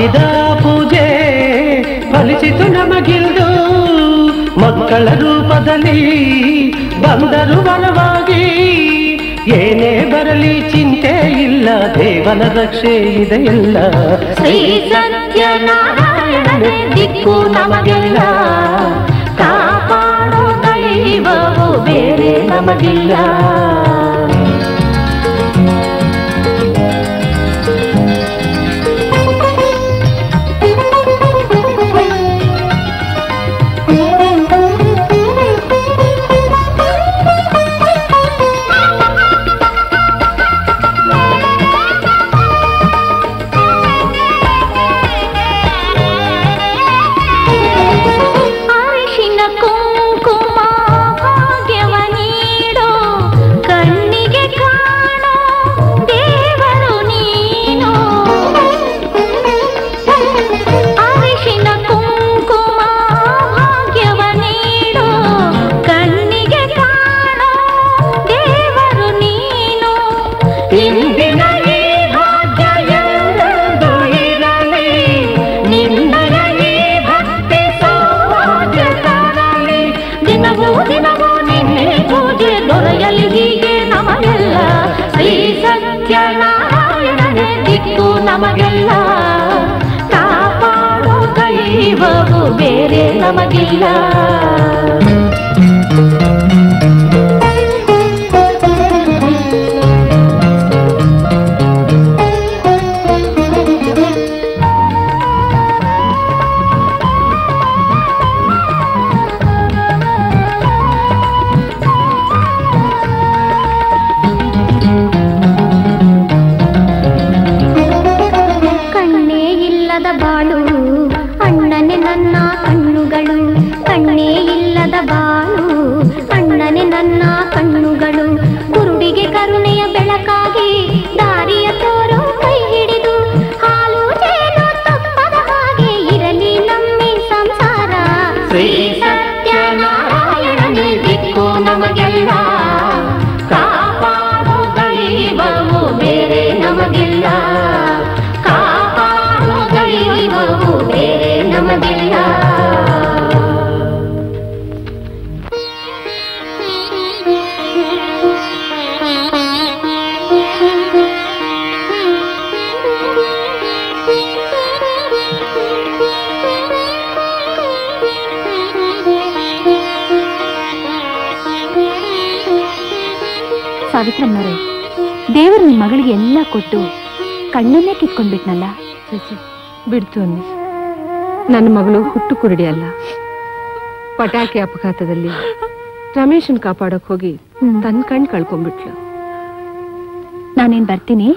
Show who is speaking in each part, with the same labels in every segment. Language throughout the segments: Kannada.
Speaker 1: ಮಾಡಿದ ಪೂಜೆ ಫಲಿಸಿತು ನಮಗಿಲ್ದು. ಮಕ್ಕಳ ರೂಪದಲ್ಲಿ ಬಂದರು ಬಲವಾಗಿ, ಏನೇ ಬರಲಿ ಚಿಂತೆ ಇಲ್ಲ, ದೇವನ ರಕ್ಷೆ ಇದೆಯಲ್ಲ.
Speaker 2: ಶ್ರೀ ಸತ್ಯನಾರಾಯಣನೇ ದಿಕ್ಕು ನಮಗೆಲ್ಲ, ಕಾಪಾಡೋ ದೈವವು ಬೇರೆ ನಮಗಿಲ್ಲ. ನಮಗೆಲ್ಲ ಕಾಪಾಡೋ ದೈವವು ಬೇರೆ ನಮಗಿಲ್ಲ.
Speaker 3: ಸಾವಿತ್ರಮ್ಮನವರೇ, ದೇವರು ನಿಮ್ಮ ಮಗಳಿಗೆ ಎಲ್ಲ ಕೊಟ್ಟು ಕಣ್ಣನ್ನೇ ಕಿತ್ಕೊಂಡ್ಬಿಟ್ನಲ್ಲ.
Speaker 4: ಬಿಡ್ತು ಅನ್ನಿ. ನನ್ನ ಮಗಳು ಹುಟ್ಟು ಕುರುಡಿ ಅಲ್ಲ. ಪಟಾಕಿ ಅಪಘಾತದಲ್ಲಿ ರಮೇಶನ್ ಕಾಪಾಡಕ್ ಹೋಗಿ ತನ್ನ ಕಣ್ ಕಳ್ಕೊಂಡ್ಬಿಟ್ಲು.
Speaker 3: ನಾನೇನ್ ಬರ್ತೀನಿ.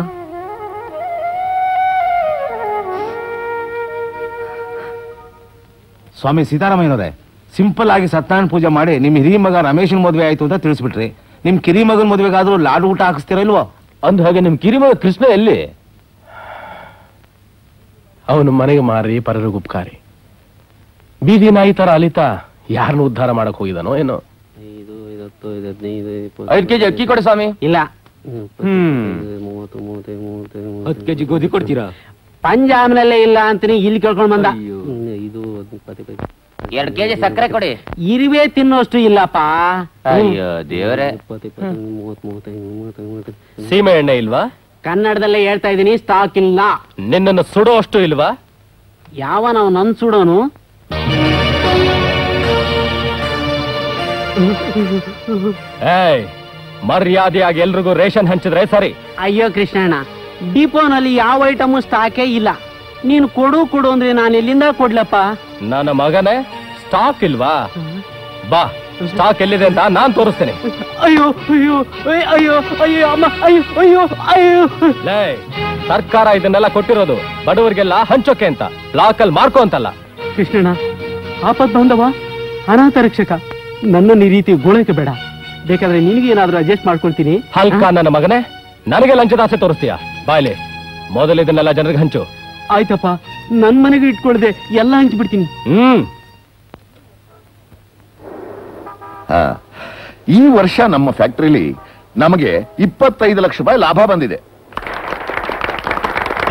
Speaker 5: ಸ್ವಾಮಿ ಸೀತಾರಾಮಯ್ಯನವರೇ, ಸಿಂಪಲ್ ಆಗಿ ಸತ್ಯನಾರಾಯಣ ಪೂಜೆ ಮಾಡಿ ನಿಮ್ ಹಿರಿಯ ಮಗ ರಮೇಶನ್ ಮದುವೆ ಆಯ್ತು ಅಂತ ತಿಳಿಸ್ಬಿಟ್ರಿ. ನಿಮ್ ಕಿರಿ ಮಗನ ಮದುವೆಗಾದ್ರೂ ಲಾಡು ಊಟ ಹಾಕಿಸ್ತೀರ ಇಲ್ವೋ?
Speaker 6: ಅಂದ ಹಾಗೆ ನಿಮ್ ಕಿರಿ ಮಗ ಕೃಷ್ಣ ಎಲ್ಲಿ? ಅವನು ಮನೆಗೆ ಮಾರಿ ಪರರಿಗೆ ಉಪಕಾರಿ, ಬೀದಿ ನಾಯಿ ತರ ಅಲಿತಾ ಯಾರನ್ನು ಉದ್ಧಾರ ಮಾಡಕ್ ಹೋಗಿದಾನೋ ಏನೋ. 5 ಕೆಜಿ ಅಕ್ಕಿ ಕೊಡಿ ಸ್ವಾಮಿ.
Speaker 7: ಇಲ್ಲ.
Speaker 6: 10 ಕೆಜಿ ಗೋಧಿ ಕೊಡ್ತೀರಾ?
Speaker 7: ಪಂಜಾಬ್ನಲ್ಲೇ ಇಲ್ಲ ಅಂತೀನಿ, ಇಲ್ಲಿ ಕೇಳ್ಕೊಂಡ್ ಬಂದ.
Speaker 8: 2 ಕೆಜಿ ಸಕ್ಕರೆ ಕೊಡಿ.
Speaker 7: ಇರುವೆ ತಿನ್ನೋಷ್ಟು ಇಲ್ಲಪ್ಪ.
Speaker 8: ಅಯ್ಯೋ ದೇವರೇ.
Speaker 6: ಸೀಮೆ ಎಣ್ಣೆ ಇಲ್ವಾ?
Speaker 7: ಕನ್ನಡದಲ್ಲೇ ಹೇಳ್ತಾ ಇದೀನಿ, ಸ್ಟಾಕ್ ಇಲ್ಲ.
Speaker 6: ನಿನ್ನನ್ನು ಸುಡೋ ಅಷ್ಟು ಇಲ್ವಾ?
Speaker 7: ಯಾವ ನಾವು ನನ್ ಸುಡೋನು?
Speaker 6: ಮರ್ಯಾದೆಯಾಗಿ ಎಲ್ರಿಗೂ ರೇಷನ್ ಹಂಚಿದ್ರೆ ಸರಿ.
Speaker 7: ಅಯ್ಯೋ ಕೃಷ್ಣಣ್ಣ, ಡಿಪೋನಲ್ಲಿ ಯಾವ ಐಟಮು ಸ್ಟಾಕೇ ಇಲ್ಲ. ನೀನು ಕೊಡು ಕೊಡು ಅಂದ್ರೆ ನಾನು ಎಲ್ಲಿಂದ ಕೊಡ್ಲಪ್ಪ?
Speaker 6: ನನ್ನ ಮಗನೇ, ಸ್ಟಾಕ್ ಇಲ್ವಾ? ಬಾ, ಸ್ಟಾಕ್ ಎಲ್ಲಿದೆ ಅಂತ ನಾನ್ ತೋರಿಸ್ತೇನೆ.
Speaker 7: ಅಯ್ಯೋ ಅಯ್ಯೋ ಅಯ್ಯೋ ಅಯ್ಯೋ ಅಮ್ಮ, ಅಯ್ಯೋ ಅಯ್ಯೋ ಅಯ್ಯೋ.
Speaker 6: ಸರ್ಕಾರ ಇದನ್ನೆಲ್ಲ ಕೊಟ್ಟಿರೋದು ಬಡವರಿಗೆಲ್ಲ ಹಂಚೋಕೆ ಅಂತ, ಬ್ಲಾಕ್ ಅಲ್ಲಿ ಮಾರ್ಕೋ ಅಂತಲ್ಲ.
Speaker 7: ಕೃಷ್ಣಣ್ಣ, ಆಪತ್ ಬಂದವ, ಅನಾಥ ರಕ್ಷಕ, ನನ್ನನ್ನು ಈ ರೀತಿ ಗೋಳಕ್ಕೆ ಬೇಡ. ಬೇಕಾದ್ರೆ ನಿನಗೆ ಏನಾದ್ರೂ ಅಡ್ಜಸ್ಟ್ ಮಾಡ್ಕೊಳ್ತೀನಿ.
Speaker 6: ಹಲ್ಕ ನನ್ನ ಮಗನೇ, ನನಗೆ ಲಂಚದಾಸೆ ತೋರಿಸ್ತೀಯ? ಬಾಯ್ಲೆ, ಮೊದಲು ಇದನ್ನೆಲ್ಲ ಜನರಿಗೆ ಹಂಚು.
Speaker 7: ಆಯ್ತಪ್ಪ, ನನ್ ಮನೆಗೆ ಇಟ್ಕೊಳ್ದೆ ಎಲ್ಲ ಹಂಚ್ಬಿಡ್ತೀನಿ.
Speaker 9: ಈ ವರ್ಷ ನಮ್ಮ ಫ್ಯಾಕ್ಟರಿಲಿ ನಮಗೆ 25 ಲಕ್ಷ ರೂಪಾಯಿ ಲಾಭ ಬಂದಿದೆ.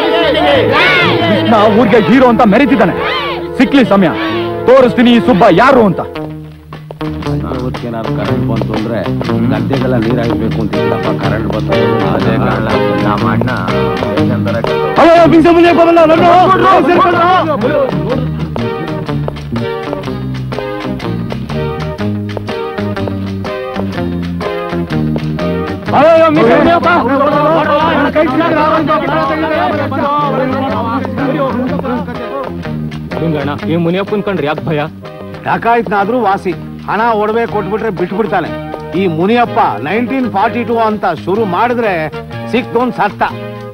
Speaker 6: ಕೃಷ್ಣ ಊರಿಗೆ ಹೀರೋ ಅಂತ ಮೆರೀತಿದ್ದಾನೆ. ಸಿಕ್ಲಿ ಸಮಯ, ತೋರಿಸ್ತೀನಿ ಈ ಸುಬ್ಬ ಯಾರು ಅಂತ.
Speaker 5: ಏನಾದ್ರು ಕರೆಂಟ್ ಬಂತು ಅಂದ್ರೆ ಗದ್ದೆಗೆಲ್ಲ ನೀರಾಗಬೇಕು ಅಂತಿದ್ದಪ್ಪ. ಕರೆಂಟ್ ಬಂತು ಅದೇ ಕಾರಣ ನಮ್ಮ ಅಣ್ಣ
Speaker 6: ಈ ಮುನಿಯಪ್ಪನ್ ಕಂಡ್ರಿ ಯಾಕೆ ಭಯ?
Speaker 5: ಯಾಕಾಯ್ತನಾದ್ರೂ ವಾಸಿ. ಹಣ ಒಡವೆ ಕೊಟ್ಬಿಟ್ರೆ ಬಿಟ್ಬಿಡ್ತಾನೆ. ಈ ಮುನಿಯಪ್ಪ 1942 ಅಂತ ಶುರು ಮಾಡಿದ್ರೆ ಸಿಕ್ತೋನ್ ಸತ್ತ.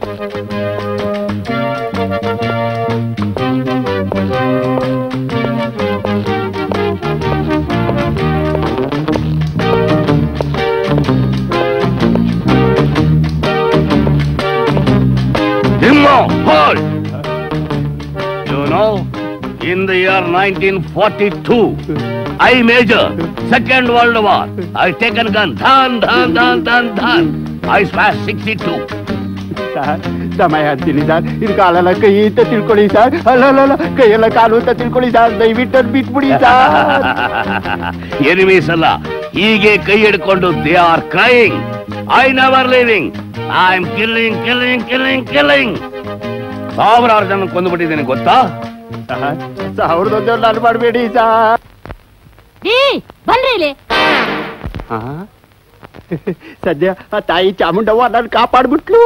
Speaker 10: Hold! You know, in the year 1942, I major, Second World War, I taken gun, dhan. I smashed 62.
Speaker 7: Sir ಸಮಯ ಅಂತೀನಿ ಸರ್. ಇದು ಕಾಲೆಲ್ಲ ಕೈ ಅಂತ ತಿಳ್ಕೊಳ್ಳಿ ಸರ್. ಅಲ್ಲ ಕೈಯೆಲ್ಲ ಕಾಲು ಅಂತ ತಿಳ್ಕೊಳ್ಳಿ ಸರ್. ದಯವಿಟ್ಟು ಬಿಟ್ಬಿಡಿ ಸರ್.
Speaker 10: ಎನಿಮೀಸ್ ಅಲ್ಲ, ಹೀಗೆ ಕೈ ಹಿಡ್ಕೊಂಡು they are crying. I never living. I am killing. ಸಾವಿರಾರು ಜನ ಕೊಂದುಬಿಟ್ಟಿದ್ದೇನೆ ಗೊತ್ತಾ?
Speaker 7: ಸಾವಿರದೊಂದು ನಾನು ಮಾಡಬೇಡಿ ಸರ್.
Speaker 2: ಬನ್ರಿ ಇಲ್ಲಿ.
Speaker 7: ಸದ್ಯ ಆ ತಾಯಿ ಚಾಮುಂಡವ್ವ ನಾನು ಕಾಪಾಡ್ಬಿಟ್ಲು.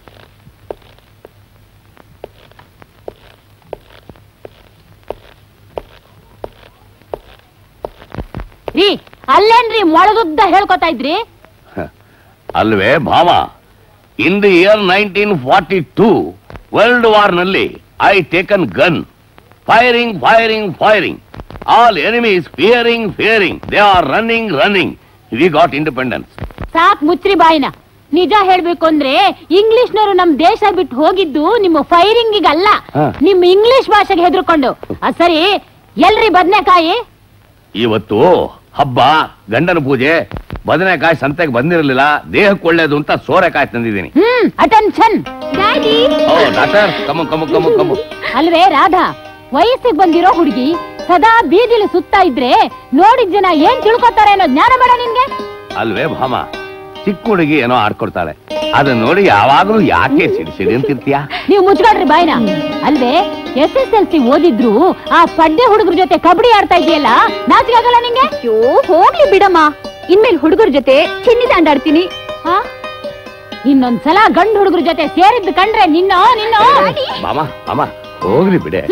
Speaker 2: ಅಲ್ಲೇನ್ರಿ ಮೊಳಗುದ್ದ ಹೇಳ್ಕೊತಾ ಇದ್ರಿ?
Speaker 10: ಅಲ್ವೇ ಭಾವ, in the year 1942 world war ನಲ್ಲಿ I taken gun, firing. All enemies fearing. They are running. We got independence.
Speaker 2: ಸಾಕ್ ಮುಚ್ಚ್ರಿ ಬಾಯಿನ. ನಿಜ ಹೇಳ್ಬೇಕು ಅಂದ್ರೆ ಇಂಗ್ಲಿಷ್ನವರು ನಮ್ ದೇಶ ಬಿಟ್ಟು ಹೋಗಿದ್ದು ನಿಮ್ಮ ಫೈರಿಂಗಿಗಲ್ಲ, ನಿಮ್ ಇಂಗ್ಲಿಷ್ ಭಾಷೆಗೆ ಹೆದರ್ಕೊಂಡು. ಸರಿ, ಎಲ್ರಿ ಬದನೆಕಾಯಿ?
Speaker 10: ಇವತ್ತು ಹಬ್ಬ, ಗಂಡನ ಪೂಜೆ, ಬದನೆಕಾಯಿ ಸಂತೆಗೆ ಬಂದಿರಲಿಲ್ಲ. ದೇಹಕ್ಕೆ ಒಳ್ಳೇದು ಅಂತ ಸೋರೆಕಾಯಿ ತಂದಿದ್ದೀನಿ.
Speaker 2: ಅಟೆನ್ಷನ್.
Speaker 10: Doctor, come.
Speaker 2: ಅಲ್ವೇ ರಾಧಾ, ವಯಸ್ಸಿಗೆ ಬಂದಿರೋ ಹುಡುಗಿ ಸದಾ ಬೀದಿಲಿ ಸುತ್ತಾ ಇದ್ರೆ ನೋಡಿದ ಜನ ಏನ್ ತಿಳ್ಕೊತಾರೆ ಅನ್ನೋ ಜ್ಞಾನ ಬೇಡ ನಿನ್ಗೆ?
Speaker 10: ಅಲ್ವೇ ಭಾಮ, ಚಿಕ್ಕ ಹುಡುಗಿ ಏನೋ ಆಡ್ಕೊಡ್ತಾಳೆ, ಅದನ್ನ ನೋಡಿ ಯಾವಾಗ್ಲೂ ಯಾಕೆ ಸಿಡಿ ಅಂತಿರ್ತೀಯ?
Speaker 2: ನೀವು ಮುಚ್ಕೊಳ್ರಿ ಬಾಯ್ನ. ಅಲ್ವೇ SSLC ಓದಿದ್ರು ಆ ಪಡ್ಡೆ ಹುಡುಗರ ಜೊತೆ ಕಬಡ್ಡಿ ಆಡ್ತಾ ಇದೆಯಲ್ಲ, ನಾಚಿಕೆ ಆಗಲ್ಲ ನಿಂಗೆ?
Speaker 3: ಅಯ್ಯೋ ಹೋಗ್ಲಿ ಬಿಡಮ್ಮ, ಇನ್ಮೇಲೆ ಹುಡುಗರ ಜೊತೆ ಚಿನ್ನಿ ದಾಂಡಾಡ್ತೀನಿ.
Speaker 2: ಇನ್ನೊಂದ್ಸಲ ಗಂಡು ಹುಡುಗರ ಜೊತೆ ಸೇರಿದ್ದು ಕಂಡ್ರೆ ನಿನ್ನ
Speaker 10: ಮಾಮ ಹೋಗ್ಲಿ ಬಿಡೆ.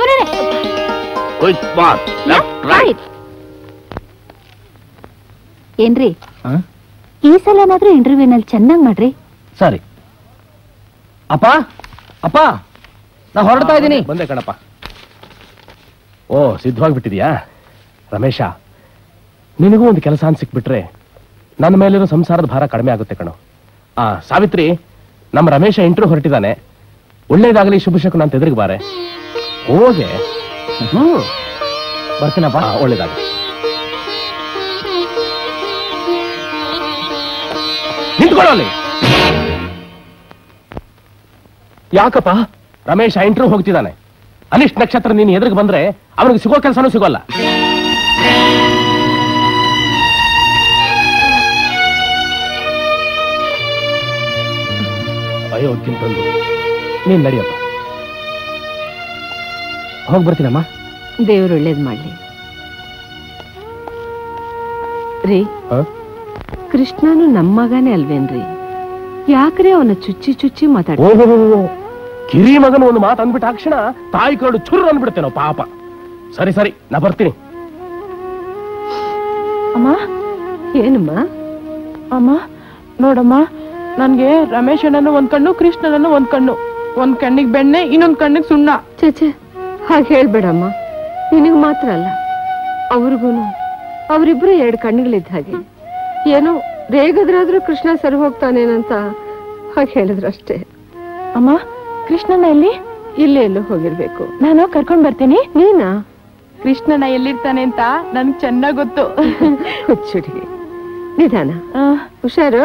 Speaker 3: ಏನ್ರಿ, ಈ ಸಲನಾದ್ರೂ ಇಂಟರ್ವ್ಯೂನಲ್ಲಿ ಚೆನ್ನಾಗ್ ಮಾಡ್ರಿ.
Speaker 6: ಸರಿ. ಅಪ್ಪ ನಾ ಹೊರಡ್ತಾ ಇದ್ದೀನಿ. ಬಂದೆ ಕಣಪ್ಪ. ಓ, ಸಿದ್ಧವಾಗಿಬಿಟ್ಟಿದ್ಯಾ? ರಮೇಶ, ನಿನಗೂ ಒಂದು ಕೆಲಸ ಅಂತ ಸಿಕ್ಬಿಟ್ರೆ ನನ್ನ ಮೇಲಿರೋ ಸಂಸಾರದ ಭಾರ ಕಡಿಮೆ ಆಗುತ್ತೆ ಕಣೋ. ಸಾವಿತ್ರಿ, ನಮ್ಮ ರಮೇಶ ಇಂಟರ್ವ್ಯೂ ಹೊರಟಿದ್ದಾನೆ. ಒಳ್ಳೇದಾಗಲಿ, ಶುಭಶಕುನ ಅಂತ ಎದುರಿಗೆ ಬಾರೆ. ಹೋಗೆ. ಬರ್ತೀನಪ್ಪ. ಒಳ್ಳೇದಾಗಲಿ. ನಿಂತ್ಕೊಳ್ಳಿ. ಯಾಕಪ್ಪ? ರಮೇಶ ಇಂಟರ್ವ್ಯೂ ಹೋಗ್ತಿದ್ದಾನೆ. ಅನಿಷ್ಟ್ ನಕ್ಷತ್ರ ನೀನು ಎದುರಿಗೆ ಬಂದ್ರೆ ಅವನಿಗೆ ಸಿಗೋ ಕೆಲಸನೂ ಸಿಗೋಲ್ಲ. ಅಯೋಗ್ಯಂತಂದು ನೀನ್ ನಡಿಯಪ್ಪ. ಹೋಗಿ ಬರ್ತೀನಮ್ಮ.
Speaker 4: ದೇವ್ರು ಒಳ್ಳೇದ್ ಮಾಡ್ಲಿ ರೀ. ಕೃಷ್ಣನು ನಮ್ಮ ಮಗನೇ ಅಲ್ವೇನ್ರಿ? ಯಾಕ್ರಿ ಅವನ ಚುಚ್ಚಿ ಮಾತಾಡ?
Speaker 6: ಕಿರಿ ಮಗನ ಒಂದು ಮಾತು ಅಂದ್ಬಿಟ್ಟ ತಕ್ಷಣ ತಾಯಿ ಕರಡು ಚುರು ಅಂದ್ಬಿಡ್ತೇನೋ ಪಾಪ. ಸರಿ, ನಾ ಬರ್ತೀನಿ.
Speaker 4: ಅಮ್ಮ, ಏನಮ್ಮ?
Speaker 11: ಅಮ್ಮ ನೋಡಮ್ಮ, ನನ್ಗೆ ರಮೇಶ್ ಅಣ್ಣನು ಒಂದ್ ಕಣ್ಣು, ಕೃಷ್ಣನನ್ನು ಒಂದ್ ಕಣ್ಣು. ಒಂದ್ ಕಣ್ಣಿಗೆ ಬೆಣ್ಣೆ, ಇನ್ನೊಂದ್ ಕಣ್ಣಿಗೆ ಸುಣ್ಣ.
Speaker 4: ಚೇಚೆ, ಹಾಗೆ ಹೇಳ್ಬೇಡಮ್ಮ. ನಿನಗ್ ಮಾತ್ರ ಅಲ್ಲ, ಅವ್ರಿಗೂನು. ಅವರಿಬ್ರು 2 ಕಣ್ಣುಗಳಿದ್ದ ಹಾಗೆ. ಏನೋ ರೇಗದ್ರಾದ್ರೂ ಕೃಷ್ಣ ಸರಿ ಹೋಗ್ತಾನೇನಂತ ಹಾಗೆ ಹೇಳಿದ್ರು ಅಷ್ಟೇ.
Speaker 11: ಅಮ್ಮ, ಕೃಷ್ಣನ ಎಲ್ಲಿ?
Speaker 4: ಇಲ್ಲೇ ಎಲ್ಲೋ ಹೋಗಿರ್ಬೇಕು.
Speaker 11: ನಾನು ಕರ್ಕೊಂಡ್ ಬರ್ತೀನಿ.
Speaker 4: ನೀನಾ?
Speaker 11: ಕೃಷ್ಣನ ಎಲ್ಲಿರ್ತಾನೆ ಅಂತ ನನ್ಗೆ ಚೆನ್ನಾಗ್ ಗೊತ್ತು.
Speaker 4: ಹುಚ್ಚುಡಿ, ನಿಧಾನ, ಹುಷಾರು.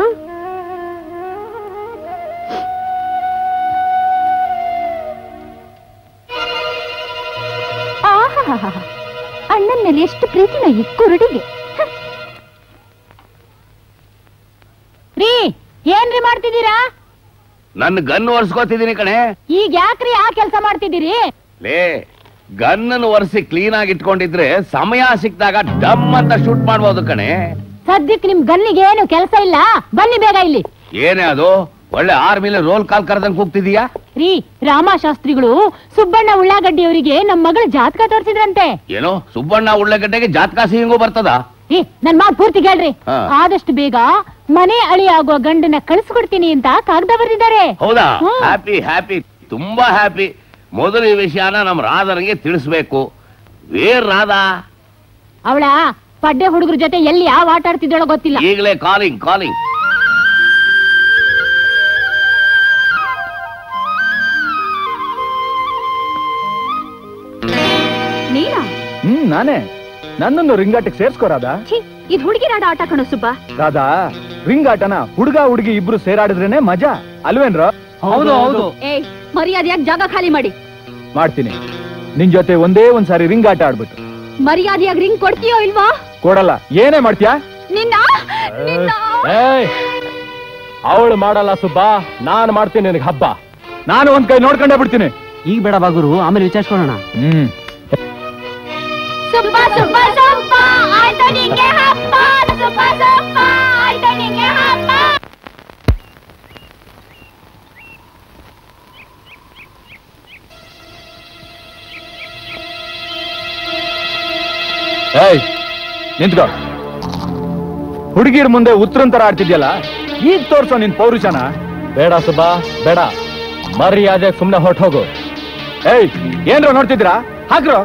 Speaker 3: ಅಣ್ಣನ ಮೇಲೆ ಎಷ್ಟು ಪ್ರೀತಿನ ಈ ಕುರುಡಿಗೆ.
Speaker 2: ರೀ ಏನ್ರಿ ಮಾಡ್ತಿದ್ದೀರಾ?
Speaker 10: ನನ್ನ ಗನ್ ಒರ್ಸ್ಕೋತಿದ್ದೀನಿ ಕಣೆ.
Speaker 2: ಈಗ ಯಾಕ್ರಿ ಆ ಕೆಲಸ ಮಾಡ್ತಿದ್ದೀರಿ?
Speaker 10: ಲೇ, ಗನ್ನನ್ನು ಒರೆಸಿ ಕ್ಲೀನ್ ಆಗಿ ಇಟ್ಕೊಂಡಿದ್ರೆ ಸಮಯ ಸಿಕ್ಕಿದಾಗ ಡಮ್ ಅಂತ ಶೂಟ್ ಮಾಡ್ಬೋದು ಕಣೆ.
Speaker 2: ಸದ್ಯಕ್ಕೆ ನಿಮ್ ಗನ್ನಿಗೆ ಏನು ಕೆಲಸ ಇಲ್ಲ, ಬನ್ನಿ ಬೇಗ ಇಲ್ಲಿ.
Speaker 10: ಏನೇ ಅದು ಒಳ್ಳೆ ಆರ್ಮಿಲಿ ರೋಲ್ ಕಾಲ್ ಕರೆದಂಗ್ ಕೂಗ್ತಿದೀಯಾ?
Speaker 2: ರೀ, ರಾಮಶಾಸ್ತ್ರಿಗಳು ಸುಬ್ಬಣ್ಣ ಉಳ್ಳಾಗಡ್ಡಿ ಅವರಿಗೆ ನಮ್ ಮಗಳ ಜಾತಕ ತೋರಿಸಿದ್ರಂತೆ.
Speaker 10: ಏನೋ ಸುಬ್ಬಣ್ಣ ಉಳ್ಳಾಗಡ್ಡೆಗೆ ಜಾತಕ ಸಿಹಿಂಗೂ ಬರ್ತದ?
Speaker 2: ರೀ, ನನ್ ಮಾತು ಪೂರ್ತಿ ಕೇಳ್ರಿ. ಆದಷ್ಟು ಬೇಗ ಮನೆ ಅಳಿ ಆಗೋ ಗಂಡನ ಕಳಿಸ್ಕೊಡ್ತೀನಿ ಅಂತ ಕಾಗದ ಬರೆದಿದ್ದಾರೆ.
Speaker 10: ಹೌದಾ? ಹ್ಯಾಪಿ ಹ್ಯಾಪಿ, ತುಂಬಾ ಹ್ಯಾಪಿ. ಮೊದಲು ಈ ವಿಷಯನ ನಮ್ ರಾಧನಿಗೆ ತಿಳಿಸ್ಬೇಕು. ವೇರ್ ರಾಧಾ?
Speaker 2: ಅವಳ ಪಡ್ಡೆ ಹುಡುಗರ ಜೊತೆ ಎಲ್ಲಿ ಯಾವ ಆಟ ಆಡ್ತಿದ್ದಳೋ ಗೊತ್ತಿಲ್ಲ.
Speaker 10: ಈಗಲೇ ಕಾಲಿಂಗ್ ಕಾಲಿಂಗ್.
Speaker 3: ನೀನಾ?
Speaker 6: ನಾನೇ. ನನ್ನೊಂದು ರಿಂಗಾಟಕ್ಕೆ ಸೇರ್ಸ್ಕೋರಾದ.
Speaker 3: ಇದು ಹುಡುಗಿರಾಡ ಆಟ ಕಣೋ ಸುಬ್ಬ.
Speaker 6: ರಾಧಾ, ರಿಂಗ್ ಆಟನ ಹುಡುಗ ಹುಡುಗಿ ಇಬ್ರು ಸೇರಾಡಿದ್ರೇನೆ ಮಜಾ ಅಲ್ವೇನ್ರ?
Speaker 7: ಹೌದು ಹೌದು.
Speaker 3: ಏಯ್, ಮರ್ಯಾದೆಯಾಗಿ ಜಾಗ ಖಾಲಿ ಮಾಡಿ.
Speaker 6: ಮಾಡ್ತೀನಿ. ನಿನ್ ಜೊತೆ ಒಂದೇ ಒಂದ್ಸಾರಿ ರಿಂಗ್ ಆಟ ಆಡ್ಬಿಟ್ಟು.
Speaker 3: ಮರ್ಯಾದೆಯಾಗಿ ರಿಂಗ್ ಕೊಡ್ತೀಯೋ ಇಲ್ವಾ?
Speaker 6: ಕೊಡಲ್ಲ. ಏನೇ ಮಾಡ್ತೀಯಾ?
Speaker 3: ನಿನ್ನ
Speaker 6: ಅವಳು ಮಾಡಲ್ಲ ಸುಬ್ಬಾ, ನಾನು ಮಾಡ್ತೀನಿ ನಿನಗೆ ಹಬ್ಬ. ನಾನು ಒಂದ್ ಕೈ ನೋಡ್ಕೊಂಡೇ ಬಿಡ್ತೀನಿ.
Speaker 7: ಈಗ ಬೇಡ ಬಾಗುರು, ಆಮೇಲೆ ವಿಚಾರಿಸ್ಕೊಳ್ಳೋಣ.
Speaker 3: ಸುಬ್ಬ ಸುಬ್ಬ ಸುಬ್ಬ ಆಯ್ತು ನಿಂಗೆ ಹಬ್ಬ. ಸುಬ್ಬ ಸುಬ್ಬ ಆಯ್ತು ನಿಂಗೆ ಹಬ್ಬ.
Speaker 6: ಏಯ್, ನಿಂತ್ಕೋ. ಹುಡುಗಿರ್ ಮುಂದೆ ಉತ್ತರಂತರ ಆಡ್ತಿದ್ಯಲ್ಲ, ಈಗ ತೋರ್ಸೋ ನಿನ್ ಪೌರುಷನ. ಬೇಡ ಸುಬ್ಬಾ, ಬೇಡ. ಮರ್ಯಾದೆ ಸುಮ್ನೆ ಹೊರಟೋಗು. ಏಯ್, ಏನ್ರೋ ನೋಡ್ತಿದ್ದೀರಾ? ಹಾಕ್ರೋ.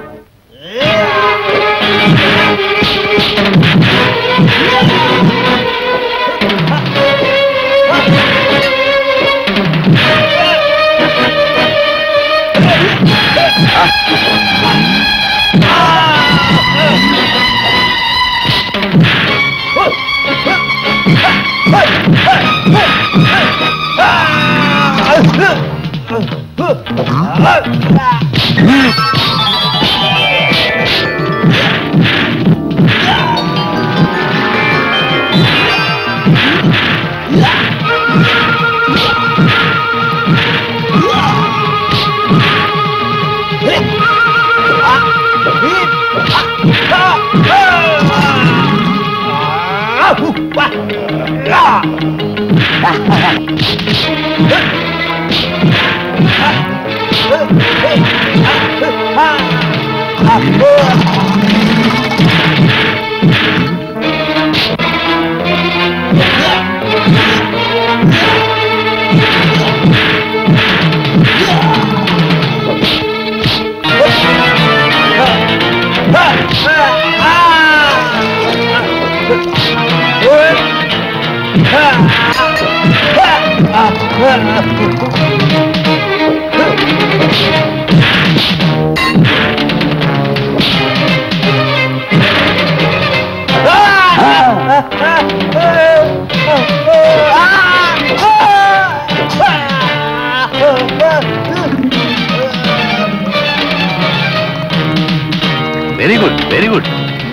Speaker 10: Very good, very good.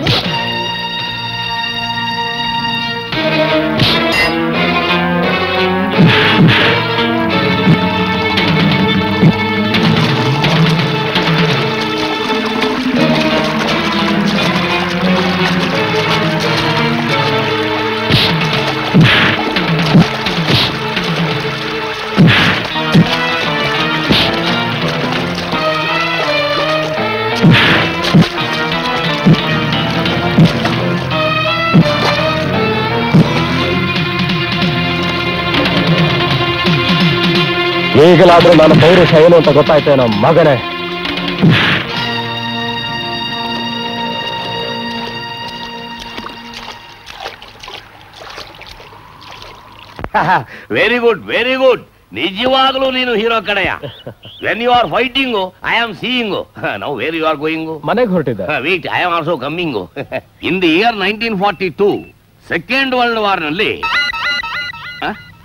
Speaker 6: ಈಗಲಾದ್ರೂ ನಾನು ಪೌರುಷ ಏನು ಅಂತ ಗೊತ್ತಾಯ್ತೇನೋ ಮಗನೇ.
Speaker 10: Very good, very good. ನಿಜವಾಗ್ಲೂ ನೀನು ಹೀರೋ ಕಡೆಯ. When you are fighting I am seeing. Now where you are going?
Speaker 6: ಮನೆಗೆ ಹೊರಟಿದ್ದೆ.
Speaker 10: Wait, I am also coming. In the year 1942 second world war ನಲ್ಲಿ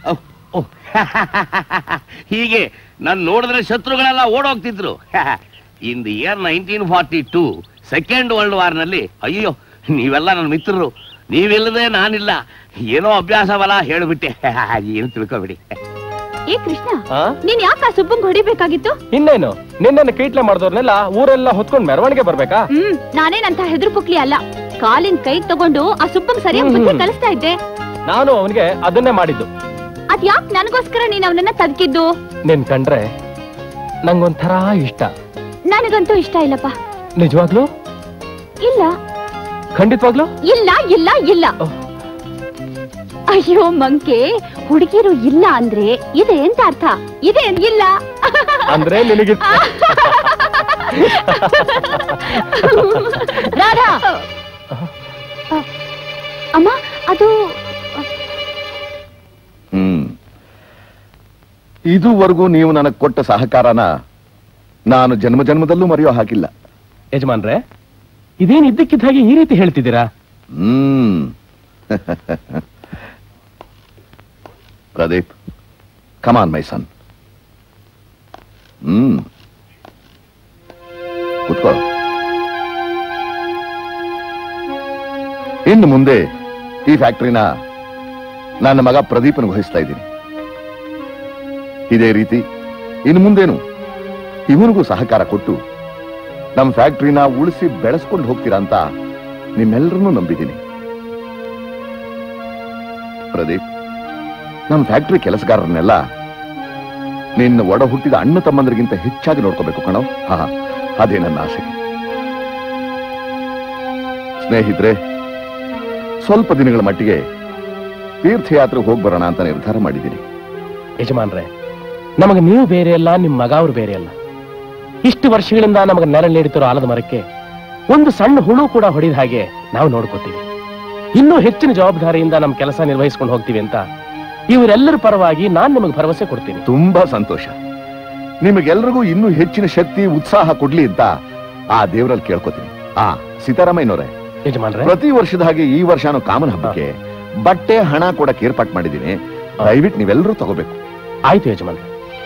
Speaker 10: ಹೀಗೆ ನಾನು ನೋಡಿದ್ರೆ ಶತ್ರುಗಳೆಲ್ಲ ಓಡೋಗ್ತಿದ್ರು. In the year 1942 second world war ನಲ್ಲಿ, ಅಯ್ಯೋ ನೀವೆಲ್ಲ ನನ್ನ ಮಿತ್ರರು, ನೀವಿಲ್ಲದೆ ನಾನಿಲ್ಲ, ಏನೋ ಅಭ್ಯಾಸವಲ್ಲ ಹೇಳ್ಬಿಟ್ಟೆ, ಏನು ತಿಳ್ಕೊಬಿಡಿ.
Speaker 3: ಏ ಕೃಷ್ಣ, ನೀನ್ ಯಾಕೆ ಆ ಸುಬ್ಬಂಗ್ ಹೊಡಿಬೇಕಾಗಿತ್ತು?
Speaker 6: ಇನ್ನೇನು, ನಿನ್ನ ಕೀಟ್ಲೆ ಮಾಡಿದವ್ರನ್ನೆಲ್ಲ ಊರೆಲ್ಲ ಹೊತ್ಕೊಂಡ್ ಮೆರವಣಿಗೆ ಬರ್ಬೇಕಾ?
Speaker 3: ನಾನೇನಂತ ಹೆದ್ರು ಪುಕ್ಲಿ ಅಲ್ಲ, ಕಾಲಿನ ಕೈ ತಗೊಂಡು ಆ ಸುಬ್ಬಂಗ್ ಸರಿಯಾಗಿ ಬುದ್ಧಿ ಕಲಿಸ್ತಾ ಇದ್ದೆ. ನಾನು
Speaker 6: ಅವನಿಗೆ ಅದನ್ನೇ ಮಾಡಿದ್ದು.
Speaker 3: ಅದ್ ಯಾಕೆ ನನಗೋಸ್ಕರ ನೀನ್ ಅವನನ್ನ ತದ್ಕಿದ್ದು?
Speaker 6: ನಿನ್ ಕಂಡ್ರೆ ನಂಗೊಂಥರ ಇಷ್ಟ.
Speaker 3: ನನಗಂತೂ ಇಷ್ಟ ಇಲ್ಲಪ್ಪ.
Speaker 6: ನಿಜವಾಗ್ಲು?
Speaker 3: ಇಲ್ಲ.
Speaker 6: ಖಂಡಿತವಾಗ್ಲು?
Speaker 3: ಇಲ್ಲ ಇಲ್ಲ ಇಲ್ಲ. ಅಯ್ಯೋ ಮಂಕೆ, ಹುಡುಗಿರು ಇಲ್ಲ ಅಂದ್ರೆ ಇದೆ ಅಂತ ಅರ್ಥ. ಇದೆ ಇಲ್ಲ
Speaker 6: ಅಂದ್ರೆ ನಿನಗೆ
Speaker 3: ರಾಧಾ. ಅಮ್ಮ ಅದು
Speaker 9: ಇದುವರೆಗೂ ನೀವು ನನಗೆ ಕೊಟ್ಟ ಸಹಕಾರನ ನಾನು ಜನ್ಮ ಜನ್ಮದಲ್ಲೂ ಮರೆಯೋ ಹಾಕಿಲ್ಲ.
Speaker 6: ಯಜಮಾನ್ರೆ, ಇದೇನ್ ಇದ್ದಕ್ಕಿದ್ದ ಹಾಗೆ ಈ ರೀತಿ ಹೇಳ್ತಿದ್ದೀರಾ?
Speaker 9: ಪ್ರದೀಪ್, ಕಮಾನ್ ಮೈ ಸನ್. ಕೂತ್ಕೋ. ಇನ್ನು ಮುಂದೆ ಈ ಫ್ಯಾಕ್ಟರಿನ ನನ್ನ ಮಗ ಪ್ರದೀಪನಿಗೆ ವಹಿಸ್ತಾ ಇದ್ದೀನಿ. ಇದೇ ರೀತಿ ಇನ್ನು ಮುಂದೇನು ಇವನಿಗೂ ಸಹಕಾರ ಕೊಟ್ಟು ನಮ್ಮ ಫ್ಯಾಕ್ಟರಿನ ಉಳಿಸಿ ಬೆಳೆಸ್ಕೊಂಡು ಹೋಗ್ತೀರಾ ಅಂತ ನಿಮ್ಮೆಲ್ಲರನ್ನೂ ನಂಬಿದ್ದೀನಿ. ಪ್ರದೀಪ್, ನಮ್ಮ ಫ್ಯಾಕ್ಟರಿ ಕೆಲಸಗಾರರನ್ನೆಲ್ಲ ನಿನ್ನ ಒಡ ಹುಟ್ಟಿದ ಅಣ್ಣ ತಮ್ಮಂದರಿಗಿಂತ ಹೆಚ್ಚಾಗಿ ನೋಡ್ಕೋಬೇಕು ಕಣೋ. ಅದೇ ನನ್ನ ಆಸೆ. ಸ್ನೇಹಿತರೆ, ಸ್ವಲ್ಪ ದಿನಗಳ ಮಟ್ಟಿಗೆ ತೀರ್ಥಯಾತ್ರೆಗೆ ಹೋಗಿ ಬರೋಣ ಅಂತ ನಿರ್ಧಾರ ಮಾಡಿದ್ದೀನಿ.
Speaker 6: ಯಜಮಾನ್ರೆ, ನಮಗೆ ನೀವು ಬೇರೆ ಅಲ್ಲ, ನಿಮ್ಮ ಮಗ ಅವರು ಬೇರೆ ಅಲ್ಲ. ಇಷ್ಟು ವರ್ಷಗಳಿಂದ ನಮಗೆ ನೆರಳು ನೀಡುತ್ತಿರೋ ಆಲದ ಮರಕ್ಕೆ ಒಂದು ಸಣ್ಣ ಹುಳು ಕೂಡ ಹೊಡೆದ ಹಾಗೆ ನಾವು ನೋಡ್ಕೋತೀವಿ. ಇನ್ನೂ ಹೆಚ್ಚಿನ ಜವಾಬ್ದಾರಿಯಿಂದ ನಮ್ಮ ಕೆಲಸ ನಿರ್ವಹಿಸ್ಕೊಂಡು ಹೋಗ್ತೀವಿ ಅಂತ ಇವರೆಲ್ಲರ ಪರವಾಗಿ ನಾನು ನಿಮಗೆ ಭರವಸೆ ಕೊಡ್ತೀನಿ.
Speaker 9: ತುಂಬಾ ಸಂತೋಷ. ನಿಮಗೆಲ್ರಿಗೂ ಇನ್ನೂ ಹೆಚ್ಚಿನ ಶಕ್ತಿ, ಉತ್ಸಾಹ ಕೊಡ್ಲಿ ಅಂತ ಆ ದೇವರಲ್ಲಿ ಕೇಳ್ಕೊತೀನಿ. ಸೀತಾರಾಮಯ್ಯನವರೇ,
Speaker 6: ಯಜಮಾನ್ರೆ,
Speaker 9: ಪ್ರತಿ ವರ್ಷದ ಹಾಗೆ ಈ ವರ್ಷನೂ ಕಾಮನ್ ಹಬ್ಬಕ್ಕೆ ಬಟ್ಟೆ, ಹಣ ಕೊಡಕ್ಕೆ ಏರ್ಪಾಟ್ ಮಾಡಿದ್ದೀನಿ. ದಯವಿಟ್ಟು ನೀವೆಲ್ಲರೂ ತಗೋಬೇಕು.
Speaker 6: ಆಯ್ತು ಯಜಮಾನ್ರೆ.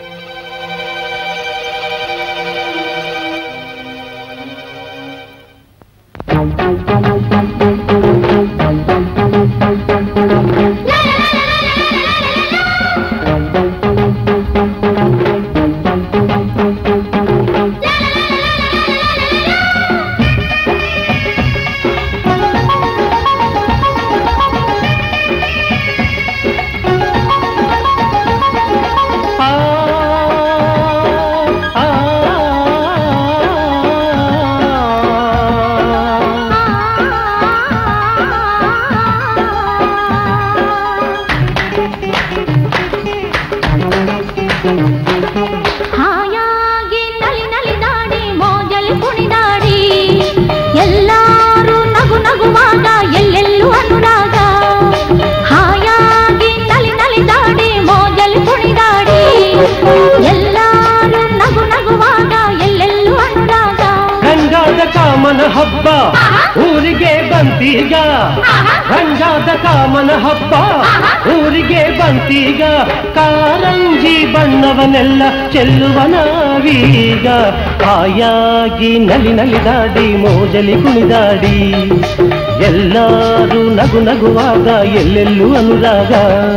Speaker 1: ಹಬ್ಬ ಊರಿಗೆ ಬಂತೀಗ, ರಂಗಾದ ಕಾಮನ ಹಬ್ಬ ಊರಿಗೆ ಬಂತೀಗ, ಕಾರಂಜಿ ಬಣ್ಣವನ್ನೆಲ್ಲ ಚೆಲ್ಲುವ ನಾವೀಗ, ಹಾಯಾಗಿ ನಲಿ ನಲಿದಾಡಿ ಮೋಜಲಿ ಕುಣಿದಾಡಿ, ಎಲ್ಲರೂ ನಗು ನಗುವಾಗ ಎಲ್ಲೆಲ್ಲೂ ಅನುರಾಗ.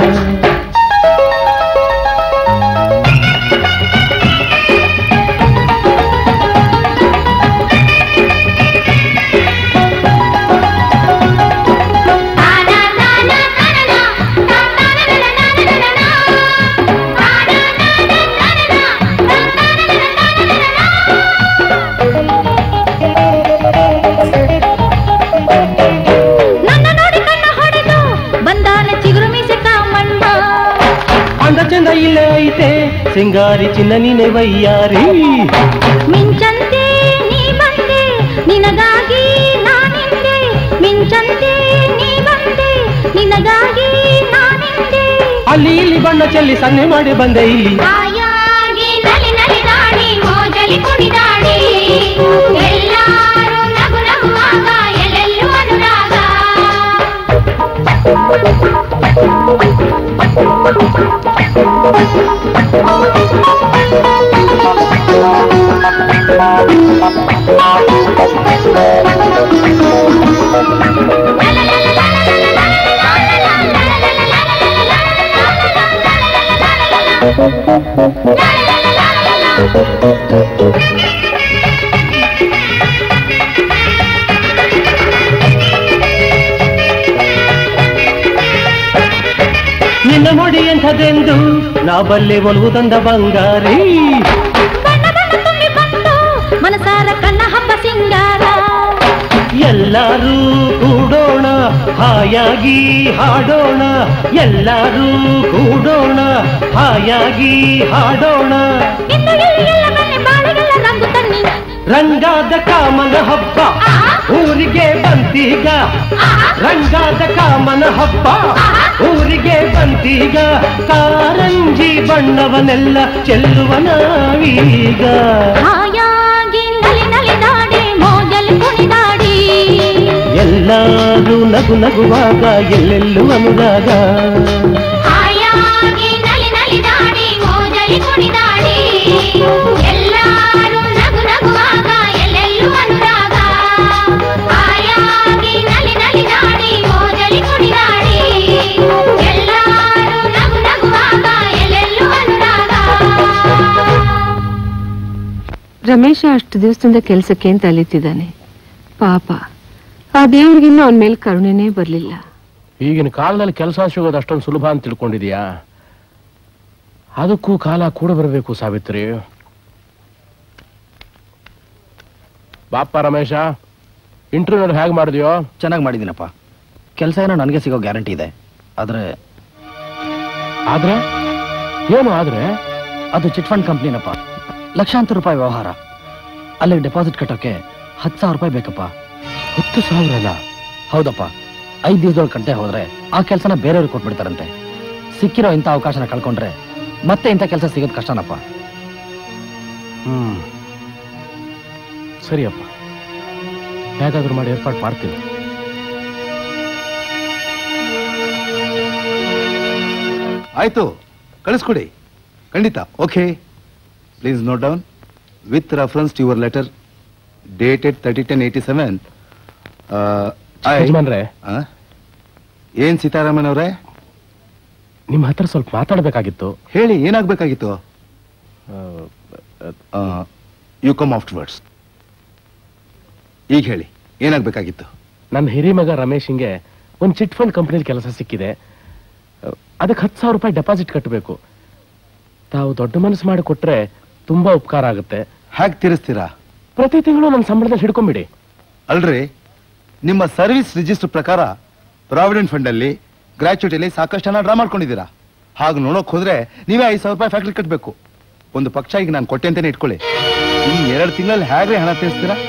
Speaker 1: ಚಂದ ಇಲ್ಲೇ ಐತೆ ಸಿಂಗಾರಿ ಚಿನ್ನ ನೀನೆ ವಯ್ಯಾರಿ,
Speaker 3: ಮಿಂಚಂತೆ ನೀ ಬಂದೆ ನಿನಗಾಗಿ ನಾನಿಂದೆ, ಮಿಂಚಂತೆ ನೀ ಬಂದೆ ನಿನಗಾಗಿ ನಾನಿಂದೆ,
Speaker 1: ಅಲ್ಲಿ ಇಲ್ಲಿ ಬಣ್ಣ ಚೆಲ್ಲಿ ಸನ್ನೆ ಮಾಡಿ ಬಂದೆ ಇಲ್ಲಿ,
Speaker 3: ಹಾಯಾಗಿ ನಲಿ ನಲಿದಾಡಿ ಮೋಜಲಿ ಕುಣಿದಾಡಿ, ಎಲ್ಲರೂ ನಗು ನಗುವಾಗ ಎಲ್ಲೆಲ್ಲೂ ಅನುರಾಗ.
Speaker 1: Thank you. ನಿನ್ನ ಮುಡಿ ಎಂಥದೆಂದು ನಾ ಬಲ್ಲೆ ಒಲುವುದಂದ ಬಂಗಾರಿ
Speaker 3: ಮನಸಾರ ಕಣ್ಣ ಹಬ್ಬ ಸಿಂಗಾರ
Speaker 1: ಎಲ್ಲರೂ ಕೂಡೋಣ ಹಾಯಾಗಿ ಹಾಡೋಣ ಎಲ್ಲರೂ ಕೂಡೋಣ ಹಾಯಾಗಿ ಹಾಡೋಣ ರಂಗಾದ ಕಾಮನ ಹಬ್ಬ ಊರಿಗೆ ಬಂತೀಗ ರಂಗಾದ ಕಾಮನ ಹಬ್ಬ ಊರಿಗೆ ಬಂತೀಗ ಕಾರಂಜಿ ಬಣ್ಣವನ್ನೆಲ್ಲ ಚೆಲ್ಲುವ ನಾವೀಗ
Speaker 3: ಹಾಯಾಗಿ ನಲಿ ನಲಿದಾಡಿ ಮೋಜಲ್ ಕುಣಿದಾಡಿ
Speaker 1: ಎಲ್ಲರೂ ನಗು ನಗುವಾಗ ಎಲ್ಲೆಲ್ಲೂ ಅನುರಾಗ
Speaker 3: ಹಾಯಾಗಿ ನಲಿ ನಲಿದಾಡಿ ಮೋಜಲ್ ಕುಣಿದಾಡಿ ಎಲ್ಲರೂ ನಗು ನಗುವಾಗ ಎಲ್ಲೆಲ್ಲೂ ಅನುರಾಗ ಹಾಯಾಗಿ ನಲಿ ನಲಿದಾಡಿ ಮೋಜಲ್ ಕುಣಿದಾಡಿ ಎಲ್ಲರೂ ನಗು ನಗುವಾಗ ಎಲ್ಲೆಲ್ಲೂ ಅನುರಾಗ.
Speaker 4: ರಮೇಶ ಅಷ್ಟು ದಿವಸದಿಂದ ಕೆಲಸಕ್ಕೆ ಅಂತ ಅಲಿತಿದ್ದಾನೆ. ಪಾಪ ಆ ದೇವ್ರಿಗಿನ್ನೂ ಅವನ ಮೇಲೆ ಕರುಣೆನೇ ಬರಲಿಲ್ಲ.
Speaker 6: ಈಗಿನ ಕಾಲದಲ್ಲಿ ಕೆಲಸ ಸಿಗೋದು ಅಷ್ಟೊಂದು ಸುಲಭ ಅಂತ ತಿಳ್ಕೊಂಡಿದ್ಯಾ? ಅದಕ್ಕೂ ಕಾಲ ಕೂಡ ಬರಬೇಕು ಸಾವಿತ್ರಿ. ಬಾಪ ರಮೇಶ, ಇಂಟರ್ವ್ಯೂ ಹೇಗೆ ಮಾಡಿದ್ಯೋ?
Speaker 12: ಚೆನ್ನಾಗಿ ಮಾಡಿದ್ದೀನಪ್ಪ. ಕೆಲಸ ಏನೋ ನನಗೆ ಸಿಗೋ ಗ್ಯಾರಂಟಿ ಇದೆ. ಆದ್ರೆ
Speaker 6: ಏನು ಆದ್ರೆ?
Speaker 12: ಅದು ಚಿಟ್ ಫಂಡ್ ಕಂಪ್ನಿನಪ್ಪ. ಲಕ್ಷಾಂತರ ರೂಪಾಯಿ ವ್ಯವಹಾರ. ಅಲ್ಲಿಗೆ ಡೆಪಾಸಿಟ್ ಕಟ್ಟೋಕೆ 10,000 ರೂಪಾಯಿ ಬೇಕಪ್ಪ.
Speaker 6: 10,000?
Speaker 12: ಹೌದಪ್ಪ. 5 ದಿವಸದೊಳಗೆ ಕಟ್ಟೆ ಹೋದ್ರೆ ಆ ಕೆಲಸನ ಬೇರೆಯವ್ರಿಗೆ ಕೊಟ್ಬಿಡ್ತಾರಂತೆ. ಸಿಕ್ಕಿರೋ ಇಂಥ ಅವಕಾಶನ ಕಳ್ಕೊಂಡ್ರೆ ಮತ್ತೆ ಇಂಥ ಕೆಲಸ ಸಿಗೋದು ಕಷ್ಟನಪ್ಪ.
Speaker 6: ಸರಿಯಪ್ಪ, ಹೇಗಾದ್ರೂ ಮಾಡಿ ಏರ್ಪಾಡು ಮಾಡ್ತೀನಿ.
Speaker 5: ಆಯ್ತು, ಕಳಿಸ್ಕೊಡಿ. ಖಂಡಿತ. Okay, please note down with reference to your letter dated 30/10/87. ಏನ್ ಸೀತಾರಾಮನ್ ಅವರೇ,
Speaker 6: ನಿಮ್ಮ ಹತ್ರ ಸ್ವಲ್ಪ ಮಾತಾಡಬೇಕಾಗಿತ್ತು.
Speaker 5: ಹೇಳಿ, ಏನಾಗಬೇಕಾಗಿತ್ತು? You come afterwards. ಈಗ ಹೇಳಿ, ಏನಾಗಬೇಕಾಗಿತ್ತು?
Speaker 6: ನನ್ನ ಹಿರಿಮಗ ರಮೇಶಿಂಗೆ ಒಂದು ಚಿಟ್ ಫಂಡ್ ಕಂಪ್ನಿಲಿ ಕೆಲಸ ಸಿಕ್ಕಿದೆ. ಅದಕ್ಕೆ 10,000 ರೂಪಾಯಿ ಡೆಪಾಸಿಟ್ ಕಟ್ಟಬೇಕು. ತಾವು ದೊಡ್ಡ ಮನಸ್ಸು ಮಾಡಿ ಕೊಟ್ರೆ ತುಂಬಾ ಉಪಕಾರ ಆಗುತ್ತೆ.
Speaker 5: ಹೇಗೆ ತೀರಿಸ್ತೀರಾ?
Speaker 6: ಪ್ರತಿ ತಿಂಗಳು ನನ್ನ ಸಂಬಳದಲ್ಲಿ ಹಿಡ್ಕೊಂಬಿಡಿ.
Speaker 5: ಅಲ್ರಿ, ನಿಮ್ಮ ಸರ್ವಿಸ್ ರಿಜಿಸ್ಟರ್ ಪ್ರಕಾರ ಪ್ರಾವಿಡೆಂಟ್ ಫಂಡ್ ಅಲ್ಲಿ ಗ್ರಾಚ್ಯುಟಿಲಿ ಸಾಕಷ್ಟು ಹಣ ಡ್ರಾ ಮಾಡ್ಕೊಂಡಿದ್ದೀರಾ. ಹಾಗೆ ನೋಡೋಕ್ ಹೋದ್ರೆ ನೀವೇ 5,000 ರೂಪಾಯಿ ಫ್ಯಾಕ್ಟ್ರಿ ಕಟ್ಟಬೇಕು. ಒಂದು ಪಕ್ಷ ಈಗ ನಾನು ಕೊಟ್ಟೆ ಅಂತಾನೆ ಇಟ್ಕೊಳ್ಳಿ. ಇನ್ನು 2 ತಿಂಗಳಲ್ಲಿ ಹೇಗೆ ಹಣ ತೀರಿಸ್ತೀರಾ?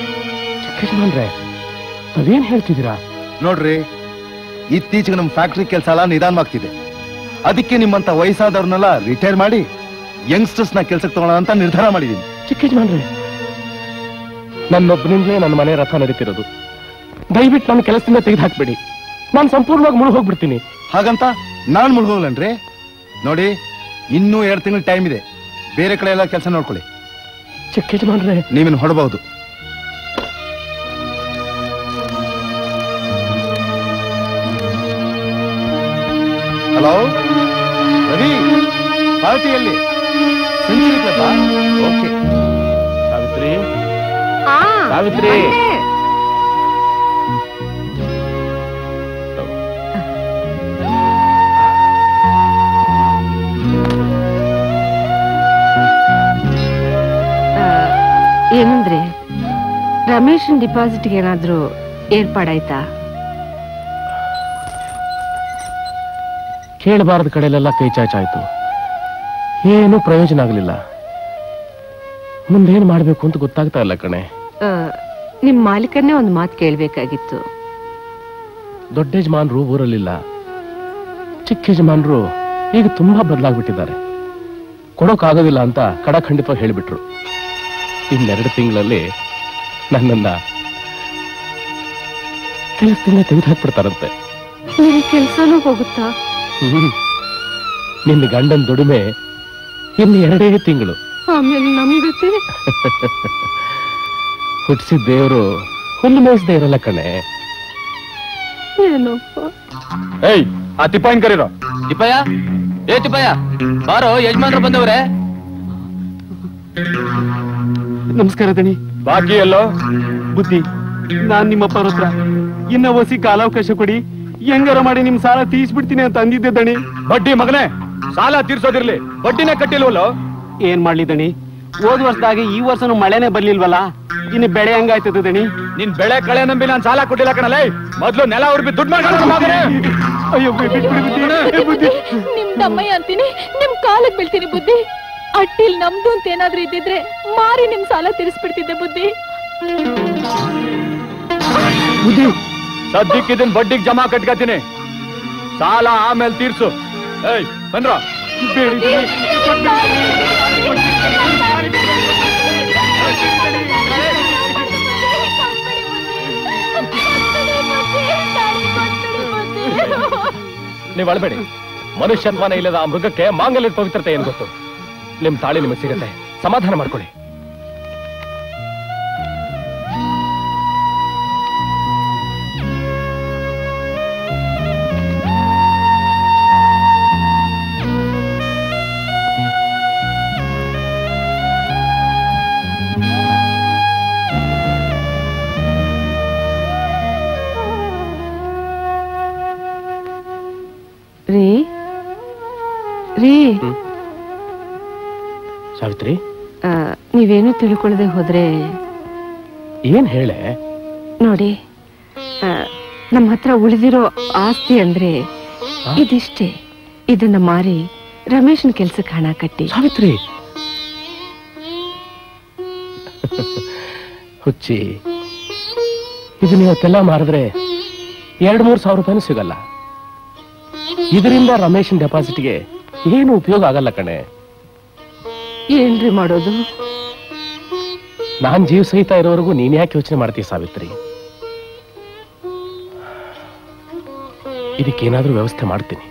Speaker 6: ಅದೇನ್ ಹೇಳ್ತಿದ್ದೀರಾ?
Speaker 5: ನೋಡ್ರಿ, ಇತ್ತೀಚೆಗೆ ನಮ್ಮ ಫ್ಯಾಕ್ಟ್ರಿ ಕೆಲಸ ಎಲ್ಲ ನಿಧಾನವಾಗ್ತಿದೆ. ಅದಕ್ಕೆ ನಿಮ್ಮಂತ ವಯಸ್ಸಾದವ್ರನ್ನೆಲ್ಲ ರಿಟೈರ್ ಮಾಡಿ ಯಂಗ್ಸ್ಟರ್ಸ್ ನ ಕೆಲ್ಸಕ್ಕೆ ತಗೊಳ್ಳೋಣ ಅಂತ ನಿರ್ಧಾರ ಮಾಡಿದೀನಿ.
Speaker 6: ಚಿಕ್ಕಜ್ಮಾನ್ರೆ, ನನ್ನೊಬ್ಬನಿಂದಲೇ ನನ್ನ ಮನೆ ರಥ ನಡೀತಿರೋದು. ದಯವಿಟ್ಟು ನನ್ನ ಕೆಲಸದಿಂದ ತೆಗೆದು ಹಾಕ್ಬೇಡಿ. ನಾನು ಸಂಪೂರ್ಣವಾಗಿ ಮುಳುಗಿ ಹೋಗ್ಬಿಡ್ತೀನಿ.
Speaker 5: ಹಾಗಂತ ನಾನ್ ಮುಳುಗೋಗ್ಲನ್ರಿ? ನೋಡಿ, ಇನ್ನೂ 2 ತಿಂಗಳು ಟೈಮ್ ಇದೆ. ಬೇರೆ ಕಡೆ ಎಲ್ಲ ಕೆಲಸ ನೋಡ್ಕೊಳ್ಳಿ.
Speaker 6: ಚಿಕ್ಕಜ್ಮಾನ್ರೆ,
Speaker 5: ನೀವೇನು ಹೊಡಬಹುದು. ಹಲೋ ರವಿ, ಪಾರ್ಟಿಯಲ್ಲಿ century club? Okay.
Speaker 6: Savitri, Savitri,
Speaker 4: ಏನಂದ್ರೆ ರಮೇಶನ್ ಡಿಪಾಸಿಟ್ಗೆ ಏನಾದ್ರೂ ಏರ್ಪಾಡಾಯ್ತಾ?
Speaker 6: ಕೇಳಬಾರದ ಕಡೆಯಲ್ಲೆಲ್ಲ ಕೈ ಚಾಚಾಯ್ತು. ಏನು ಪ್ರಯೋಜನ ಆಗಲಿಲ್ಲ. ಮುಂದೇನು ಮಾಡ್ಬೇಕು ಅಂತ ಗೊತ್ತಾಗ್ತಾ ಇಲ್ಲ ಕಣೆ.
Speaker 4: ನಿಮ್ ಮಾಲೀಕನ್ನೇ ಒಂದು ಮಾತು ಕೇಳ್ಬೇಕಾಗಿತ್ತು.
Speaker 6: ದೊಡ್ಡ ಯಜಮಾನ್ರು ಊರಲ್ಲಿಲ್ಲ. ಚಿಕ್ಕ ಯಜಮಾನ್ರು ಈಗ ತುಂಬಾ ಬದಲಾಗ್ಬಿಟ್ಟಿದ್ದಾರೆ. ಕೊಡೋಕ್ಕಾಗೋದಿಲ್ಲ ಅಂತ ಖಂಡಿತವಾಗಿ ಹೇಳಿಬಿಟ್ರು. 2 ತಿಂಗಳಲ್ಲಿ ನನ್ನನ್ನ ಕೆಲಸದಿಂದ ತೆಗೆದು ಹಾಕ್ಬಿಡ್ತಾರಂತೆ.
Speaker 4: ಕೆಲಸನೂ ಹೋಗುತ್ತಾ?
Speaker 6: ನಿನ್ನ ಗಂಡನ ದುಡಿಮೆ ಇನ್ನು 2 ತಿಂಗಳು.
Speaker 4: ಆಮೇಲೆ ನಮ್ ಗತಿ?
Speaker 6: ಹುಟ್ಟಿಸಿದ ದೇವರು ಹುಲ್ಲು ಮೇಯಿಸದೆ ಇರಲ್ಲ ಕಣೆ.
Speaker 4: ಏನಪ್ಪ?
Speaker 8: ಏಯ್, ಆ ತಿಪ್ಪಯ್ಯನ್ ಕರೀರೋ. ತಿಪ್ಪಯ್ಯ, ತಿಪ್ಪಯ್ಯ ಬಾರೋ, ಯಜಮಾನ್ರು ಬಂದವ್ರೆ. ನಮಸ್ಕಾರ ದಣಿ.
Speaker 6: ಬಾಕಿ ಎಲ್ಲೋ
Speaker 8: ಬುದ್ಧಿ, ನಾನ್ ನಿಮ್ಮಪ್ಪರ ಹತ್ರ ಇನ್ನ ಒಸಿ ಕಾಲಾವಕಾಶ ಕೊಡಿ, ಹೆಂಗಾರ ಮಾಡಿ ನಿಮ್ ಸಾಲ ತೀರ್ಸ್ಬಿಡ್ತೀನಿ ಅಂತ ಅಂದಿದ್ದೆ ದಣಿ.
Speaker 6: ಬಡ್ಡಿ ಮಗನೇ, ಸಾಲ ತೀರ್ಸೋದಿರ್ಲಿ, ಬಡ್ಡಿನೇ ಕಟ್ಟಿಲ್ವಲ್ಲೋ?
Speaker 8: ಏನ್ ಮಾಡ್ಲಿ ದಣಿ, ಹೋದ್ ವರ್ಷದಾಗೆ ಈ ವರ್ಷನೂ ಮಳೆನೆ ಬರ್ಲಿಲ್ವಲ್ಲ, ಇನ್ನು ಬೆಳೆ ಹಂಗಾಯ್ತದ ದಣಿ.
Speaker 6: ನಿನ್ ಬೆಳೆ ಕಳೆ ನಂಬಿ ನಾನ್ ಸಾಲ ಕೊಟ್ಟಿಲ್ಲ ಕಣಲೇ. ಮೊದ್ಲು ನೆಲ ಉರ್ಬಿ ದುಡ್ಡು ಮಾಡ್ಕೊಂಡು
Speaker 8: ಅಯ್ಯೋ ಬುದ್ಧಿ.
Speaker 3: ನಿಮ್ ತಮ್ಮಯ್ಯ ಅಂತೀನಿ, ನಿಮ್ ಕಾಲಕ್ ಬೀಳ್ತೀನಿ ಬುದ್ಧಿ. ಅಟ್ಟಿಲ್ ನಮ್ದು ಅಂತ ಏನಾದ್ರೂ ಇದ್ದಿದ್ರೆ ಮಾರಿ ನಿಮ್ ಸಾಲ ತೀರಿಸ್ಬಿಡ್ತಿದ್ದೆ ಬುದ್ಧಿ.
Speaker 6: ಬುದ್ಧಿ, ಸದ್ಯಕ್ಕೆ ಇದನ್ ಬಡ್ಡಿಗೆ ಜಮಾ ಕಟ್ಕತೀನಿ, ಸಾಲ ಆಮೇಲೆ ತೀರ್ಸು. ಏಯ್ ಬಂದ್ರ ನೀವ್ ಅಳಬೇಡಿ. ಮನುಷ್ಯತ್ವನೇ ಇಲ್ಲದ ಆ ಮೃಗಕ್ಕೆ ಮಾಂಗಲ್ಯದ ಪವಿತ್ರತೆ ಏನ್ ಗೊತ್ತು? ನಿಮ್ ತಾಳಿ ನಿಮಗೆ ಸಿಗತ್ತೆ, ಸಮಾಧಾನ ಮಾಡ್ಕೊಳ್ಳಿ.
Speaker 4: ರೀ ರೀ
Speaker 6: ಸಾವಿತ್ರಿ,
Speaker 4: ನೀವೇನು ತಿಳ್ಕೊಳ್ಳದೆ ಹೋದ್ರೆ
Speaker 6: ಏನ್ ಹೇಳೆ?
Speaker 4: ನೋಡಿ, ನಮ್ಮ ಹತ್ರ ಉಳಿದಿರೋ ಆಸ್ತಿ ಅಂದ್ರೆ ಇದಿಷ್ಟೇ. ಇದನ್ನ ಮಾರಿ ರಮೇಶನ್ ಕೆಲ್ಸಕ್ಕೆ ಹಣ ಕಟ್ಟಿ.
Speaker 6: ಸಾವಿತ್ರಿ, ಹುಚ್ಚಿ, ಇದನ್ನ ಇವತ್ತೆಲ್ಲ ಮಾರಿದ್ರೆ 2-3 ಸಾವಿರ ರೂಪಾಯಿನೂ ಸಿಗಲ್ಲ. ಇದರಿಂದ ರಮೇಶನ್ ಡೆಪಾಸಿಟ್ಗೆ ಏನು ಉಪಯೋಗ ಆಗಲ್ಲ ಕಣೆ.
Speaker 4: ಏನ್ರಿ ಮಾಡೋದು?
Speaker 6: ನಾನ್ ಜೀವ ಸಹಿತ ಇರೋವರೆಗೂ ನೀನ್ ಯಾಕೆ ಯೋಚನೆ ಮಾಡ್ತೀಯ ಸಾವಿತ್ರಿ? ಇದಕ್ಕೇನಾದ್ರೂ ವ್ಯವಸ್ಥೆ ಮಾಡ್ತೀನಿ.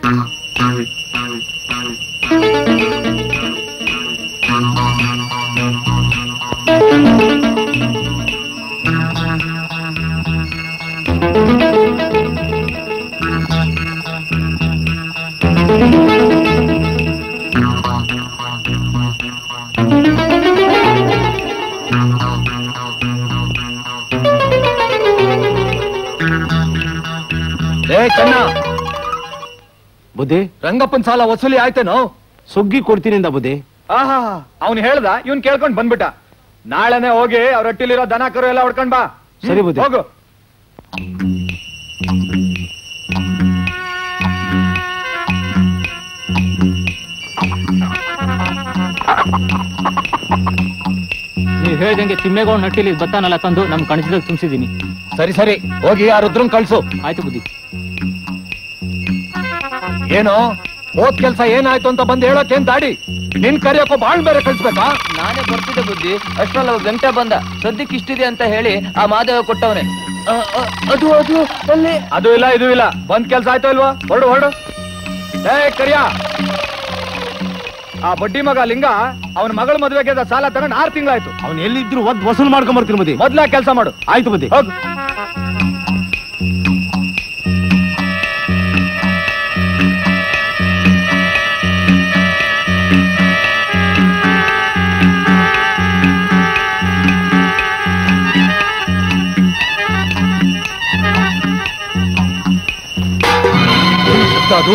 Speaker 6: ಚೆನ್ನ
Speaker 8: ಬುದ್ಧಿ,
Speaker 6: ರಂಗಪ್ಪನ್ ಸಾಲ ವಸೂಲಿ ಆಯ್ತೇನೋ?
Speaker 8: ಸುಗ್ಗಿ ಕೊಡ್ತೀನಿ ಅಂದ ಬುದ್ಧಿ.
Speaker 6: ಆಹಾ, ಅವ್ನು ಹೇಳ್ದ, ಇವ್ನ್ ಕೇಳ್ಕೊಂಡ್ ಬಂದ್ಬಿಟ್ಟ. ನಾಳೆನೆ ಹೋಗಿ ಅವ್ರ ಹಟ್ಟಿಲಿರೋ ದನ ಕರು ಎಲ್ಲ ಹೊಡ್ಕೊಂಡ್ ಬಾ.
Speaker 8: ಸರಿ ಬುದ್ಧಿ.
Speaker 6: ಹೋಗು.
Speaker 7: ನೀವ್ ಹೇಳ್ದಂಗೆ ತಿಮ್ಮೇಗೌಡ ನಟ್ಟಿಲಿ ಬತ್ತಾನಲ್ಲ ತಂದು ನಮ್ ಕಣಜದಾಗ ತುಂಬಿಸಿದೀನಿ.
Speaker 6: ಸರಿ ಸರಿ, ಹೋಗಿ ಆ ರುದ್ರನ್ ಕಳ್ಸು.
Speaker 7: ಆಯ್ತು ಬುದ್ಧಿ.
Speaker 6: ಏನೋ ಹೋದ್ ಕೆಲ್ಸ ಏನಾಯ್ತು ಅಂತ ಬಂದು ಹೇಳೋಕೇನ್ ದಾಡಿ? ನಿನ್ ಕರಿಯಕ್ಕೋ ಬಾಳ್ ಬೇರೆ ಕಳ್ಸ್ಬೇಕಾ?
Speaker 13: ನಾನೇ ಬರ್ತಿದ್ದೆ ಬುದ್ಧಿ, ಅಷ್ಟ್ರಲ್ಲಿ ಗಂಟೆ ಬಂದ. ಸದ್ಯಕ್ಕೆ ಇಷ್ಟಿದೆ ಅಂತ ಹೇಳಿ ಆ ಮಾದೇವ ಕೊಟ್ಟವನೆ.
Speaker 6: ಅದು ಇಲ್ಲ ಇದು ಇಲ್ಲ. ಬಂದ್ ಕೆಲ್ಸ ಆಯ್ತು ಇಲ್ವಾ? ಹೊರಡು. ಏ ಕರಿಯ, ಆ ಬಡ್ಡಿ ಮಗ ಲಿಂಗ ಅವನ ಮಗಳ ಮದುವೆಗೆ ಸಾಲ ತಗೊಂಡು 6 ತಿಂಗಳಾಯ್ತು.
Speaker 8: ಅವ್ನು ಎಲ್ಲಿದ್ರು ಒದ್ ವಸೂಲ್ ಮಾಡ್ಕೊಂಡ್ ಬರ್ತೀನಿ ಬುದ್ಧಿ.
Speaker 6: ಮೊದ್ಲ ಕೆಲಸ ಮಾಡು.
Speaker 8: ಆಯ್ತು ಬುದ್ಧಿ.
Speaker 6: ಹೋಗು. ಅದು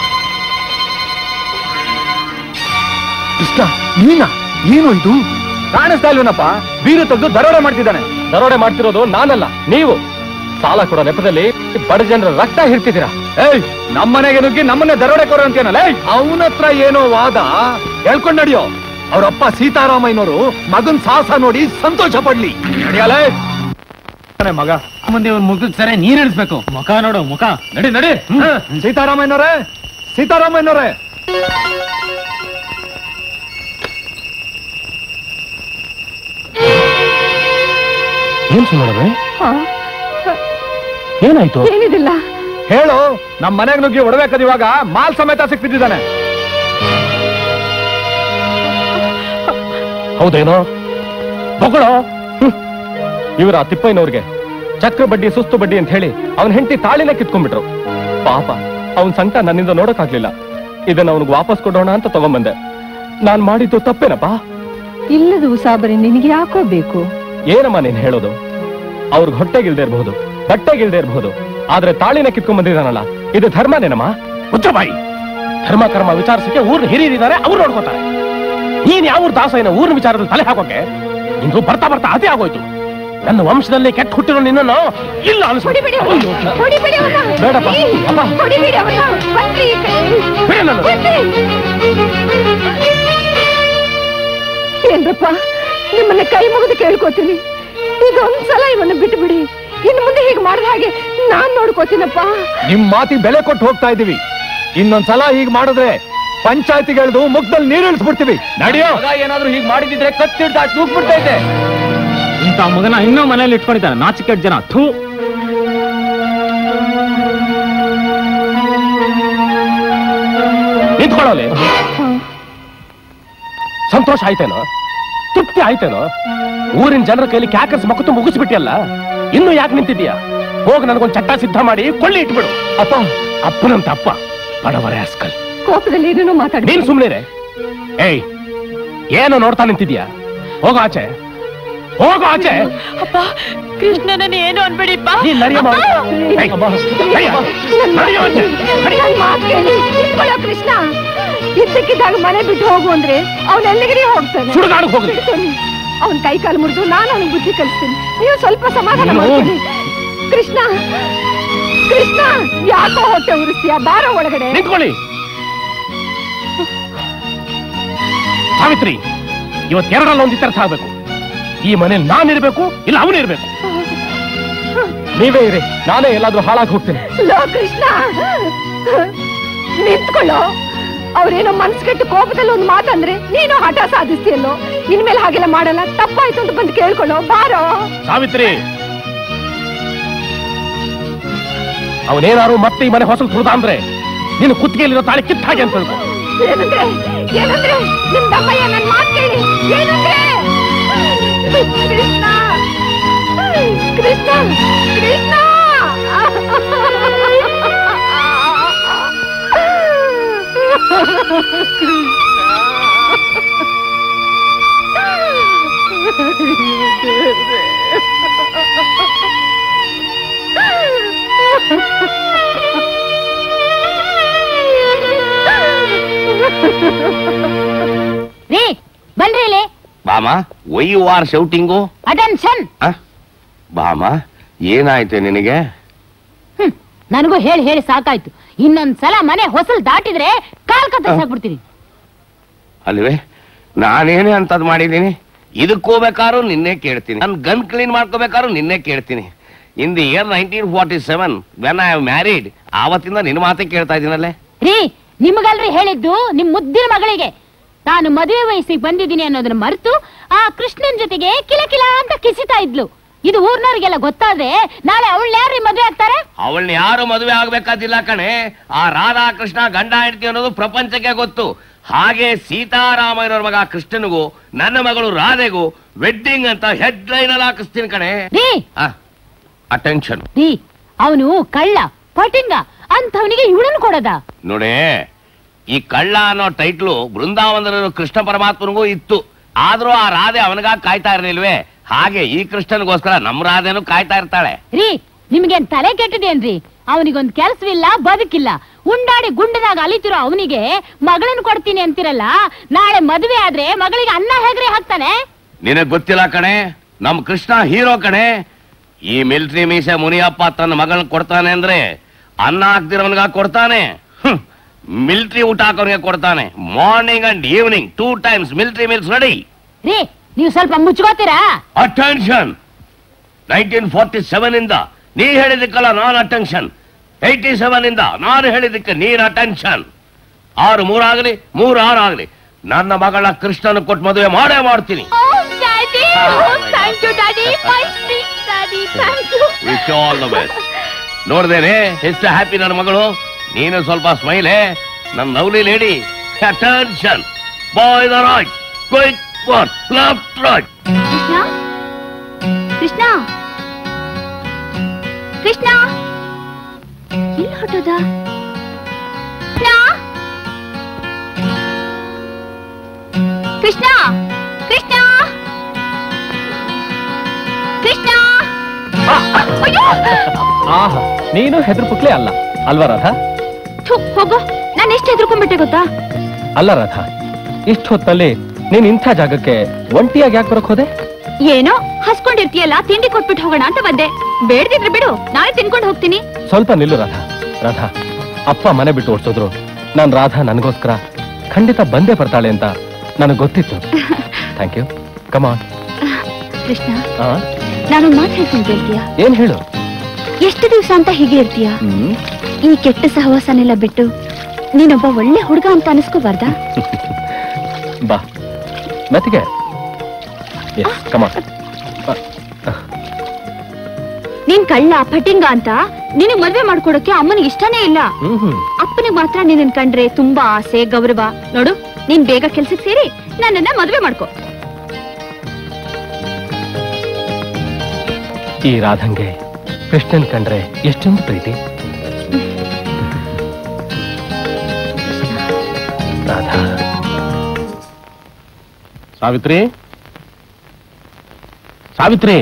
Speaker 6: ಕೃಷ್ಣ, ನೀನಾ? ಏನು ಇದು? ಕಾಣಿಸ್ತಾ ಇಲ್ವನಪ್ಪ? ಬೀರು ತೆಗೆದು ದರೋಡೆ ಮಾಡ್ತಿದ್ದಾನೆ. ದರೋಡೆ ಮಾಡ್ತಿರೋದು ನಾನಲ್ಲ, ನೀವು. ಸಾಲ ಕೊಡೋ ನೆಪದಲ್ಲಿ ಬಡ ಜನರ ರಕ್ತ ಹಿಡ್ತಿದ್ದೀರಾ. ಏಯ್, ನಮ್ಮನೆಗೆ ನುಗ್ಗಿ ನಮ್ಮನ್ನೇ ದರೋಡೆ ಕೊಡೋ ಅಂತೇನಲ್ಲ? ಅವನ ಹತ್ರ ಏನೋ ವಾದ ಹೇಳ್ಕೊಂಡ್ ನಡಿಯೋ. ಅವ್ರಪ್ಪ ಸೀತಾರಾಮಯ್ಯನವರು ಮಗನ್ ಸಾಹಸ ನೋಡಿ ಸಂತೋಷ ಪಡ್ಲಿ. ನಡಿಯಲೇ ಮಗ
Speaker 12: ಮುಂದೆ ಅವ್ರ ಮುಖಕ್ಕೆ ಸರಿ ನೀರ್ ಇಳಿಸ್ಬೇಕು. ಮುಖ ನೋಡು, ಮುಖ.
Speaker 6: ನಡಿ. ಸೀತಾರಾಮಯ್ಯನವರೇ, ಏನ್ ಸುಮ್ಮನೆ? ಏನಾಯ್ತು?
Speaker 4: ಏನಿದಿಲ್ಲ
Speaker 6: ಹೇಳು. ನಮ್ ಮನೆಗೆ ನುಗ್ಗಿ ಹೊಡಬೇಕದ ಇವಾಗ ಮಾಲ್ ಸಮೇತ ಸಿಕ್ತಿದ್ದಾನೆ. ಹೌದೇನೋ? ತಗೊಳ್ಳೋ. ಇವರ ತಿಪ್ಪಯ್ಯನವ್ರಿಗೆ ಚಕ್ರ ಬಡ್ಡಿ ಸುಸ್ತು ಬಡ್ಡಿ ಅಂತ ಹೇಳಿ ಅವನ ಹೆಂಡತಿ ತಾಳಿನ ಕಿತ್ಕೊಂಡ್ಬಿಟ್ರು. ಪಾಪ ಅವನ್ ಸಂಕಟ ನನ್ನಿಂದ ನೋಡಕ್ಕಾಗ್ಲಿಲ್ಲ. ಇದನ್ನ ಅವನಿಗೆ ವಾಪಸ್ ಕೊಡೋಣ ಅಂತ ತಗೊಂಡ್ಬಂದೆ. ನಾನ್ ಮಾಡಿದ್ದು ತಪ್ಪೇನಪ್ಪ?
Speaker 4: ಇಲ್ಲದ ಉಸಾಬರಿ ನಿನಗೆ ಯಾಕೋ ಬೇಕು?
Speaker 6: ಏನಮ್ಮ ನೀನ್ ಹೇಳೋದು? ಅವ್ರಿಗೆ ಹೊಟ್ಟೆಗಿಲ್ದೇ ಇರಬಹುದು, ಬಟ್ಟೆಗಿಲ್ದೇ ಇರಬಹುದು, ಆದ್ರೆ ತಾಳಿನ ಕಿತ್ಕೊಂಡ್ ಬಂದಿದ್ದಾನಲ್ಲ, ಇದು ಧರ್ಮನೇನಮ್ಮ? ಉಚ್ಚಬಾಯಿ, ಧರ್ಮ ಕರ್ಮ ವಿಚಾರಿಸಕ್ಕೆ ಊರ್ನ ಹಿರಿಯರಿದ್ದಾರೆ, ಅವ್ರು ನೋಡ್ಕೋತಾರೆ. ನೀನ್ ಯಾವ ದಾಸ ಏನೋ ಊರ್ನ ವಿಚಾರದಲ್ಲಿ ತಲೆ ಹಾಕೋಕೆ ನಿಂದು ಬರ್ತಾ ಬರ್ತಾ ಅದೇ ಆಗೋಯ್ತು. ನನ್ನ ವಂಶದಲ್ಲಿ ಕೆಟ್ಟ ಹುಟ್ಟಿರೋ ನಿನ್ನನ್ನು ಇಲ್ಲ ಬೇಡಪ್ಪ.
Speaker 4: ಏನ್ರಪ್ಪ, ನಿಮ್ಮನ್ನ ಕೈ ಮುಗಿದು ಕೇಳ್ಕೊತೀನಿ, ಈಗ ಒಂದ್ಸಲ ಇವನ್ನ ಬಿಟ್ಟು ಬಿಡಿ. ಇನ್ನು ಮುಂದೆ ಹೀಗೆ ಮಾಡಿದ ಹಾಗೆ ನಾನ್ ನೋಡ್ಕೋತೀನಪ್ಪ.
Speaker 6: ನಿಮ್ ಮಾತಿಗೆ ಬೆಲೆ ಕೊಟ್ಟು ಹೋಗ್ತಾ ಇದೀವಿ. ಇನ್ನೊಂದ್ಸಲ ಹೀಗ್ ಮಾಡಿದ್ರೆ ಪಂಚಾಯತಿಗೆಳ್ದು ಮುಖದಲ್ಲಿ ನೀರು ಇಳಿಸ್ಬಿಡ್ತೀವಿ. ನಡೆಯೋ.
Speaker 13: ಏನಾದ್ರೂ ಹೀಗ್ ಮಾಡಿದಿದ್ರೆ ಕತ್ತಿಡ್ದ ತೂಗ್ಬಿಡ್ತಾ ಇದ್ದೆ.
Speaker 7: ಇಂಥ ಮಗನ ಇನ್ನೂ ಮನೇಲಿ ಇಟ್ಕೊಂಡಿದ್ದಾನೆ, ನಾಚಿಕೆಟ್ ಜನ. ಥೂ.
Speaker 6: ನಿಂತ್ಕೊಳ್ಳೋಲೆ. ಸಂತೋಷ ಆಯ್ತೇನೋ? ತೃಪ್ತಿ ಆಯ್ತೇನೋ? ಊರಿನ ಜನರ ಕೈಲಿ ಕ್ಯಾಕರ್ಸ್ ಮಕ್ಕಳು ಮುಗಿಸ್ಬಿಟ್ಟಿಯಲ್ಲ, ಇನ್ನು ಯಾಕೆ ನಿಂತಿದ್ಯಾ? ಹೋಗಿ ನನಗೊಂದು ಚಟ್ಟ ಸಿದ್ಧ ಮಾಡಿ ಕೊಳ್ಳಿ ಇಟ್ಬಿಡು. ಅಪ್ಪ, ಅಪ್ಪನಂತ ಅಪ್ಪ ಬಡವರೇ ಅಸ್ಕಲ್.
Speaker 4: ಕೋಪದಲ್ಲಿ ಏನೇನೋ ಮಾತಾಡಿ.
Speaker 6: ನೀನ್ ಸುಮ್ನೆ. ಏಯ್, ಏನೋ ನೋಡ್ತಾ ನಿಂತಿದ್ಯಾ? ಹೋಗ ಆಚೆ, ಹೋಗ ಆಚೆ.
Speaker 2: ಅಪ್ಪ, ಕೃಷ್ಣನ ಏನು ಅನ್ಬೇಡಿಪ್ಪ.
Speaker 4: ಕೃಷ್ಣ ಇದ್ದಕ್ಕಿದ್ದಾಗ ಮನೆ ಬಿಟ್ಟು ಹೋಗು ಅಂದ್ರೆ ಅವನೆಲ್ಲಿಗಡೆ ಹೋಗ್ತಾನೆ.
Speaker 6: ಸುಡುಗಾಡಿಗೆ ಹೋಗ್ಲಿ.
Speaker 4: ಅವನ್ ಕೈ ಕಾಲು ಮುರಿದು ನಾನು ಅವನಿಗೆ ಬುದ್ಧಿ ಕಲಿಸ್ತೀನಿ. ನೀವು ಸ್ವಲ್ಪ ಸಮಾಧಾನ ಮಾಡ್ತೀನಿ. ಕೃಷ್ಣ, ಕೃಷ್ಣ, ಯಾಕೋ ಹೊಟ್ಟೆ ಉರಿಸ್ತೀಯ? ಬಾರ ಒಳಗಡೆ.
Speaker 6: ನಿಂತ್ಕೊಳ್ಳಿ. ಸಾವಿತ್ರಿ, ಇವತ್ತೆರಡರಲ್ಲಿ ಒಂದು ಇತರ ಆಗ್ಬೇಕು. ಈ ಮನೇಲಿ ನಾನಿರ್ಬೇಕು, ಇಲ್ಲ ಅವನಿರ್ಬೇಕು. ನೀವೇ ಇರಿ, ನಾನೇ ಎಲ್ಲಾದ್ರೂ ಹಾಳಾಗಿ ಹೋಗ್ತೇನೆ.
Speaker 4: ಲೋ ಕೃಷ್ಣ, ನಿಂತ್ಕೊಳ್ಳೋ. ಅವ್ರೇನೋ ಮನ್ಸು ಕೆಟ್ಟು ಕೋಪದಲ್ಲಿ ಒಂದು ಮಾತಂದ್ರೆ ನೀನು ಹಠ ಸಾಧಿಸ್ತೀಯಲ್ಲೋ. ಇನ್ಮೇಲೆ ಹಾಗೆಲ್ಲ ಮಾಡಲ್ಲ, ತಪ್ಪಾಯ್ತು ಅಂತ ಬಂದು ಕೇಳ್ಕೊಳ್ಳೋ. ಬಾರೋ.
Speaker 6: ಸಾವಿತ್ರಿ, ಅವನೇನಾರು ಮತ್ತೆ ಈ ಮನೆ ಹೊಸಲು ತುಳಿದ ಅಂದ್ರೆ ನೀನು ಕುತ್ತಿಗೆಯಲ್ಲಿರೋ ತಾಳಿ ಕಿತ್ತ ಹಾಗೆ ಅಂತ ಹೇಳ್ಕೊ.
Speaker 4: ಏನಂದ್ರೆ ಏನಂದ್ರೆ ನಿಮ್ ತಮ್ಮಯ್ಯ ನನ್ ಮಾತು ಕೇಳಿ. ಏನಂದ್ರೆ ಕೃಷ್ಣ, ಕೃಷ್ಣ, ಕೃಷ್ಣ.
Speaker 2: ರೀ, ಬನ್ರಿ ಇಲ್ಲಿ.
Speaker 10: ಬಾಮ, why you are shouting?
Speaker 2: Attention.
Speaker 10: ಬಾಮ, ಏನಾಯ್ತು ನಿನಗೆ?
Speaker 2: ನನಗೂ ಹೇಳಿ ಹೇಳಿ ಸಾಕಾಯ್ತು. ಇನ್ನೊಂದ್ಸಲ ಮನೆ ಹೊಸಲ್ ದಾಟಿದ್ರೆ ಕಾಲ್ ಕತ್ತರಿಸಾಕ್ಬಿಡ್ತೀನಿ.
Speaker 10: ಅಲ್ವೇ, ನಾನೇನೇ ಅಂತದ್ ಮಾಡಿದ್ದೀನಿ? ಇದಕ್ಕೋಬೇಕಾದ್ರೂ ನಿನ್ನೆ ಕೇಳ್ತೀನಿ. ನಾನು ಗನ್ ಕ್ಲೀನ್ ಮಾಡ್ಕೋಬೇಕಾದ್ರೂ ನಿನ್ನೆ ಕೇಳ್ತೀನಿ. In the year 1947 when I have married, ಆವತ್ತಿಂದ ನಿನ್ನ ಮಾತೇ ಕೇಳ್ತಾ ಇದ್ದೀನಲ್ಲೇ.
Speaker 2: ರೀ, ನಿಮ್ಗಲ್ರಿ ಹೇಳಿದ್ದು ನಿಮ್ ಮುದ್ದಿನ ಮಗಳಿಗೆ. ತಾನು ಮದುವೆ ವಯಸ್ಸಿಗೆ ಬಂದಿದ್ದೀನಿ ಅನ್ನೋದನ್ನ ಮರೆತು ಆ ಕೃಷ್ಣನ್ ಜೊತೆಗೆ ಕಿಲಕಿಲ ಅಂತ ಕಿಸಿತಾ ಇದ್ಲು. ಇದು ಊರ್ನವ್ರಿಗೆಲ್ಲ ಗೊತ್ತಾದ್ರೆ ನಾಳೆ ಅವಳನ್ನ ಯಾರು ಮದುವೆ ಆಗ್ತಾರೆ?
Speaker 10: ಅವಳನ್ನ ಯಾರು ಮದುವೆ ಆಗ್ಬೇಕಾದಿಲ್ಲ ಕಣೆ. ಆ ರಾಧಾಕೃಷ್ಣ ಗಂಡ ಹೆಂಡತಿ ಅನ್ನೋದು ಪ್ರಪಂಚಕ್ಕೆ ಗೊತ್ತು. ಹಾಗೆ ಸೀತಾರಾಮಯ್ಯನವ್ರ ಮಗ ಕೃಷ್ಣನಿಗೂ ನನ್ನ ಮಗಳು ರಾಧೆಗೂ ವೆಡ್ಡಿಂಗ್ ಅಂತ ಹೆಡ್ ಲೈನ್ ಅಲ್ಲಿ ಹಾಕಿಸ್ತೀನಿ ಕಣೆ. ಅಟೆನ್ಷನ್.
Speaker 2: ಅವನು ಕಳ್ಳ ಪಟಿಂಗ ಅಂತವನಿಗೆ ಇವಳನ್ನು ಕೊಡದ
Speaker 10: ನೋಡೇ, ಈ ಕಳ್ಳ ಅನ್ನೋ ಟೈಟ್ಲು ಬೃಂದಾವನದಲ್ಲಿರೋ ಕೃಷ್ಣ ಪರಮಾತ್ಮನಿಗೂ ಇತ್ತು. ಆದ್ರೂ ಆ ರಾಧೆ ಅವನಿಗಾಗ ಕಾಯ್ತಾ ಇರ್ಲಿಲ್ವೇ? ಹಾಗೆ ಈ ಕೃಷ್ಣನಿಗೋಸ್ಕರ ನಮ್ ರಾಧೆನೂ ಕಾಯ್ತಾ ಇರ್ತಾಳೆ.
Speaker 2: ರೀ, ನಿಮ್ಗೇನ್ ತಲೆ ಕೆಟ್ಟದೇನ್ರಿ? ಅವನಿಗೊಂದ್ ಕೆಲ್ಸವಿಲ್ಲ, ಬದುಕಿಲ್ಲ. ಉಂಡಾಡಿ ಗುಂಡದಾಗ ಅಲಿತಿರೋ ಅವನಿಗೆ ಮಗಳನ್ನ ಕೊಡ್ತೀನಿ ಅಂತಿರಲ್ಲ, ನಾಳೆ ಮದುವೆ ಆದ್ರೆ ಮಗಳಿಗೆ ಅನ್ನ ಹೇಗ್ರಿ ಹಾಕ್ತಾನೆ?
Speaker 10: ನಿನಗ್ ಗೊತ್ತಿಲ್ಲ ಕಣೆ, ನಮ್ ಕೃಷ್ಣ ಹೀರೋ ಕಣೆ. ಈ ಮಿಲಿಟರಿ ಮೀಸೆ ಮುನಿಯಪ್ಪ ತನ್ನ ಮಗಳನ್ನ ಕೊಡ್ತಾನೆ ಅಂದ್ರೆ ಅನ್ನ ಹಾಕ್ದಿರೋನ್ಗ ಕೊಡ್ತಾನೆ, ಮಿಲಿಟರಿ ಊಟ ಹಾಕೋನ್ಗೆ ಕೊಡ್ತಾನೆ. Morning and evening 2 times military meals ready.
Speaker 2: ರೀ, ನೀವು ಸ್ವಲ್ಪ ಮುಚ್ಕೋತೀರಾ?
Speaker 10: ಅಟೆನ್ಷನ್. 1947 ಇಂದ ನೀ ಹೇಳಿದಕ್ಕಲ್ಲ ನಾನ್ ಅಟೆನ್ಷನ್. 87 ಇಂದ ನಾನು ಹೇಳಿದಕ್ಕೆ ನೀನ್ ಅಟೆನ್ಷನ್. 6-3 ಆಗಲಿ 3-6 ಆಗಲಿ, ನನ್ನ ಮಗಳ ಕೃಷ್ಣನ ಕೊಟ್ಟು ಮದುವೆ ಮಾಡೇ ಮಾಡ್ತೀನಿ. Wish all the best. ನೋಡ್ದೇನೆ ಎಷ್ಟು ಹ್ಯಾಪಿ ನನ್ನ ಮಗಳು. ನೀನು ಸ್ವಲ್ಪ ಸ್ಮೈಲೇ ನನ್ನ lovely lady. Attention. By the right, quick for left right.
Speaker 3: Krishna, Krishna, ಎಲ್ಲಿ ಹೊಟ್ಟೋದ? ಕೃಷ್ಣ, ಕೃಷ್ಣ, ಕೃಷ್ಣ
Speaker 6: ಆಹಾ ನೀನು ಹೆದ್ರ ಪುಕ್ಲೆ ಅಲ್ಲ ಅಲ್ವಾ ರಾಧಾ?
Speaker 3: ಹೋಗೋ, ನಾನು ಎಷ್ಟು ಹೆದರ್ಕೊಂಡ್ಬಿಟ್ಟೆ ಗೊತ್ತಾ?
Speaker 6: ಅಲ್ಲ ರಾಧಾ, ಇಷ್ಟ ಹೊತ್ತಲ್ಲಿ ನೀನ್ ಇಂಥ ಜಾಗಕ್ಕೆ ಒಂಟಿಯಾಗಿ ಯಾಕೆ ಬರಕ್ ಹೋದೆ?
Speaker 3: ಏನೋ ಹಸ್ಕೊಂಡಿರ್ತೀಯಲ್ಲ, ತಿಂಡಿ ಕೊಟ್ಬಿಟ್ಟು ಹೋಗೋಣ ಅಂತ ಬಂದೆ. ಬೇಡದಿದ್ರೆ ಬಿಡು, ನಾಳೆ ತಿನ್ಕೊಂಡು ಹೋಗ್ತೀನಿ.
Speaker 6: ಸ್ವಲ್ಪ ನಿಲ್ಲು ರಾಧಾ. ರಾಧಾ, ಅಪ್ಪ ಮನೆ ಬಿಟ್ಟು ಓಡಿಸೋದ್ರು, ನಾನ್ ರಾಧಾ ನನಗೋಸ್ಕರ ಖಂಡಿತ ಬಂದೇ ಬರ್ತಾಳೆ ಅಂತ ನನಗೆ ಗೊತ್ತಿತ್ತು. Thank you. ಕಮಾನ್.
Speaker 3: ಕೃಷ್ಣ, ನಾನೊಂದು ಮಾತು ಹೇಳ್ತೀನಿ, ಕೇಳ್ತೀಯಾ?
Speaker 6: ಏನ್ ಹೇಳು?
Speaker 3: ಎಷ್ಟು ದಿವಸ ಅಂತ ಹೀಗೆ ಇರ್ತೀಯ? ಈ ಕೆಟ್ಟ ಸಹವಾಸನೆಲ್ಲ ಬಿಟ್ಟು ನೀನೊಬ್ಬ ಒಳ್ಳೆ ಹುಡುಗ ಅಂತ ಅನಿಸ್ಕೋಬಾರ್ದಾ?
Speaker 6: ಬಾ ಮೆತ್ತಿಗೆ. ಕಮಾನ್.
Speaker 3: ನೀನ್ ಕಳ್ಳ ಪಟಿಂಗ ಅಂತ ನಿನಗ್ ಮದ್ವೆ ಮಾಡ್ಕೊಡಕ್ಕೆ ಅಮ್ಮನಿಗೆ ಇಷ್ಟನೇ ಇಲ್ಲ. ಅಪ್ಪನಿಗೆ ಮಾತ್ರ ನಿನ್ನ ಕಂಡ್ರೆ ತುಂಬಾ ಆಸೆ, ಗೌರವ. ನೋಡು, ನೀನ್ ಬೇಗ ಕೆಲ್ಸಕ್ಕೆ ಸೇರಿ ನನ್ನನ್ನ ಮದ್ವೆ ಮಾಡ್ಕೊ.
Speaker 6: ಈ ರಾಧಂಗೆ ಕೃಷ್ಣನ್ ಕಂಡ್ರೆ ಎಷ್ಟೊಂದು ಪ್ರೀತಿ. ರಾಧಾ. ಸಾವಿತ್ರಿ, ಸಾವಿತ್ರಿ,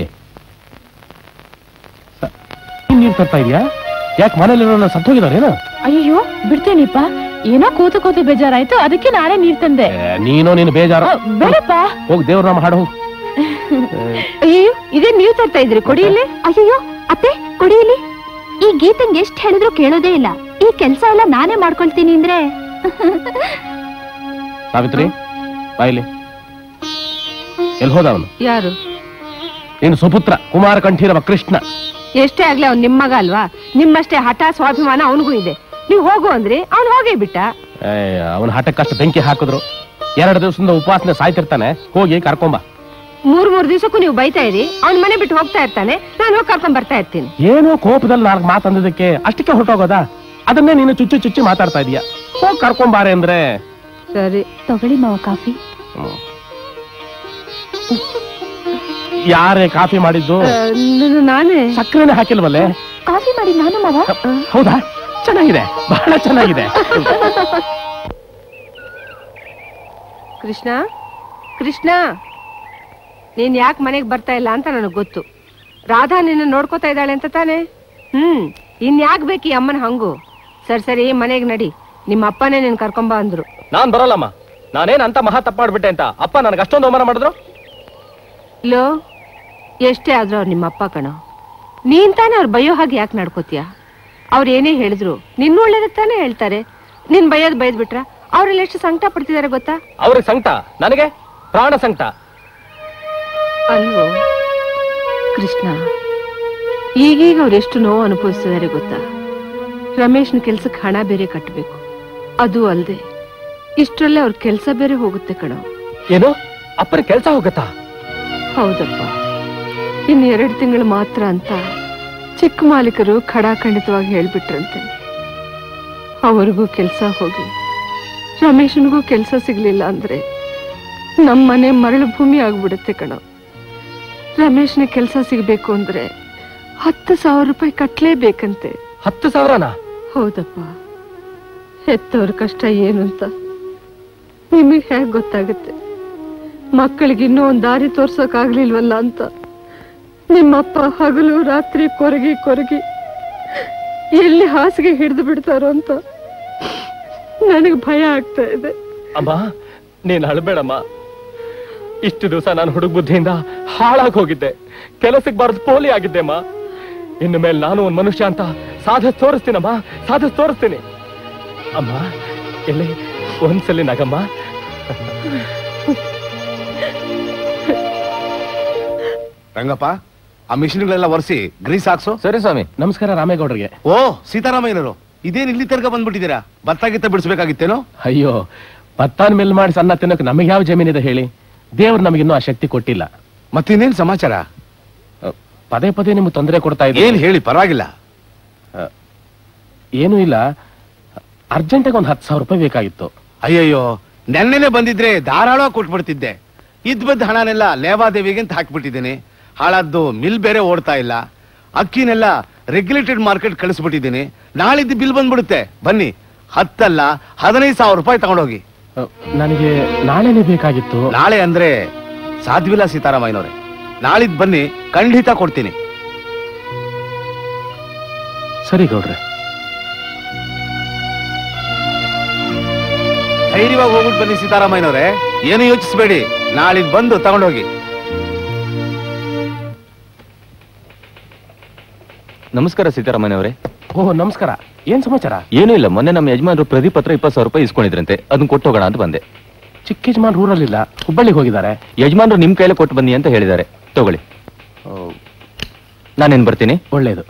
Speaker 6: ನೀನ್ ತರ್ತಾ ಇದೀಯಾ? ಯಾಕೆ ಮನೇಲಿರೋ ಸತ್ತೋಗಿದಾರೇನ?
Speaker 11: ಅಯ್ಯೋ ಬಿಡ್ತೇನಿಪ್ಪ, ಏನೋ ಕೂತು ಬೇಜಾರಾಯ್ತು, ಅದಕ್ಕೆ ನಾನೇ ನೀರ್ ತಂದೆ.
Speaker 6: ನೀನು ಬೇಜಾರು
Speaker 11: ಬೇಡಪ್ಪ,
Speaker 6: ಹೋಗ್ ದೇವ್ರ ನಾಮ ಹಾಡು.
Speaker 3: ಅಯ್ಯೋ, ಇದೇ ನೀವ್ ತರ್ತಾ ಇದ್ರಿ, ಕೊಡಿ ಇಲ್ಲಿ. ಅಯ್ಯೋ ಅತ್ತೆ, ಕೊಡಿ ಇಲ್ಲಿ. ಈ ಗೀತಂಗೆ ಎಷ್ಟ್ ಹೇಳಿದ್ರು ಕೇಳೋದೇ ಇಲ್ಲ. ಈ ಕೆಲ್ಸ ಎಲ್ಲ ನಾನೇ ಮಾಡ್ಕೊಳ್ತೀನಿ ಅಂದ್ರೆ.
Speaker 6: ಸಾವಿತ್ರಿ, ಬಾಯಿಲಿ. ಎಲ್ಲಿ ಹೋದ ಅವನು?
Speaker 4: ಯಾರು?
Speaker 6: ನೀನು ಸುಪುತ್ರ ಕುಮಾರ ಕಂಠೀರವ ಕೃಷ್ಣ.
Speaker 4: ಎಷ್ಟೇ ಆಗ್ಲಿ ಅವ್ನು ನಿಮ್ಮ ಮಗ ಅಲ್ವಾ? ನಿಮ್ಮಷ್ಟೇ ಹಠ ಸ್ವಾಭಿಮಾನ ಅವನಿಗೂ ಇದೆ. ನೀವು ಹೋಗು ಅಂದ್ರೆ ಅವ್ನು ಹೋಗೇ ಬಿಟ್ಟ.
Speaker 6: ಅವನ ಹಠಕ್ಕಷ್ಟು ಬೆಂಕಿ ಹಾಕಿದ್ರು. 2 ದಿವಸದಿಂದ ಉಪವಾಸನೆ ಸಾಯ್ತಿರ್ತಾನೆ. ಹೋಗಿ ಕರ್ಕೊಂಬ.
Speaker 4: 3 ದಿವಸಕ್ಕೂ ನೀವು ಬೈತಾ ಇರಿ, ಅವ್ನ ಮನೆ ಬಿಟ್ಟು ಹೋಗ್ತಾ ಇರ್ತಾನೆ, ನಾನು ಹೋಗಿ ಕರ್ಕೊಂಡ್ ಬರ್ತಾ ಇರ್ತೀನಿ.
Speaker 6: ಏನೋ ಕೋಪದಲ್ಲಿ 4 ಮಾತಂದಿದ್ದಕ್ಕೆ ಅಷ್ಟಕ್ಕೆ ಹೊರಟೋಗೋದಾ? ಅದನ್ನೇ ನೀನು ಚುಚ್ಚಿ ಮಾತಾಡ್ತಾ ಇದೀಯ. ಹೋಗಿ ಕರ್ಕೊಂಬಾರೆ ಅಂದ್ರೆ.
Speaker 4: ಸರಿ
Speaker 3: ತಗೊಳ್ಳಿ ಮಾವ ಕಾಫಿ.
Speaker 6: ಯಾರೇ ಕಾಫಿ ಮಾಡಿದ್ದು?
Speaker 4: ನಾನೇ.
Speaker 6: ಸಕ್ಕರೆನೇ ಹಾಕಿಲ್ವಲ್ಲೇ?
Speaker 3: ಕಾಫಿ ಮಾಡಿ ನಾನು ಮಾವ.
Speaker 6: ಹೌದಾ? ಚೆನ್ನಾಗಿದೆ, ಬಹಳ ಚೆನ್ನಾಗಿದೆ.
Speaker 4: ಕೃಷ್ಣ, ಕೃಷ್ಣ, ನೀನ್ ಯಾಕೆ ಮನೆಗೆ ಬರ್ತಾ ಇಲ್ಲ ಅಂತ ನನಗೆ ಗೊತ್ತು. ರಾಧಾ ನಿನ್ನ ನೋಡ್ಕೋತಾ ಇದ್ದಾಳೆ ಅಂತ ತಾನೆ? ಇನ್ಯಾಕ್ ಬೇಕು ಈ ಅಮ್ಮನ ಹಂಗು? ಸರಿ ಮನೆಗೆ ನಡಿ, ನಿಮ್ಮ ಅಪ್ಪನೇ ನೀನ್ ಕರ್ಕೊಂಬ ಅಂದ್ರು.
Speaker 6: ನಾನ್ ಬರಲ್ಲಮ್ಮ. ನಾನೇನ್ ಅಂತ ಮಹಾ ತಪ್ಪ ಮಾಡ್ಬಿಟ್ಟೆ ಅಂತ ಅಪ್ಪ ನನಗೆ ಅಷ್ಟೊಂದು ಅವಮಾನ ಮಾಡಿದ್ರು?
Speaker 4: ಲೋ, ಎಷ್ಟೇ ಆದ್ರೂ ಅವ್ರು ನಿಮ್ಮ ಅಪ್ಪ ಕಣೋ. ನೀನ್ ತಾನೇ ಅವ್ರು ಬೈಯೋ ಹಾಗೆ ಯಾಕೆ ನಡ್ಕೋತೀಯ? ಅವ್ರು ಏನೇ ಹೇಳಿದ್ರು ನಿನ್ನ ಒಳ್ಳೇದಕ್ಕೆ ತಾನೇ ಹೇಳ್ತಾರೆ. ನೀನ್ ಬೈದ್ ಬಿಟ್ರ ಅವ್ರೆಲ್ಲ ಎಷ್ಟು ಸಂಕಟ ಪಡ್ತಿದಾರೆ ಗೊತ್ತಾ?
Speaker 6: ಅವ್ರಿಗೆ ಸಂಕಟ, ನನಗೆ ಪ್ರಾಣ ಸಂಕಟ
Speaker 4: ಅಲ್ವೋ ಕೃಷ್ಣ? ಈಗೀಗ ಅವ್ರೆಷ್ಟು ನೋವು ಅನುಭವಿಸ್ತಿದ್ದಾರೆ ಗೊತ್ತಾ? ರಮೇಶ್ನ ಕೆಲ್ಸಕ್ಕೆ ಹಣ ಬೇರೆ ಕಟ್ಟಬೇಕು. ಅದು ಅಲ್ದೆ ಇಷ್ಟರಲ್ಲೇ ಅವ್ರ ಕೆಲ್ಸ ಬೇರೆ ಹೋಗುತ್ತೆ ಕಣೋ.
Speaker 6: ಏನು? ಅಪ್ಪನ ಕೆಲ್ಸ ಹೋಗುತ್ತಾ?
Speaker 4: ಹೌದಪ್ಪ, ಇನ್ನು 2 ತಿಂಗಳು ಮಾತ್ರ ಅಂತ ಚಿಕ್ಕ ಮಾಲೀಕರು ಖಡಾಖಂಡಿತವಾಗಿ ಹೇಳ್ಬಿಟ್ರಂತೆ. ಅವರಿಗೂ ಕೆಲ್ಸ ಹೋಗಿ ರಮೇಶನ್ಗೂ ಕೆಲ್ಸ ಸಿಗ್ಲಿಲ್ಲ ಅಂದ್ರೆ ನಮ್ಮನೆ ಮರಳು ಭೂಮಿ ಆಗ್ಬಿಡುತ್ತೆ ಕಣ. ರಮೇಶ್ನ ಕೆಲ್ಸ ಸಿಗ್ಬೇಕು ಅಂದ್ರೆ 10,000 ರೂಪಾಯಿ ಕಟ್ಲೇಬೇಕಂತೆ.
Speaker 6: 10,000ನಾ?
Speaker 4: ಹೌದಪ್ಪ. ಹೆತ್ತವ್ರ ಕಷ್ಟ ಏನು ಅಂತ ನಿಮಗೆ ಹೇಗ್ ಗೊತ್ತಾಗುತ್ತೆ? ಮಕ್ಕಳಿಗೆ ಇನ್ನೂ ಒಂದು ದಾರಿ ತೋರ್ಸೋಕಾಗ್ಲಿಲ್ವಲ್ಲ ಅಂತ ನಿಮ್ಮಪ್ಪ ಹಗಲು ರಾತ್ರಿ ಕೊರಗಿ ಎಲ್ಲಿ ಹಾಸಿಗೆ ಹಿಡಿದು ಬಿಡ್ತಾರೋ ಅಂತ ನನಗೆ ಭಯ ಆಗ್ತಾ ಇದೆ.
Speaker 6: ಅಮ್ಮ, ನೀನ್ ಅಳ್ಬೇಡಮ್ಮ. ಇಷ್ಟು ದಿವಸ ನಾನು ಹುಡುಗ ಬುದ್ಧಿಯಿಂದ ಹಾಳಾಗಿ ಹೋಗಿದ್ದೆ, ಕೆಲಸಕ್ಕೆ ಬಾರದು ಪೋಲಿ ಆಗಿದ್ದೆಮ್ಮ. ಇನ್ನು ಮೇಲೆ ನಾನು ಒಂದು ಮನುಷ್ಯ ಅಂತ ಸಾಧಿಸಿ ತೋರಿಸ್ತೀನಮ್ಮ, ಸಾಧಿಸಿ ತೋರಿಸ್ತೀನಿ. ಅಮ್ಮ, ಎಲ್ಲಿ ಒಂದ್ಸಲಿ ನಗಮ್ಮ.
Speaker 5: ರಂಗಪ್ಪ, ಆ ಮಿಷಿನ್ಗಳೆಲ್ಲ ಒರೆಸಿ ಗ್ರೀಸ್ ಹಾಕ್ಸು.
Speaker 6: ಸರಿ ಸ್ವಾಮಿ. ನಮಸ್ಕಾರ ರಾಮೇಗೌಡರಿಗೆ.
Speaker 5: ಓ ಸೀತಾರಾಮಯ್ಯನವರು, ಇದೇನು ಇಲ್ಲಿ ತನಕ ಬಂದ್ಬಿಟ್ಟಿದ್ದೀರಾ? ಭತ್ತ ಬಿಡಿಸ್ಬೇಕಾಗಿತ್ತೇನೋ?
Speaker 6: ಅಯ್ಯೋ, ಭತ್ತಾನ್ ಮಿಲ್ ಮಾಡಿ ಸಣ್ಣ ತಿನ್ನೋಕೆ ನಮಗೆ ಯಾವ ಜಮೀನಿದೆ ಹೇಳಿ? ದೇವ್ರು ನಮಗಿನ್ನೂ ಆ ಶಕ್ತಿ ಕೊಟ್ಟಿಲ್ಲ.
Speaker 5: ಮತ್ತಿನ್ನೇನು ಸಮಾಚಾರ?
Speaker 6: ಪದೇ ಪದೇ ನಿಮ್ಗೆ ತೊಂದರೆ ಕೊಡ್ತಾ ಇದೆ.
Speaker 5: ಏನ್ ಹೇಳಿ, ಪರವಾಗಿಲ್ಲ.
Speaker 6: ಏನೂ ಇಲ್ಲ, ಅರ್ಜೆಂಟಾಗಿ ಒಂದು 10,000 ರೂಪಾಯಿ ಬೇಕಾಗಿತ್ತು.
Speaker 5: ಅಯ್ಯಯ್ಯೋ, ನೆನ್ನೆನೆ ಬಂದಿದ್ರೆ ಧಾರಾಳವಾಗಿ ಕೊಟ್ಬಿಡ್ತಿದ್ದೆ. ಇದ್ಬದ್ದ ಹಣನೆಲ್ಲ ಲೇವಾದೇವಿಗೆ ಅಂತ ಹಾಕ್ಬಿಟ್ಟಿದ್ದೀನಿ. ಹಾಳಾದ್ದು ಮಿಲ್ ಬೇರೆ ಓಡ್ತಾ ಇಲ್ಲ. ಅಕ್ಕಿನೆಲ್ಲ ರೆಗ್ಯುಲೇಟೆಡ್ ಮಾರ್ಕೆಟ್ ಕಳಿಸ್ಬಿಟ್ಟಿದ್ದೀನಿ. ನಾಳಿದ್ದು ಬಿಲ್ ಬಂದ್ಬಿಡುತ್ತೆ. ಬನ್ನಿ, 10 ಅಲ್ಲ 15,000 ರೂಪಾಯಿ ತಗೊಂಡೋಗಿ.
Speaker 6: ನನಗೆ ನಾಳೆನೇ ಬೇಕಾಗಿತ್ತು.
Speaker 5: ನಾಳೆ ಅಂದ್ರೆ ಸಾಧ್ಯವಿಲ್ಲ ಸೀತಾರಾಮಯ್ಯನವ್ರೆ. ನಾಳಿದ್ದು ಬನ್ನಿ, ಖಂಡಿತ ಕೊಡ್ತೀನಿ.
Speaker 14: ಸರಿ ಗೌಡ್ರೆ.
Speaker 5: ಧೈರ್ಯವಾಗಿ ಹೋಗ್ಬಿಟ್ಟು ಬನ್ನಿ ಸೀತಾರಾಮಯ್ಯನವರೇ, ಏನು ಯೋಚಿಸಬೇಡಿ. ನಾಳಿದ್ದು ಬಂದು ತಗೊಂಡೋಗಿ.
Speaker 8: ನಮಸ್ಕಾರ ಸಿದ್ದರಾಮಯ್ಯನವರೇ.
Speaker 14: ಓಹ್ ನಮಸ್ಕಾರ. ಏನ್ ಸಮಾಚಾರ?
Speaker 8: ಏನೂ ಇಲ್ಲ, ಮೊನ್ನೆ ನಮ್ಮ ಯಜಮಾನರು ಪ್ರದೀಪ್ ಹತ್ರ 20,000 ರೂಪಾಯಿ ಇಸ್ಕೊಂಡಿದ್ರಂತೆ, ಅದನ್ನ ಕೊಟ್ಟು ಹೋಗೋಣ ಅಂತ ಬಂದೆ.
Speaker 14: ಚಿಕ್ಕ ಯಜಮಾನ್ ಊರಲ್ಲಿಲ್ಲ, ಹುಬ್ಬಳ್ಳಿಗೆ ಹೋಗಿದ್ದಾರೆ.
Speaker 8: ಯಜಮಾನರು ನಿಮ್ ಕೈಲೇ ಕೊಟ್ಟು ಬನ್ನಿ ಅಂತ ಹೇಳಿದ್ದಾರೆ, ತಗೊಳ್ಳಿ. ನಾನೇನ್ ಬರ್ತೀನಿ.
Speaker 14: ಒಳ್ಳೇದು.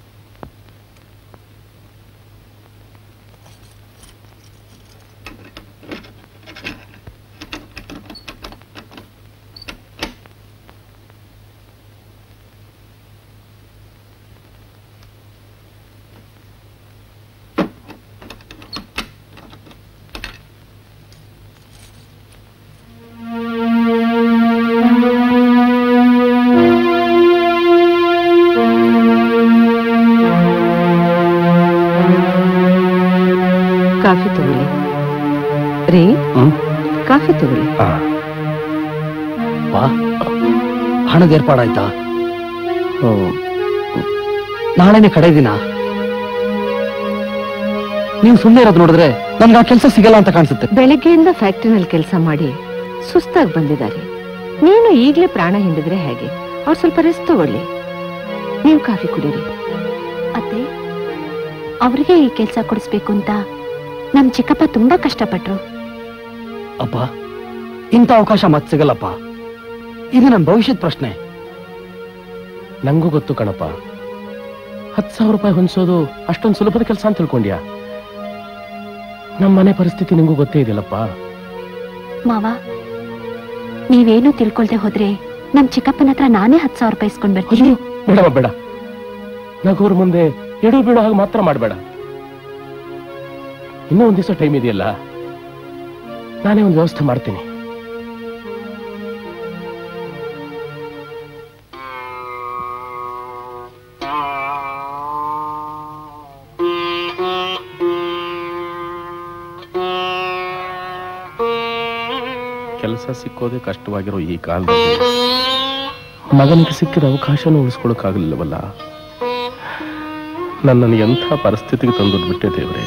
Speaker 4: ಕಾಫಿ ತಗೊಳ್ಳಿ ರೀ. ಕಾಫಿ ತಗೊಳ್ಳಿ.
Speaker 12: ಹಣದ ಏರ್ಪಾಡಾಯ್ತಾ? ನಾಳೆನೆ ಕಡೆ ದಿನ. ನೀವು ಸುಮ್ಮನೆ ಇರೋದು ನೋಡಿದ್ರೆ ನನ್ಗೆ ಆ ಕೆಲಸ ಸಿಗಲ್ಲ ಅಂತ ಕಾಣಿಸುತ್ತೆ.
Speaker 4: ಬೆಳಗ್ಗೆಯಿಂದ ಫ್ಯಾಕ್ಟ್ರಿನಲ್ಲಿ ಕೆಲಸ ಮಾಡಿ ಸುಸ್ತಾಗಿ ಬಂದಿದ್ದಾರೆ. ನೀನು ಈಗಲೇ ಪ್ರಾಣ ಹಿಂಡಿದ್ರೆ ಹೇಗೆ? ಅವ್ರು ಸ್ವಲ್ಪ ರೆಸ್ಟ್ ತಗೊಳ್ಳಿ. ನೀವು ಕಾಫಿ ಕುಡೀರಿ.
Speaker 3: ಅತ್ತೆ, ಅವ್ರಿಗೆ ಈ ಕೆಲಸ ಕೊಡಿಸ್ಬೇಕು ಅಂತ ನಮ್ ಚಿಕ್ಕಪ್ಪ ತುಂಬಾ ಕಷ್ಟಪಟ್ರು.
Speaker 12: ಅಪ್ಪ, ಇಂಥ ಅವಕಾಶ ಮತ್ತೆ ಸಿಗಲ್ಲಪ್ಪ. ಇದು ನನ್ನ ಭವಿಷ್ಯದ ಪ್ರಶ್ನೆ.
Speaker 14: ನಂಗೂ ಗೊತ್ತು ಕಣಪ್ಪ. 10,000 ರೂಪಾಯಿ ಹೊಂದಿಸೋದು ಅಷ್ಟೊಂದು ಸುಲಭದ ಕೆಲಸ ಅಂತ ತಿಳ್ಕೊಂಡ್ಯಾ? ನಮ್ಮ ಮನೆ ಪರಿಸ್ಥಿತಿ ನಿಂಗೂ ಗೊತ್ತೇ ಇದೆಯಲ್ಲಪ್ಪ.
Speaker 3: ಮಾವ, ನೀವೇನು ತಿಳ್ಕೊಳ್ದೆ ಹೋದ್ರೆ ನಮ್ ಚಿಕ್ಕಪ್ಪನ ಹತ್ರ ನಾನೇ 10,000 ರೂಪಾಯಿ ಇಸ್ಕೊಂಡ್ ಬರ್ತೀನಿ.
Speaker 14: ಬೇಡವ ಬೇಡ, ನಗೋರ್ ಮುಂದೆ ಎಡು ಬಿಡೋ ಹಾಗೆ ಮಾತ್ರ ಮಾಡಬೇಡ. ಇನ್ನೂ ಒಂದ್ ದಿವಸ ಟೈಮ್ ಇದೆಯಲ್ಲ, ನಾನೇ ಒಂದು ವ್ಯವಸ್ಥೆ ಮಾಡ್ತೀನಿ. ಕೆಲಸ ಸಿಕ್ಕೋದೇ ಕಷ್ಟವಾಗಿರೋ ಈ ಕಾಲದಲ್ಲಿ ಮಗನಿಗೆ ಸಿಕ್ಕಿದ ಅವಕಾಶನೂ ಉಳಿಸ್ಕೊಳಕ್ಕಾಗಲಿಲ್ಲವಲ್ಲ. ನನ್ನನ್ನು ಎಂಥ ಪರಿಸ್ಥಿತಿಗೆ ತಂದೊಡ್ಬಿಟ್ಟೆ ದೇವರೇ.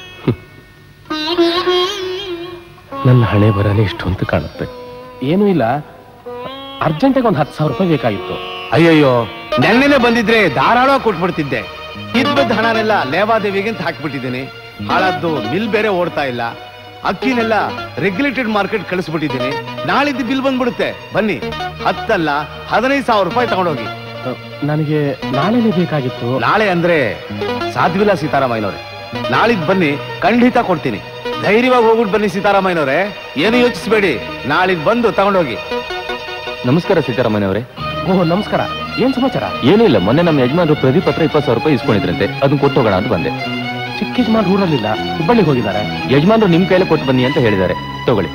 Speaker 14: ನನ್ನ ಹಣೆ ಬರನೇ ಇಷ್ಟು ಅಂತ ಕಾಣುತ್ತೆ. ಏನೂ ಇಲ್ಲ, ಅರ್ಜೆಂಟಾಗಿ ಒಂದು 10,000 ರೂಪಾಯಿ ಬೇಕಾಗಿತ್ತು.
Speaker 5: ಅಯ್ಯಯ್ಯೋ, ನೆನ್ನೆನೆ ಬಂದಿದ್ರೆ ಧಾರಾಳ ಕೊಟ್ಬಿಡ್ತಿದ್ದೆ. ಇದ್ದ ಹಣನೆಲ್ಲ ಲೇವಾದೇವಿಗೆ ಅಂತ ಹಾಕ್ಬಿಟ್ಟಿದ್ದೀನಿ. ಹಾಳಾದ್ದು ಮಿಲ್ ಬೇರೆ ಓಡ್ತಾ ಇಲ್ಲ. ಅಕ್ಕಿನೆಲ್ಲ ರೆಗ್ಯುಲೇಟೆಡ್ ಮಾರ್ಕೆಟ್ ಕಳಿಸ್ಬಿಟ್ಟಿದ್ದೀನಿ. ನಾಳಿದ್ದು ಬಿಲ್ ಬಂದ್ಬಿಡುತ್ತೆ. ಬನ್ನಿ, 10 ಅಲ್ಲ 15,000 ರೂಪಾಯಿ ತಗೊಂಡೋಗಿ.
Speaker 14: ನನಗೆ ನಾಳೆನೇ ಬೇಕಾಗಿತ್ತು.
Speaker 5: ನಾಳೆ ಅಂದ್ರೆ ಸಾಧ್ಯವಿಲ್ಲ ಸೀತಾರಾಮಯ್ಯನವ್ರೆ. ನಾಳಿದ್ದು ಬನ್ನಿ, ಖಂಡಿತ ಕೊಡ್ತೀನಿ. ಧೈರ್ಯವಾಗಿ ಹೋಗ್ಬಿಟ್ಟು ಬನ್ನಿ ಸೀತಾರಾಮಯ್ಯನವ್ರೆ, ಏನು ಯೋಚಿಸಬೇಡಿ. ನಾಳಿದ್ದು ಬಂದು ತಗೊಂಡೋಗಿ.
Speaker 8: ನಮಸ್ಕಾರ ಸಿದ್ದರಾಮಯ್ಯನವರೇ.
Speaker 14: ಓಹ್ ನಮಸ್ಕಾರ. ಏನ್ ಸಮಾಚಾರ?
Speaker 8: ಏನೂ ಇಲ್ಲ, ಮೊನ್ನೆ ನಮ್ಮ ಯಜಮಾನರು ಪ್ರದೀಪ್ ಹತ್ರ 20,000 ರೂಪಾಯಿ ಇಸ್ಕೊಂಡಿದ್ರಂತೆ, ಅದನ್ನ ಕೊಟ್ಟು ಹೋಗೋಣ ಅಂತ ಬಂದೆ.
Speaker 14: ಚಿಕ್ಕ ಯಜಮಾನ್ ಊರಲ್ಲಿಲ್ಲ, ಹುಬ್ಬಳ್ಳಿಗೆ ಹೋಗಿದ್ದಾರೆ.
Speaker 8: ಯಜಮಾನರು ನಿಮ್ ಕೈಲೇ ಕೊಟ್ಟು ಬನ್ನಿ ಅಂತ ಹೇಳಿದ್ದಾರೆ, ತಗೊಳ್ಳಿ.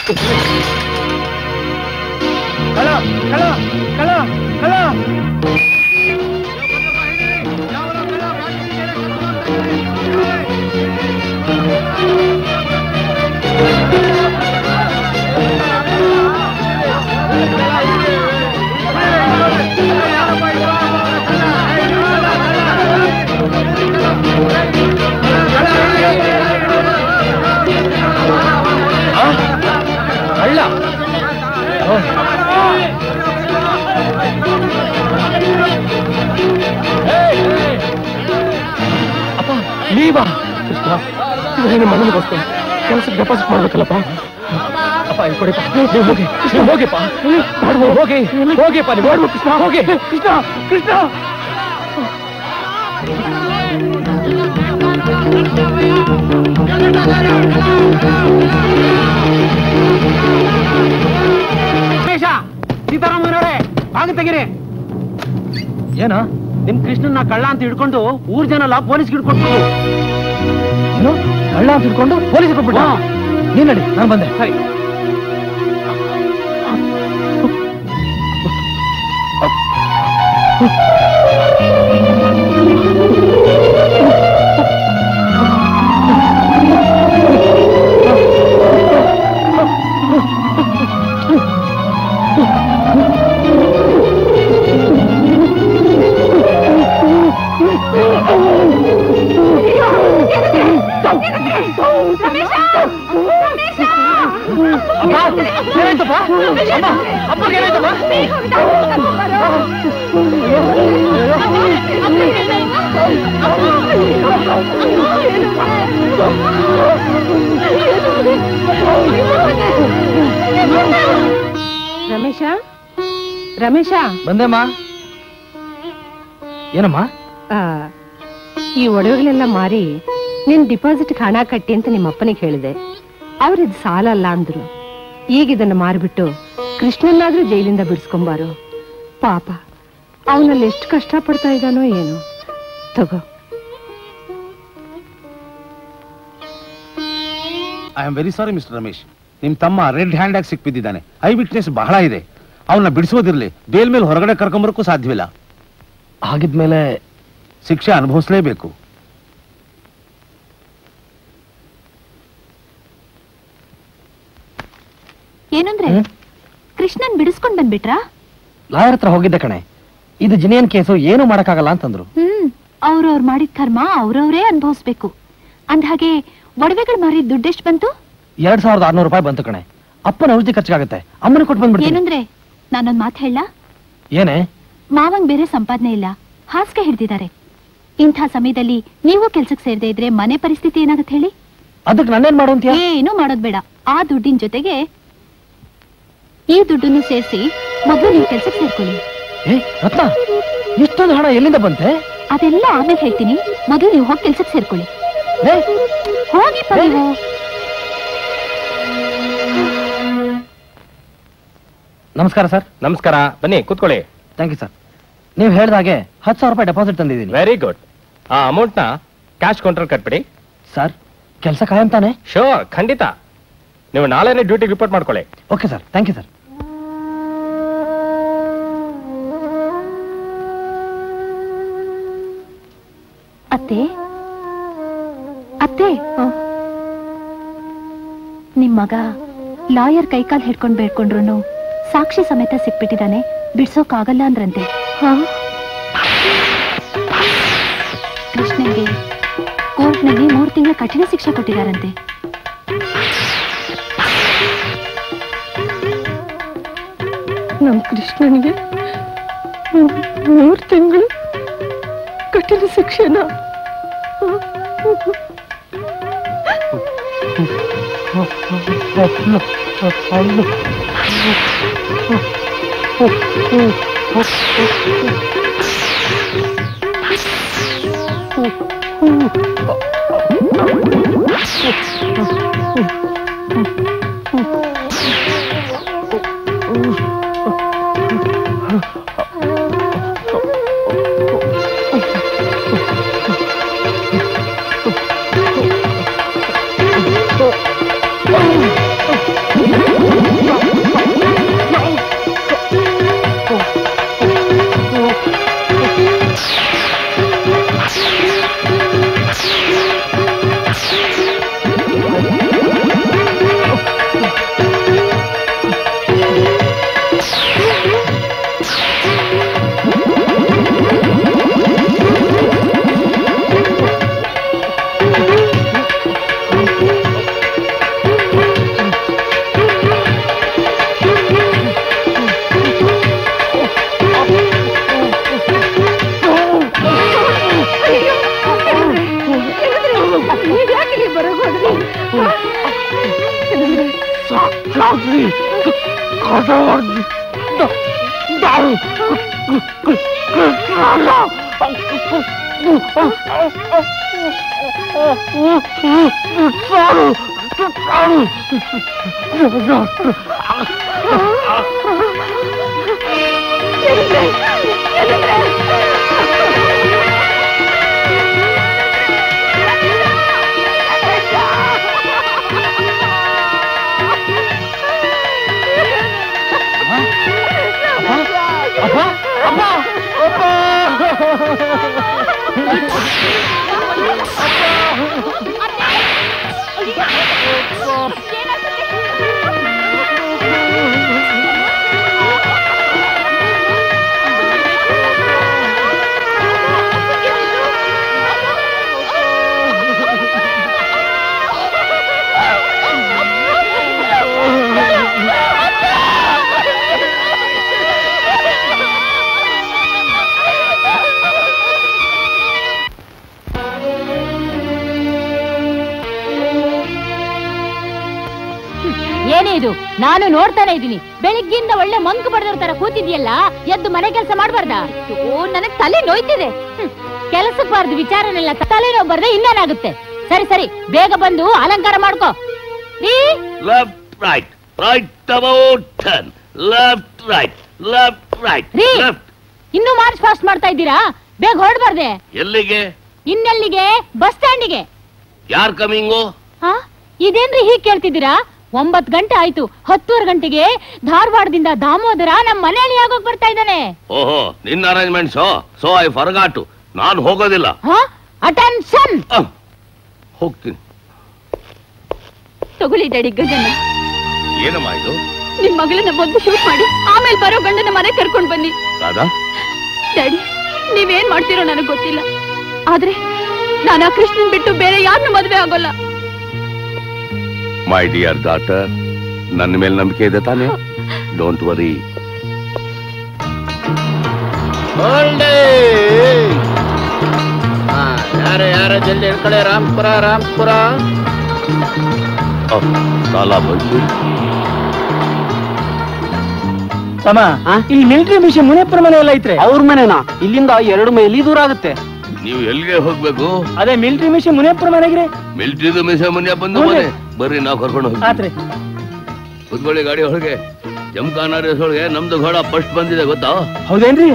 Speaker 7: ಕಳ ಕಳ ಕಳ ಕಳ
Speaker 12: ಅಲ್ಲ ಅಪ್ಪ ನೀವಾ
Speaker 14: ಕೃಷ್ಣ ಇದೇನು ಮನೆಗೋಸ್ಕರ ಕೆಲಸಕ್ಕೆ ಡೆಪಾಸಿಟ್ ಮಾಡ್ಬೇಕಲ್ಲಪ್ಪ
Speaker 12: ಅಪ್ಪ ಇಲ್ಲಿ ಕೊಡಿಪ್ಪ
Speaker 14: ನೀವು ಹೋಗಿ ಕೃಷ್ಣ ಹೋಗಿಪ್ಪ ಹೋಗಿ ಹೋಗಿಪ್ಪ ನೀವು ಮಾಡ್ಬೇಕು ಕೃಷ್ಣ ಹೋಗಿ ಕೃಷ್ಣ ಕೃಷ್ಣ
Speaker 7: ಸೀತಾರಾಮನವರೇ ಭಾಗ ತೆಗಿರಿ.
Speaker 12: ಏನ
Speaker 7: ನಿಮ್ ಕೃಷ್ಣನ್ನ ಕಳ್ಳ ಅಂತ ಹಿಡ್ಕೊಂಡು ಊರ್ ಜನ ಎಲ್ಲ ಪೊಲೀಸ್ಗೆ ಹಿಡ್ಕೊಂಡು
Speaker 12: ಏನು ಕಳ್ಳ ಅಂತ ಹಿಡ್ಕೊಂಡು ಪೊಲೀಸ್ ಕೊಟ್ಬಿಟ್ಟ ನೀನ್ ನಡಿ ನಾನು ಬಂದೆ
Speaker 7: ಸರಿ.
Speaker 4: ರಮೇಶ ರಮೇಶ
Speaker 12: ಬಂದೆಮ್ಮ ಏನಮ್ಮ
Speaker 4: ಈ ಒಡವೆಗಳೆಲ್ಲ ಮಾರಿ ನಿನ್ ಡಿಪಾಸಿಟ್ ಹಣ ಕಟ್ಟಿ ಅಂತ ನಿಮ್ಮ ಅಪ್ಪನಿಗೆ ಹೇಳಿದೆ. ಅವ್ರಿದ್ ಸಾಲ ಅಲ್ಲ ಅಂದ್ರು. ಈಗ ಇದನ್ನ ಮಾರ್ಬಿಟ್ಟು ಕೃಷ್ಣನ್ನಾದ್ರೂ ಜೈಲಿಂದ ಬಿಡಿಸ್ಕೊಂಬಾರು. ಪಾಪ ಅವನಲ್ಲಿ ಎಷ್ಟು ಕಷ್ಟ ಪಡ್ತಾ ಇದ್ದಾನೋ ಏನೋ. ತಗೋ.
Speaker 15: I am very sorry mister Ramesh. ನಿಮ್ ತಮ್ಮ ರೆಡ್ ಹ್ಯಾಂಡ್ ಆಗಿ ಸಿಕ್ಬಿದ್ದಾನೆ. ಐ ವಿಟ್ನೆಸ್ ಬಹಳ ಇದೆ. ಅವನ್ನ ಬಿಡಿಸೋದಿರ್ಲಿ, ಬೇಲ್ ಮೇಲೆ ಹೊರಗಡೆ ಕರ್ಕೊಂಬರಕ್ಕೂ ಸಾಧ್ಯವಿಲ್ಲ.
Speaker 12: ಹಾಗಿದ್ಮೇಲೆ
Speaker 15: ಶಿಕ್ಷೆ ಅನುಭವಿಸಲೇಬೇಕು.
Speaker 3: ಏನಂದ್ರೆ ಕೃಷ್ಣನ್ ಬಿಡಿಸ್ಕೊಂಡ್ ಬಂದ್ಬಿಟ್ರಾ?
Speaker 12: ಲಾಯರ್ ಹತ್ರ ಹೋಗಿದ್ದೆ ಕಣೆ. ಇದು ಜಿನಿಯನ್ ಕೇಸು ಏನು ಮಾಡಕ್ಕಾಗಲ್ಲ ಅಂತಂದ್ರು.
Speaker 3: ಅವ್ರವ್ರು ಮಾಡಿದ ಕರ್ಮ ಅವ್ರವ್ರೇ ಅನುಭವಿಸ್ಬೇಕು. ಅಂದ್ಹಾಗೆ ಒಡವೆಗಳು ಮಾರಿ ದುಡ್ಡೆಷ್ಟು ಬಂತು?
Speaker 12: 2600 ರೂಪಾಯಿ ಬಂತು ಕಣೆ. ಅಪ್ಪನ ಔಷಧಿ ಖರ್ಚಾಗತ್ತೆ. ಅಮ್ಮನ ಕೊಟ್ಟು ಬಂದ್ಬಿಡ್ತೀನಿ.
Speaker 3: ಏನಂದ್ರೆ ನಾನೊಂದ್ ಮಾತು ಹೇಳ?
Speaker 12: ಏನೇ?
Speaker 3: ಮಾವಂಗ್ ಬೇರೆ ಸಂಪಾದನೆ ಇಲ್ಲ, ಹಾಸಿಗೆ ಹಿಡ್ದಿದ್ದಾರೆ. ಇಂಥ ಸಮಯದಲ್ಲಿ ನೀವು ಕೆಲ್ಸಕ್ಕೆ ಸೇರದೆ ಇದ್ರೆ ಮನೆ ಪರಿಸ್ಥಿತಿ ಏನಾಗತ್ತೆ ಹೇಳಿ?
Speaker 12: ಅದಕ್ಕೆ ನನ್ನೇನ್ ಮಾಡು ಅಂತೀಯ?
Speaker 3: ಏನು ಮಾಡೋದ್ ಬೇಡ. ಆ ದುಡ್ಡಿನ ಜೊತೆಗೆ ಈ ದುಡ್ಡನ್ನು ಸೇರಿಸಿ ಮೊದಲು ನೀವು ಕೆಲ್ಸಕ್ಕೆ ಸೇರ್ಕೊಳ್ಳಿ.
Speaker 12: ರತ್ನ, ಇಷ್ಟೊಂದು ಹಣ ಎಲ್ಲಿಂದ ಬಂತೆ?
Speaker 3: ಅದೆಲ್ಲ ಆಮೇಲೆ ಹೇಳ್ತೀನಿ. ಮೊದಲು ನೀವು ಹೋಗಿ ಕೆಲ್ಸಕ್ಕೆ ಸೇರ್ಕೊಳ್ಳಿ. ಹೋಗಿಪ್ಪ ನೀವು.
Speaker 12: ನಮಸ್ಕಾರ ಸರ್.
Speaker 14: ನಮಸ್ಕಾರ, ಬನ್ನಿ ಕೂತ್ಕೊಳ್ಳಿ.
Speaker 12: Thank you sir. ನೀವು ಹೇಳ್ದಾಗೆ 10,000 ರೂಪಾಯಿ ಡೆಪಾಸಿಟ್ ತಂದಿದ್ದೀನಿ.
Speaker 14: Very good. ಆ ಅಮೌಂಟ್ ನ ಕ್ಯಾಶ್ ಕೌಂಟರ್ ಕಟ್ಬಿಡಿ.
Speaker 12: ಸರ್, ಕೆಲಸ ಕಾಯಂ ತಾನೆ?
Speaker 14: ಶೋರ್, ಖಂಡಿತ. ನೀವು ನಾಳೆನೇ ಡ್ಯೂಟಿ ರಿಪೋರ್ಟ್ ಮಾಡ್ಕೊಳ್ಳಿ.
Speaker 12: Okay sir, thank you sir.
Speaker 3: ಅತ್ತೆ ಅತ್ತೆ, ನಿಮ್ ಮಗ ಲಾಯರ್ ಕೈಕಾಲ್ ಹಿಡ್ಕೊಂಡ್ ಬೇಡ್ಕೊಂಡ್ರು ಸಾಕ್ಷಿ ಸಮೇತ ಸಿಕ್ಬಿಟ್ಟಿದ್ದಾನೆ. ಬಿಡ್ಸೋಕಾಗಲ್ಲ ಅಂದ್ರಂತೆ. ಕೃಷ್ಣನ್ಗೆ ಕೋರ್ಟ್ನಲ್ಲಿ 3 ತಿಂಗಳ ಕಠಿಣ ಶಿಕ್ಷೆ ಕೊಟ್ಟಿದ್ದಾರಂತೆ.
Speaker 4: ನಮ್ ಕೃಷ್ಣನಿಗೆ 3 ತಿಂಗಳು ಕಠಿಣ ಶಿಕ್ಷೆನ?
Speaker 2: ಏನಿದು? ನಾನು ನೋಡ್ತಾನೆ ಇದ್ದೀನಿ. ಬೆಳಿಗ್ಗಿಂದ ಒಳ್ಳೆ ಮಂಕು ಬಡದವ್ರ ತರ ಕೂತಿದ್ಯಲ್ಲ, ಎದ್ದು ಮನೆ ಕೆಲಸ ಮಾಡ್ಬಾರ್ದ? ನನಗ್ ತಲೆ ನೋಯ್ತಿದೆ. ಕೆಲಸಕ್ಕೆ ಬಾರ್ದು ವಿಚಾರನೆಲ್ಲ ತಲೆ ನೋವು ಬರ್ದೆ ಇನ್ನೇನಾಗುತ್ತೆ? ಸರಿ ಸರಿ, ಬೇಗ ಬಂದು ಅಲಂಕಾರ ಮಾಡ್ಕೋ.
Speaker 10: Left right, right about turn, left right, left right, left.
Speaker 2: ಇನ್ನೂ ಮಾರ್ಚ್ ಫಾಸ್ಟ್ ಮಾಡ್ತಾ ಇದ್ದೀರಾ? ಬೇಗ ಹೊರಡ್ಬಾರ್ದೆ?
Speaker 10: ಎಲ್ಲಿಗೆ?
Speaker 2: ಇನ್ನೆಲ್ಲಿಗೆ? ಬಸ್ ಸ್ಟ್ಯಾಂಡಿಗೆ.
Speaker 10: ಯಾರ್ ಕಮಿಂಗು?
Speaker 2: ಇದೇನ್ರಿ ಹೀಗ್ ಕೇಳ್ತಿದ್ದೀರಾ? 9 ಗಂಟೆ ಆಯ್ತು. 10:30 ಗಂಟೆಗೆ ಧಾರವಾಡದಿಂದ ದಾಮೋದರ ನಮ್ಮ ಮನೆಯಲ್ಲಿ ಆಗೋಗ್ ಬರ್ತಾ ಇದ್ದಾನೆ.
Speaker 10: ಓಹೋ, ನಿನ್ನ ಅರೇಂಜ್ಮೆಂಟ್ಸ್. So I forgot. ನಾನು ಹೋಗೋದಿಲ್ಲ.
Speaker 2: ಅಟೆನ್ಷನ್.
Speaker 10: ಹೋಗ್ತೀನಿ.
Speaker 3: ತಗೊಳ್ಳಿ ಡ್ಯಾಡಿ ಗಂಡನ.
Speaker 10: ಏನಮ್ಮ ಇದು?
Speaker 3: ನಿಮ್ ಮಗಳನ್ನ ಮೊದಲು ಶೂಟ್ ಮಾಡಿ ಆಮೇಲೆ ಬರೋ ಗಂಡನ ಮನೆ ಕರ್ಕೊಂಡ್ ಬನ್ನಿ.
Speaker 10: ರಾಧಾ,
Speaker 3: ಡ್ಯಾಡಿ ನೀವೇನ್ ಮಾಡ್ತೀರೋ ನನಗ್ ಗೊತ್ತಿಲ್ಲ, ಆದ್ರೆ ನಾನು ಆ ಕೃಷ್ಣನ್ ಬಿಟ್ಟು ಬೇರೆ ಯಾರನ್ನೂ ಮದ್ವೆ ಆಗೋಲ್ಲ.
Speaker 10: ಮೈ ಡಿಯರ್ ಡಾಟರ್, ನನ್ನ ಮೇಲೆ ನಂಬಿಕೆ ಇದೆ ತಾನೆ? Don't worry.
Speaker 7: ಯಾರ ಜಲ್ದಿ ಹಿಡ್ಕಡೆ. ರಾಮ್ಪುರ ರಾಮ್ಪುರ.
Speaker 10: ಸಾಲ ಬಂದು
Speaker 7: ತಮ್ಮ, ಇಲ್ಲಿ ಮಿಲಿಟರಿ ಮಿಷನ್ ಮುನಿಯಪ್ಪನ ಮನೆ ಎಲ್ಲ ಐತ್ರಿ. ಅವ್ರ ಮನೆನಾ? ಇಲ್ಲಿಂದ 2 ಮೈಲಿ ದೂರ ಆಗುತ್ತೆ.
Speaker 10: ನೀವು ಎಲ್ಲಿಗೆ ಹೋಗ್ಬೇಕು?
Speaker 7: ಅದೇ ಮಿಲಿಟರಿ ಮಿಷನ್ ಮುನಿಯಪ್ಪನ ಮನೆಗ್ರಿ.
Speaker 10: ಮಿಲಿಟರಿದು ಮಿಷನ್ ಮುನಿಯಪ್ಪಂದು ಮನೆ. ಬರ್ರಿ, ನಾವು ಕರ್ಕೊಂಡು ಹೋಗ್ತೀವಿ. ಕುತ್ಕೊಳ್ಳಿ ಗಾಡಿ ಒಳಗೆ. ಜಮ್ಖಾನ ರೇಸ್ ಒಳಗೆ ನಮ್ದು ಘೋಡ ಫಸ್ಟ್ ಬಂದಿದೆ, ಗೊತ್ತಾ?
Speaker 7: ಹೌದೇನ್ರಿ?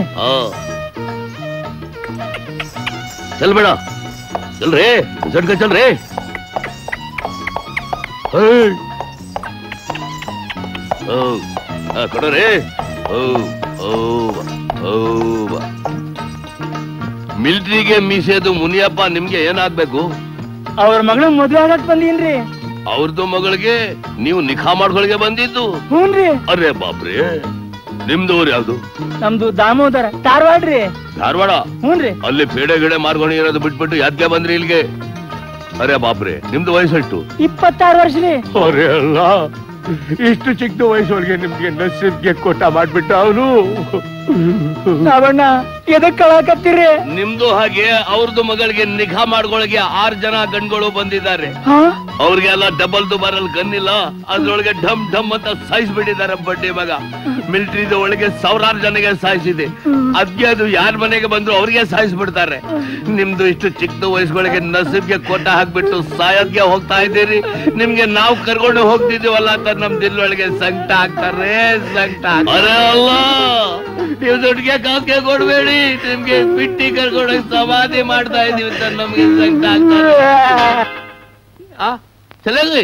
Speaker 10: ಚಲ್ಬೇಡ, ಚಲ್ರಿ, ಸಡ್ಕ ಚಲ್ರಿ. ಕೊಡ್ರಿ. ಮಿಲಿಟರಿಗೆ ಮೀಸೆದು ಮುನಿಯಪ್ಪ ನಿಮ್ಗೆ ಏನಾಗ್ಬೇಕು?
Speaker 7: ಅವ್ರ ಮಗಳ ಮದ್ವೆ ಆಗಕ್ ಬಂದೀನ್ರಿ.
Speaker 10: ಅವ್ರದ್ದು ಮಗಳಿಗೆ ನೀವು ನಿಖಾ ಮಾಡ್ಕೊಳಿಗೆ ಬಂದಿದ್ದು?
Speaker 7: ಹ್ಞೂನ್ರಿ.
Speaker 10: ಅರೆ ಬಾಪ್ರಿ, ನಿಮ್ದು ಊರು ಯಾವ್ದು?
Speaker 7: ನಮ್ದು ದಾಮೋದರ, ಧಾರವಾಡ್ರಿ.
Speaker 10: ಧಾರವಾಡ?
Speaker 7: ಹ್ಞೂನ್ರಿ.
Speaker 10: ಅಲ್ಲಿ ಪೇಡೆ ಗಿಡೆ ಮಾರ್ಕೊಂಡು ಇರೋದು ಬಿಟ್ಬಿಟ್ಟು ಯಾಕೆ ಬಂದ್ರಿ ಇಲ್ಲಿಗೆ? ಅರೆ ಬಾಪ್ರೆ, ನಿಮ್ದು ವಯಸ್ಸೆಷ್ಟು?
Speaker 7: 26 ವರ್ಷ.
Speaker 10: ಅರೆ ಅಲ್ಲ, ಇಷ್ಟು ಚಿಕ್ಕ ವಯಸ್ಸೊಳಗೆ ನಿಮ್ಗೆ ನಸೀಬ್ಗೆ ಕೊಟ್ಟ ಮಾಡ್ಬಿಟ್ಟ ಅವನು.
Speaker 7: ನಾವಣ್ಣ ಎದಕ್ ಕಳಾಕತ್ತೀರಿ?
Speaker 10: ನಿಮ್ದು ಹಾಗೆ ಅವ್ರದ್ದು ಮಗಳಿಗೆ ನಿಖಾ ಮಾಡ್ಕೊಳಗೆ 6 ಜನ ಗಂಡ್ಗಳು ಬಂದಿದ್ದಾರೆ. ಅವ್ರಿಗೆಲ್ಲ ಡಬಲ್ ದುಬಾರಲ್ಲಿ ಗನ್ನಿಲ್ಲ, ಅದ್ರೊಳಗೆ ಢಮ್ ಢಮ್ ಅಂತ ಸಾಯಿಸ್ಬಿಟ್ಟಿದ್ದಾರೆ ಬಡ್ಡಿ ಮಗ. ಮಿಲಿಟರಿದ ಒಳಗೆ 1000 ಜನಗೆ ಸಾಯಿಸಿದೆ. ಅದ್ಗೆ ಅದು ಯಾರ ಮನೆಗೆ ಬಂದ್ರು ಅವ್ರಿಗೆ ಸಾಯಿಸ್ಬಿಡ್ತಾರೆ. ನಿಮ್ದು ಇಷ್ಟು ಚಿಕ್ಕ ವಯಸ್ಸುಗಳಿಗೆ ನಸೀಬ್ಗೆ ಕೊಟ್ಟ ಹಾಕ್ಬಿಟ್ಟು ಸಾಯೋದ್ಗೆ ಹೋಗ್ತಾ ಇದ್ದೀರಿ. ನಿಮ್ಗೆ ನಾವು ಕರ್ಕೊಂಡು ಹೋಗ್ತಿದೀವಲ್ಲ ಅಂತ ನಮ್ ದಿಲ್ಲೊಳಗೆ ಸಂಕಟ ಆಗ್ತಾರೆ, ಸಂಕಟ. ಅರೆ ಅಲ್ಲ, ನೀವು ದುಡ್ಡಿಗೆ ಕಾಸಿಗೆ ಕೊಡ್ಬೇಡಿ, ನಿಮ್ಗೆ ಬಿಟ್ಟಿ ಕರ್ಕೊಂಡೋಗಿ ಸಮಾಧಿ ಮಾಡ್ತಾ ಇದೀವಿ ಅಂತ ನಮ್ಗೆ ಸಂಕಟ ಆಗ್ತಾರೆ. ಚಲೇ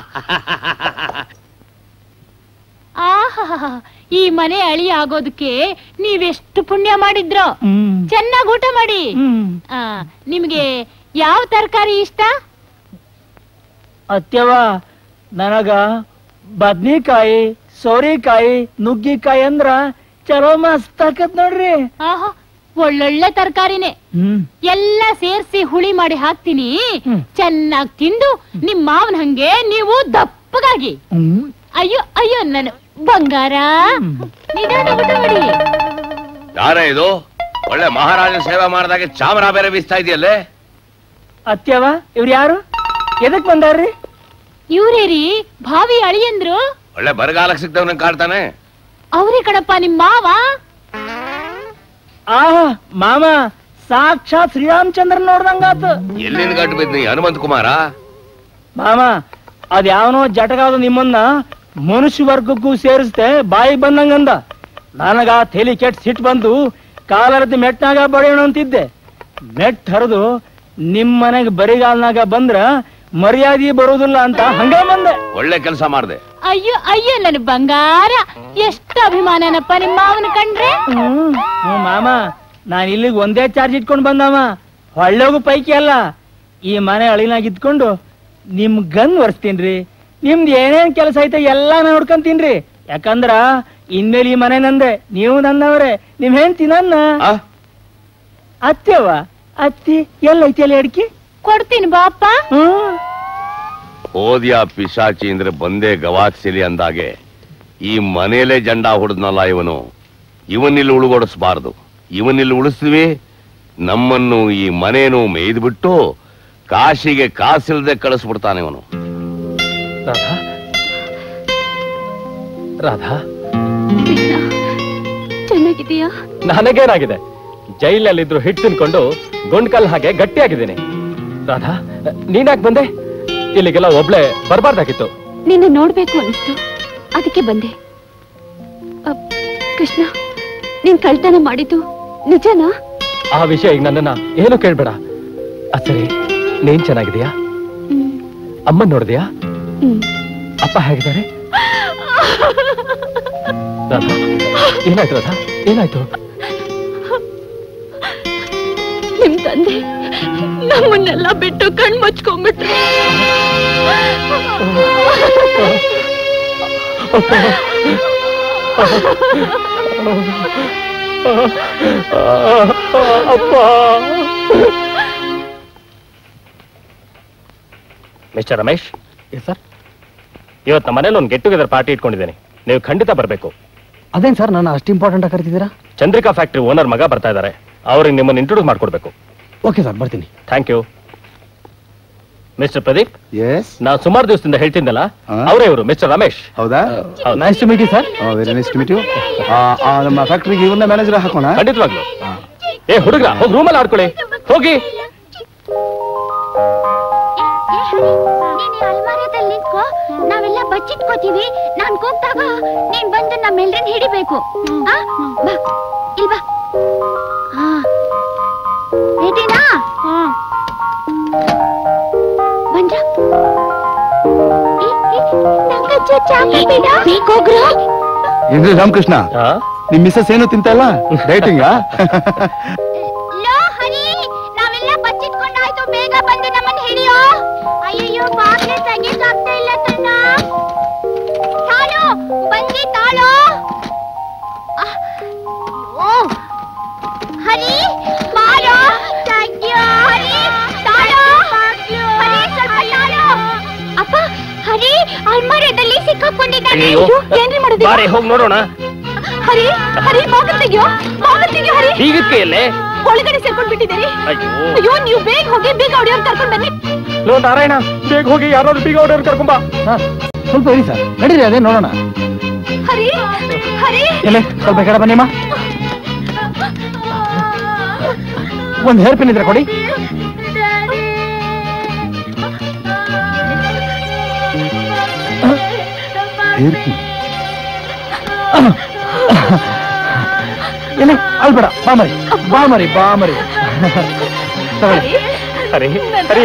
Speaker 2: ಆಹಾ, ಈ ಮನೆ ಅಳಿ ಆಗೋದಕ್ಕೆ ನೀವೆಷ್ಟು ಪುಣ್ಯ ಮಾಡಿದ್ರೋ. ಚೆನ್ನಾಗಿ ಊಟ ಮಾಡಿ. ನಿಮ್ಗೆ ಯಾವ ತರಕಾರಿ ಇಷ್ಟ?
Speaker 7: ಅತ್ಯವ, ನನಗ ಬದ್ನಿಕಾಯಿ, ಸೋರೆಕಾಯಿ, ನುಗ್ಗಿಕಾಯಿ ಅಂದ್ರ ಚಲೋ ಮಸ್ತ್ ಆಕತ್ ನೋಡ್ರಿ.
Speaker 2: ಆಹಾ, ಒಳ್ಳೊಳ್ಳೆ ತರಕಾರಿನೇ. ಎಲ್ಲ ಸೇರ್ಸಿ ಹುಳಿ ಮಾಡಿ ಹಾಕ್ತೀನಿ. ಚೆನ್ನಾಗಿ ತಿಂದು ನಿಮ್ ಮಾವನ ಹಂಗೆ ನೀವು ದಪ್ಪಗಾಗಿ. ಅಯ್ಯೋ ಅಯ್ಯೋ, ನನ್ನ ಬಂಗಾರ, ನಿಧಾನ ಊಟ ಮಾಡಿ.
Speaker 10: ಯಾರೇ ಇದು? ಒಳ್ಳೆ ಮಹಾರಾಜ ಸೇವೆ ಮಾಡಿದಾಗೆ ಚಾಮರ ಬೇರೆ ಬೀಸ್ತಾ ಇದೆಯಲ್ಲೇ.
Speaker 7: ಅತ್ಯವ, ಇವ್ರು ಯಾರು? ಎದಕ್ ಬಂದಾರ್ರಿ?
Speaker 2: ಇವ್ರೇ ರೀ ಭಾವಿ ಅಳಿಯಂದ್ರು.
Speaker 10: ಒಳ್ಳೆ ಬರಗಾಲಕ್ಕೆ ಸಿಕ್ತವನ ಕಾಡ್ತಾನೆ.
Speaker 2: ಅವ್ರೇ ಕಣಪ್ಪ ನಿಮ್ ಮಾವ.
Speaker 7: ಮಾಮ ಸಾಕ್ಷಾತ್ ಶ್ರೀರಾಮಚಂದ್ರನ್ ನೋಡ್ದಂಗಾತು.
Speaker 10: ಎಲ್ಲಿಂದ ಗಂಟು ಬಿದ್ದಿ ಹನುಮಂತ ಕುಮಾರ?
Speaker 7: ಮಾಮ ಅದ್ಯಾವನೋ ಜಟಗಾದ ನಿಮ್ಮನ್ನ ಮನುಷ್ಯ ವರ್ಗಕ್ಕೂ ಸೇರಿಸ್ತೆ ಬಾಯಿ ಬಂದಂಗಂದ. ನನಗ ತಲೆ ಕೆಟ್ಟ ಸಿಟ್ಟು ಬಂದು ಕಾಲರದ್ದು ಮೆಟ್ನಾಗ ಬಡಿಯೋಣ ಅಂತಿದ್ದೆ. ಮೆಟ್ ಹರಿದು ನಿಮ್ ಮನೆಗೆ ಬರಿಗಾಲ್ನಾಗ ಬಂದ್ರ ಮರ್ಯಾದೆ ಬರೋದಿಲ್ಲ ಅಂತ ಹಂಗ ಬಂದೆ.
Speaker 10: ಒಳ್ಳೆ ಕೆಲಸ ಮಾಡ್ದೆ.
Speaker 2: ಅಯ್ಯೋ ಅಯ್ಯೋ ನನ್ ಬಂಗಾರ, ಎಷ್ಟು ಅಭಿಮಾನನಪ್ಪ ನಿಮ್ಮ ಮಾವನ ಕಂಡ್ರೆ.
Speaker 7: ಮಾಮ ನಾನ್ ಇಲ್ಲಿಗೆ ಒಂದೇ ಚಾರ್ಜ್ ಇಟ್ಕೊಂಡ್ ಬಂದವ, ಒಳ್ಳೆಗೂ ಪೈಕಿ ಅಲ್ಲ. ಈ ಮನೆ ಅಳಿನಾಗ ಇದ್ಕೊಂಡು ನಿಮ್ ಗನ್ ಒರೆಸ್ತೀನ್ರಿ. ನಿಮ್ದು ಏನೇನ್ ಕೆಲಸ ಐತೆ ಎಲ್ಲಾ ನೋಡ್ಕೊಂತೀನ್ರಿ. ಯಾಕಂದ್ರ ಇನ್ಮೇಲೆ ಈ ಮನೆ ನಂದೆ, ನೀವು ನನ್ನವ್ರೆ. ನಿಮ್ ಹೆಂಡ್ತಿ ನನ್ನ. ಅತ್ತೆವ ಅತ್ತಿ ಎಲ್ಲೈತಿ ಅಲ್ಲಿ ಅಡಿಕೆ
Speaker 2: ಕೊಡ್ತೀನಿ ಬಾಪ.
Speaker 10: ಓದ್ಯಾ ಪಿಶಾಚಿ ಅಂದ್ರೆ ಬಂದೇ ಗವಾಕ್ಸಿಲಿ ಅಂದಾಗೆ ಈ ಮನೇಲೆ ಜಂಡ ಹೊಡೆದ್ನಲ್ಲ ಇವನು. ಇವನ್ನಿಲ್ಲಿ ಉಳುಗೊಡಿಸ್ಬಾರ್ದು. ಇವನ್ನಿಲ್ಲಿ ಉಳಿಸ್ತೀವಿ, ನಮ್ಮನ್ನು ಈ ಮನೇನು ಮೇಯ್ದ್ಬಿಟ್ಟು ಕಾಶಿಗೆ ಕಾಸಿಲ್ದೆ ಕಳಿಸ್ಬಿಡ್ತಾನೆ ಇವನು.
Speaker 6: ರಾಧಾ ರಾಧಾ
Speaker 3: ಚೆನ್ನಾಗಿದೆಯಾ?
Speaker 6: ನನಗೇನಾಗಿದೆ? ಜೈಲಲ್ಲಿದ್ರು ಹಿಟ್ಟು ತಿನ್ಕೊಂಡು ಗೊಂಡ್ಕಲ್ ಹಾಗೆ ಗಟ್ಟಿಯಾಗಿದ್ದೀನಿ. ರಾಧಾ ನೀನ್ಯಾಕೆ ಬಂದೆ? ಇಲ್ಲಿಗೆಲ್ಲ ಒಬ್ಳೆ ಬರಬಾರ್ದಾಗಿತ್ತು.
Speaker 3: ನಿನ್ನ ನೋಡ್ಬೇಕು ಅನಿಸ್ತು, ಅದಕ್ಕೆ ಬಂದೆ. ಕೃಷ್ಣ, ನೀನ್ ಕಳ್ತನ ಮಾಡಿದ್ದು ನಿಜನಾ?
Speaker 6: ಆ ವಿಷಯ ಈಗ ನನ್ನನ್ನ ಏನು ಕೇಳ್ಬೇಡ. ಸರಿ, ನೀನ್ ಚೆನ್ನಾಗಿದೆಯಾ? ಅಮ್ಮ ನೋಡಿದ್ಯಾ? ಅಪ್ಪ ಹೇಗಿದ್ದಾರೆ? ರಾಧಾ ಏನಾಯ್ತು? ರಾಧಾ ಏನಾಯ್ತು?
Speaker 3: ನಿಮ್ ತಂದೆ ನಮ್ಮನ್ನೆಲ್ಲ ಬಿಟ್ಟು ಕಣ್ ಮುಚ್ಕೊಂಡ್ಬಿಟ್ರು.
Speaker 6: ಮಿಸ್ಟರ್ ರಮೇಶ್. Yes sir. ಇವತ್ತು ನಮ್ಮ ಮನೇಲಿ ಒಂದು ಗೆಟ್ ಟುಗೆದರ್ ಪಾರ್ಟಿ ಇಟ್ಕೊಂಡಿದ್ದೇನೆ, ನೀವು ಖಂಡಿತ ಬರಬೇಕು.
Speaker 12: ಅದೇನ್ ಸರ್ ನಾನು ಅಷ್ಟು ಇಂಪಾರ್ಟೆಂಟ್ ಆಗಿ ಕರಿತಿದ್ದೀರಾ?
Speaker 6: ಚಂದ್ರಿಕಾ ಫ್ಯಾಕ್ಟರಿ ಓನರ್ ಮಗ ಬರ್ತಾ ಇದ್ದಾರೆ, ಅವ್ರಿಗೆ ನಿಮ್ಮನ್ನು ಇಂಟ್ರೊಡ್ಯೂಸ್ ಮಾಡ್ಕೊಡ್ಬೇಕು.
Speaker 12: ಓಕೆ ಸರ್, ಬರ್ತೀನಿ.
Speaker 6: Thank you. Mister Pradeep.
Speaker 5: Yes.
Speaker 6: ನಾವು ಸುಮಾರು ದಿವಸದಿಂದ ಹೇಳ್ತಿದ್ದಲ್ಲ, ಅವರೇ ಇವರು ಮಿಸ್ಟರ್ ರಮೇಶ್.
Speaker 5: ಹೌದಾ?
Speaker 12: Nice to meet you sir.
Speaker 5: Very nice to meet you. ನಮ್ಮ ಫ್ಯಾಕ್ಟರಿಗೆ ಇವನ್ನ ಮ್ಯಾನೇಜರ್ ಹಾಕೋಣ.
Speaker 6: ಖಂಡಿತವಾಗ್ಲು. ಏ ಹುಡುಗ, ಹೋಗಿ ರೂಮಲ್ಲಿ ಆಡ್ಕೊಳ್ಳಿ, ಹೋಗಿ.
Speaker 2: ನಾವೆಲ್ಲ ಬಚ್ಚಿಟ್ಕೋತೀವಿ. ನಾನ್ ಕೂತಾಗ ನೀನ್ ಬಂದು ನಮ್ಮೆಲ್ರನ್ನ ಹಿಡಿಬೇಕು. ಇಲ್ವಾ? ರೆಡಿನಾ? ಬಂದ್ರ
Speaker 5: ಏನ್ರಿ ರಾಮಕೃಷ್ಣ, ನಿಮ್ ಮಿಸ್ಸಸ್ ಏನು ತಿಂತ ಇಲ್ಲ? ಡೈಟಿಂಗಾ?
Speaker 2: ನಾವೆಲ್ಲ ಬಚ್ಚಿಟ್ಕೊಂಡಾಯ್ತು, ಬೇಗ ಬಂದು ನಮ್ಮನ್ನ ಹಿಡಿಯೋ. ಅಯ್ಯೋ ಬಾಗ್ಲೆ ತೆಗಿಯಕ್ಕಾಗ್ತಾ ಇಲ್ಲ ತನ್ನ. ತಾಳು ಬಂದಿ ತಾಳು. ಹರಿ ಬಾರೋ ತೆಗ್ಯೋ. ಹರಿ ತಾಳು. ಹರಿ ಸ್ವಲ್ಪ ತಾಳು. ಅಪ್ಪ, ಹರಿ ಅಲ್ಮಾರದಲ್ಲಿ ಸಿಕ್ಕಾಕೊಂಡಿದ್ದಾನೆ. ಏನ್ರಿ ಮಾಡುದು?
Speaker 6: ಬಾರೆ ಹೋಗಿ ನೋಡೋಣ.
Speaker 3: ಹರಿ ಹರಿ ಬಾಗಿಲು ತೆಗಿಯೋ, ಬಾಗಿಲು ತೆಗಿಯೋ. ಹರಿ
Speaker 6: ಹೀಗಕ್ಕೆ ಎಲ್ಲೇ
Speaker 3: ಒಳಗಡೆ ಸೇರ್ಕೊಂಡ್ ಬಿಟ್ಟಿದ್ದೀರಿ. ಅಯ್ಯೋ ನೀವು ಬೇಗ ಹೋಗಿ, ಬೇಗ ಹೊಡೆಯೋರು ಕರ್ಕೊಂಡ್ ಬನ್ನಿ.
Speaker 6: ಲೋ ನಾರಾಯಣ, ಬೇಗ ಹೋಗಿ ಯಾರಾದ್ರು ಬೀಗ ಹೊಡೆಯೋರು ಕರ್ಕೊಂಬ.
Speaker 12: ಸ್ವಲ್ಪ ಇರಿ ಸರ್, ನಡೀರಿ, ಅದೇ ನೋಡೋಣ.
Speaker 3: ಹರಿ ಹರಿ
Speaker 12: ಎಲ್ಲೇ ಸ್ವಲ್ಪ ಕಡೆ ಬನ್ನಿಮ್ಮ. ಒಂದು ಹೇರ್ ಪಿನ್ ಇದ್ರೆ ಕೊಡಿ. ಎಲ್ಲಿ ಅಳ್ಬೇಡ, ಬಾ ಮರಿ, ಬಾ ಮರಿ, ಬಾ ಮರಿ.
Speaker 6: ಹರಿ ಹರಿ.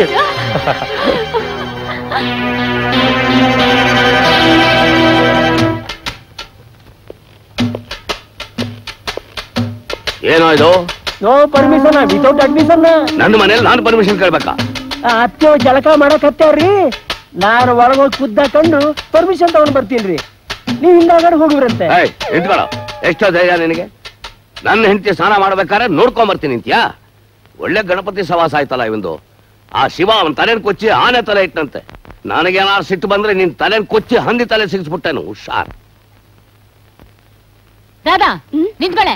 Speaker 10: ಏನೋ ಇದು?
Speaker 7: No permission, without admission.
Speaker 10: ನನ್ನ ಮನೇಲಿ ನಾನು ಪರ್ಮಿಷನ್ ಕೇಳ್ಬೇಕಾ?
Speaker 7: ಅತ್ತೆ ಜಳಕ ಮಾಡಕ್ ಹತ್ತಾರ್ರಿ. ನಾನು ಒಳಗೋಗಿ ಕುದ್ದಾಕೊಂಡು ಪರ್ಮಿಷನ್ ತಗೊಂಡ್ ಬರ್ತೀನಿ. ನೀವ್ ಹಿಂದಾಗಡೆ ಹೋಗಿವ್ರಂತೆ.
Speaker 10: ನಿಂತ್ಕೊಳ್ಳೋ, ಎಷ್ಟೋ ಧೈರ್ಯ ನಿನಗೆ? ನನ್ನ ಹೆಂಡತಿ ಸ್ನಾನ ಮಾಡ್ಬೇಕಾದ್ರೆ ನೋಡ್ಕೊಂಡ್ ಬರ್ತೀನಿ ನಿಂತ್ಯಾ? ಒಳ್ಳೆ ಗಣಪತಿ ಸವಾಸ ಆಯ್ತಲ್ಲ ಇವಂದು. ಆ ಶಿವ ಅವನ್ ತಲೆನ್ ಕೊಚ್ಚಿ ಆನೆ ತಲೆ ಇಟ್ಟಂತೆ. ನನಗೇನಾರು ಸಿಟ್ಟು ಬಂದ್ರೆ ನಿನ್ ತಲೆನ್ ಕೊಚ್ಚಿ ಹಂದಿ ತಲೆ ಸಿಗಿಸ್ಬಿಟ್ಟೇನು. ಹುಷಾರ್.
Speaker 2: ರಾಧಾ ನಿಂತ್ಕೊಳ್ಳೆ.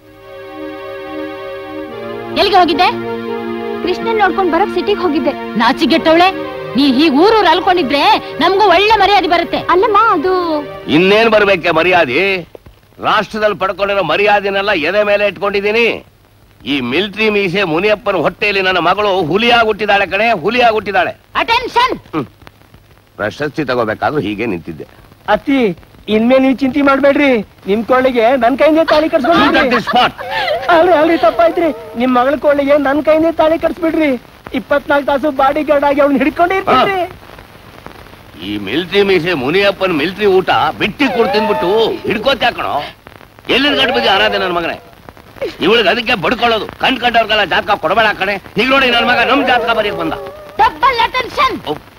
Speaker 2: ಎಲ್ಲಿಗೆ ಹೋಗಿದ್ದೆ?
Speaker 3: ಕೃಷ್ಣನ್ ನೋಡ್ಕೊಂಡ್ ಬರಕ್ ಸಿಟಿಗೆ ಹೋಗಿದ್ದೆ.
Speaker 2: ನಾಚಿಗೆಟ್ಟವಳೆ, ನೀ ಹೀಗ್ ಊರೂರು ಅಲ್ಕೊಂಡಿದ್ರೆ ನಮ್ಗೂ ಒಳ್ಳೆ ಮರ್ಯಾದೆ ಬರುತ್ತೆ.
Speaker 3: ಅಲ್ಲಮ್ಮ, ಅದು
Speaker 10: ಇನ್ನೇನ್ ಬರ್ಬೇಕೆ ಮರ್ಯಾದೆ? ರಾಷ್ಟ್ರದಲ್ಲಿ ಪಡ್ಕೊಂಡಿರೋ ಮರ್ಯಾದೆನೆಲ್ಲ ಎದೆ ಮೇಲೆ ಇಟ್ಕೊಂಡಿದ್ದೀನಿ. ಈ ಮಿಲಿಟರಿ ಮೀಸೆ ಮುನಿಯಪ್ಪನ ಹೊಟ್ಟೆಯಲ್ಲಿ ನನ್ನ ಮಗಳು ಹುಲಿಯಾಗುಟ್ಟಿದ್ದಾಳೆ ಕಣೆ, ಹುಲಿಯಾಗುಟ್ಟಿದ್ದಾಳೆ.
Speaker 2: ಅಟೆನ್ಷನ್.
Speaker 10: ಪ್ರಶಸ್ತಿ ತಗೋಬೇಕಾದ್ರೂ ಹೀಗೆ ನಿಂತಿದ್ದೆ.
Speaker 7: ಅತ್ತಿ ಇನ್ಮೇಲೆ ನೀವು ಚಿಂತೆ ಮಾಡ್ಬೇಡ್ರಿ, ನಿಮ್ ಕೊಳ್ಳಿಗೆ ನನ್ ಕೈಯಿಂದ ತಾಳಿ ಕಟ್ಸ್ಬಿಡ್ರಿ. ಅಲ್ರಿ ತಪ್ಪಾಯ್ತ್ರಿ, ನಿಮ್ ಮಗಳ ಕೊಳ್ಳಿಗೆ ನನ್ ಕೈಯಿಂದ ತಾಳಿ ಕಟ್ಸ್ಬಿಡ್ರಿ. 24 ತಾಸು ಬಾಡಿ ಗಾರ್ಡ್ ಆಗಿ ಅವ್ನ ಹಿಡ್ಕೊಂಡೇ ಇರ್ತೀರಿ.
Speaker 10: ಈ ಮಿಲಿಟರಿ ಮೀಸೆ ಮುನಿಯಪ್ಪನ ಮಿಲಿಟರಿ ಊಟ ಬಿಟ್ಟಿ ಕೊಡ್ತಿನ್ಬಿಟ್ಟು ಹಿಡ್ಕೋತ ಕಣೋ. ಎಲ್ಲಿಂದ ಗಂಟು ಬಿದ್ದಿ ಆರಾಧೆ ನನ್ನ ಮಗನೇ. ಇವಳಿಗೆ ಅದಕ್ಕೆ ಬಡ್ಕೊಳ್ಳೋದು. ಕಂಡ್ಕೊಂಡವ್ರಿಗೆಲ್ಲ ಜಾತಕ ಕೊಡಬೇಡ ಕಣೆ. ಈಗ ನೋಡಿ ನನ್ನ ಮಗ ನಮ್ ಜಾತಕ ಬರೀಕ್ ಬಂದ.
Speaker 2: Double attention.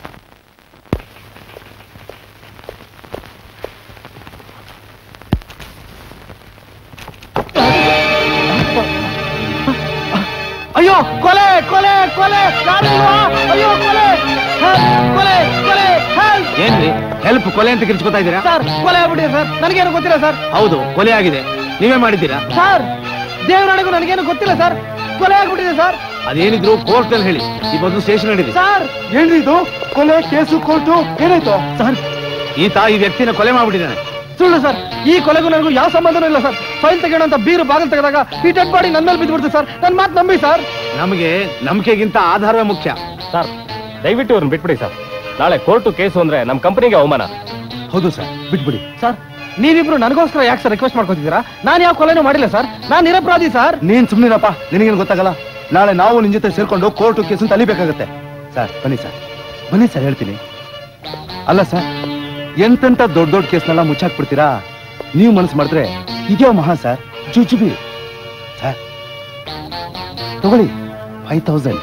Speaker 7: ಅಯ್ಯೋ ಕೊಲೆ ಕೊಲೆ ಕೊಲೆ, ಅಯ್ಯೋ ಕೊಲೆ ಕೊಲೆ ಕೊಲೆ.
Speaker 15: ಏನ್ರಿ ಹೆಲ್ಪ್ ಕೊಲೆ ಅಂತ ಕಿರ್ಚ್ಕೊತಾ ಇದ್ದೀರಾ?
Speaker 7: ಸರ್ ಕೊಲೆ ಆಗ್ಬಿಟ್ಟಿದೆ ಸರ್, ನನಗೇನು ಗೊತ್ತಿಲ್ಲ ಸರ್.
Speaker 15: ಹೌದು, ಕೊಲೆ ಆಗಿದೆ. ನೀವೇ ಮಾಡಿದ್ದೀರಾ?
Speaker 7: ಸರ್ ದೇವರಾಣಿಗೂ ನನಗೇನು ಗೊತ್ತಿಲ್ಲ ಸರ್, ಕೊಲೆ ಆಗ್ಬಿಟ್ಟಿದೆ ಸರ್.
Speaker 15: ಅದೇನಿದ್ರು ಕೋರ್ಟ್ ಅಲ್ಲಿ ಹೇಳಿ, ಈ ಬದಲು ಸ್ಟೇಷನ್ ನಡೀರಿ.
Speaker 7: ಸರ್
Speaker 5: ಏನ್ರಿ ಇದು? ಕೊಲೆ ಕೇಸು ಕೋರ್ಟು ಏನಾಯ್ತು?
Speaker 7: ಸರ್
Speaker 15: ಈತ ಈ ವ್ಯಕ್ತಿನ ಕೊಲೆ ಮಾಡ್ಬಿಟ್ಟಿದ್ದಾನೆ.
Speaker 7: ಸುಳ್ಳು ಸರ್, ಈ ಕೊಲೆಗೂ ನನಗೂ ಯಾವ ಸಂಬಂಧನೂ ಇಲ್ಲ ಸರ್. ಫೈಲ್ ತೆಗೋಣ ಅಂತ ಬೀರು ಬಾಗಿಲು ತೆಗೆದಾಗ ಈ ಡೆಡ್ ಬಾಡಿ ನನ್ನ ಮೇಲೆ ಬಿದ್ದುಬಿಡ್ತು ಸರ್. ನನ್ನ ಮಾತು ನಂಬಿ ಸರ್.
Speaker 15: ನಮಗೆ ನಂಬಿಕೆಗಿಂತ ಆಧಾರವೇ ಮುಖ್ಯ.
Speaker 6: ಸರ್ ದಯವಿಟ್ಟು ಇವ್ರನ್ನ ಬಿಟ್ಬಿಡಿ ಸರ್. ನಾಳೆ ಕೋರ್ಟು ಕೇಸು ಅಂದ್ರೆ ನಮ್ಮ ಕಂಪನಿಗೆ ಅವಮಾನ.
Speaker 5: ಹೌದು ಸರ್, ಬಿಟ್ಬಿಡಿ.
Speaker 7: ಸರ್ ನೀವಿಬ್ರು ನನಗೋಸ್ಕರ ಯಾಕೆ ಸರ್ ರಿಕ್ವೆಸ್ಟ್ ಮಾಡ್ಕೊತಿದ್ದೀರಾ? ನಾನು ಯಾವ ಕೊಲೆನೂ ಮಾಡಿಲ್ಲ ಸರ್, ನಾನು ನಿರಪರಾಧಿ ಸರ್.
Speaker 5: ನೀನ್ ಸುಮ್ನಿರಪ್ಪ, ನಿನಗೇನು ಗೊತ್ತಾಗಲ್ಲ. ನಾಳೆ ನಾವು ನಿನ್ ಜೊತೆ ಸೇರ್ಕೊಂಡು ಕೋರ್ಟು ಕೇಸು ತಲಿಬೇಕಾಗತ್ತೆ. ಸರ್ ಬನ್ನಿ ಸರ್, ಬನ್ನಿ ಸರ್, ಹೇಳ್ತೀನಿ. ಅಲ್ಲ ಸರ್, ಎಂತೆಂತ ದೊಡ್ಡ ದೊಡ್ಡ ಕೇಸ್ನೆಲ್ಲ ಮುಚ್ಚಾಕ್ಬಿಡ್ತೀರಾ? ನೀವು ಮನಸ್ಸು ಮಾಡಿದ್ರೆ ಇದ್ಯೋ ಮಹಾ ಸರ್, ಜುಜುಬಿ ಸರ್. ತಗೊಳ್ಳಿ 5000.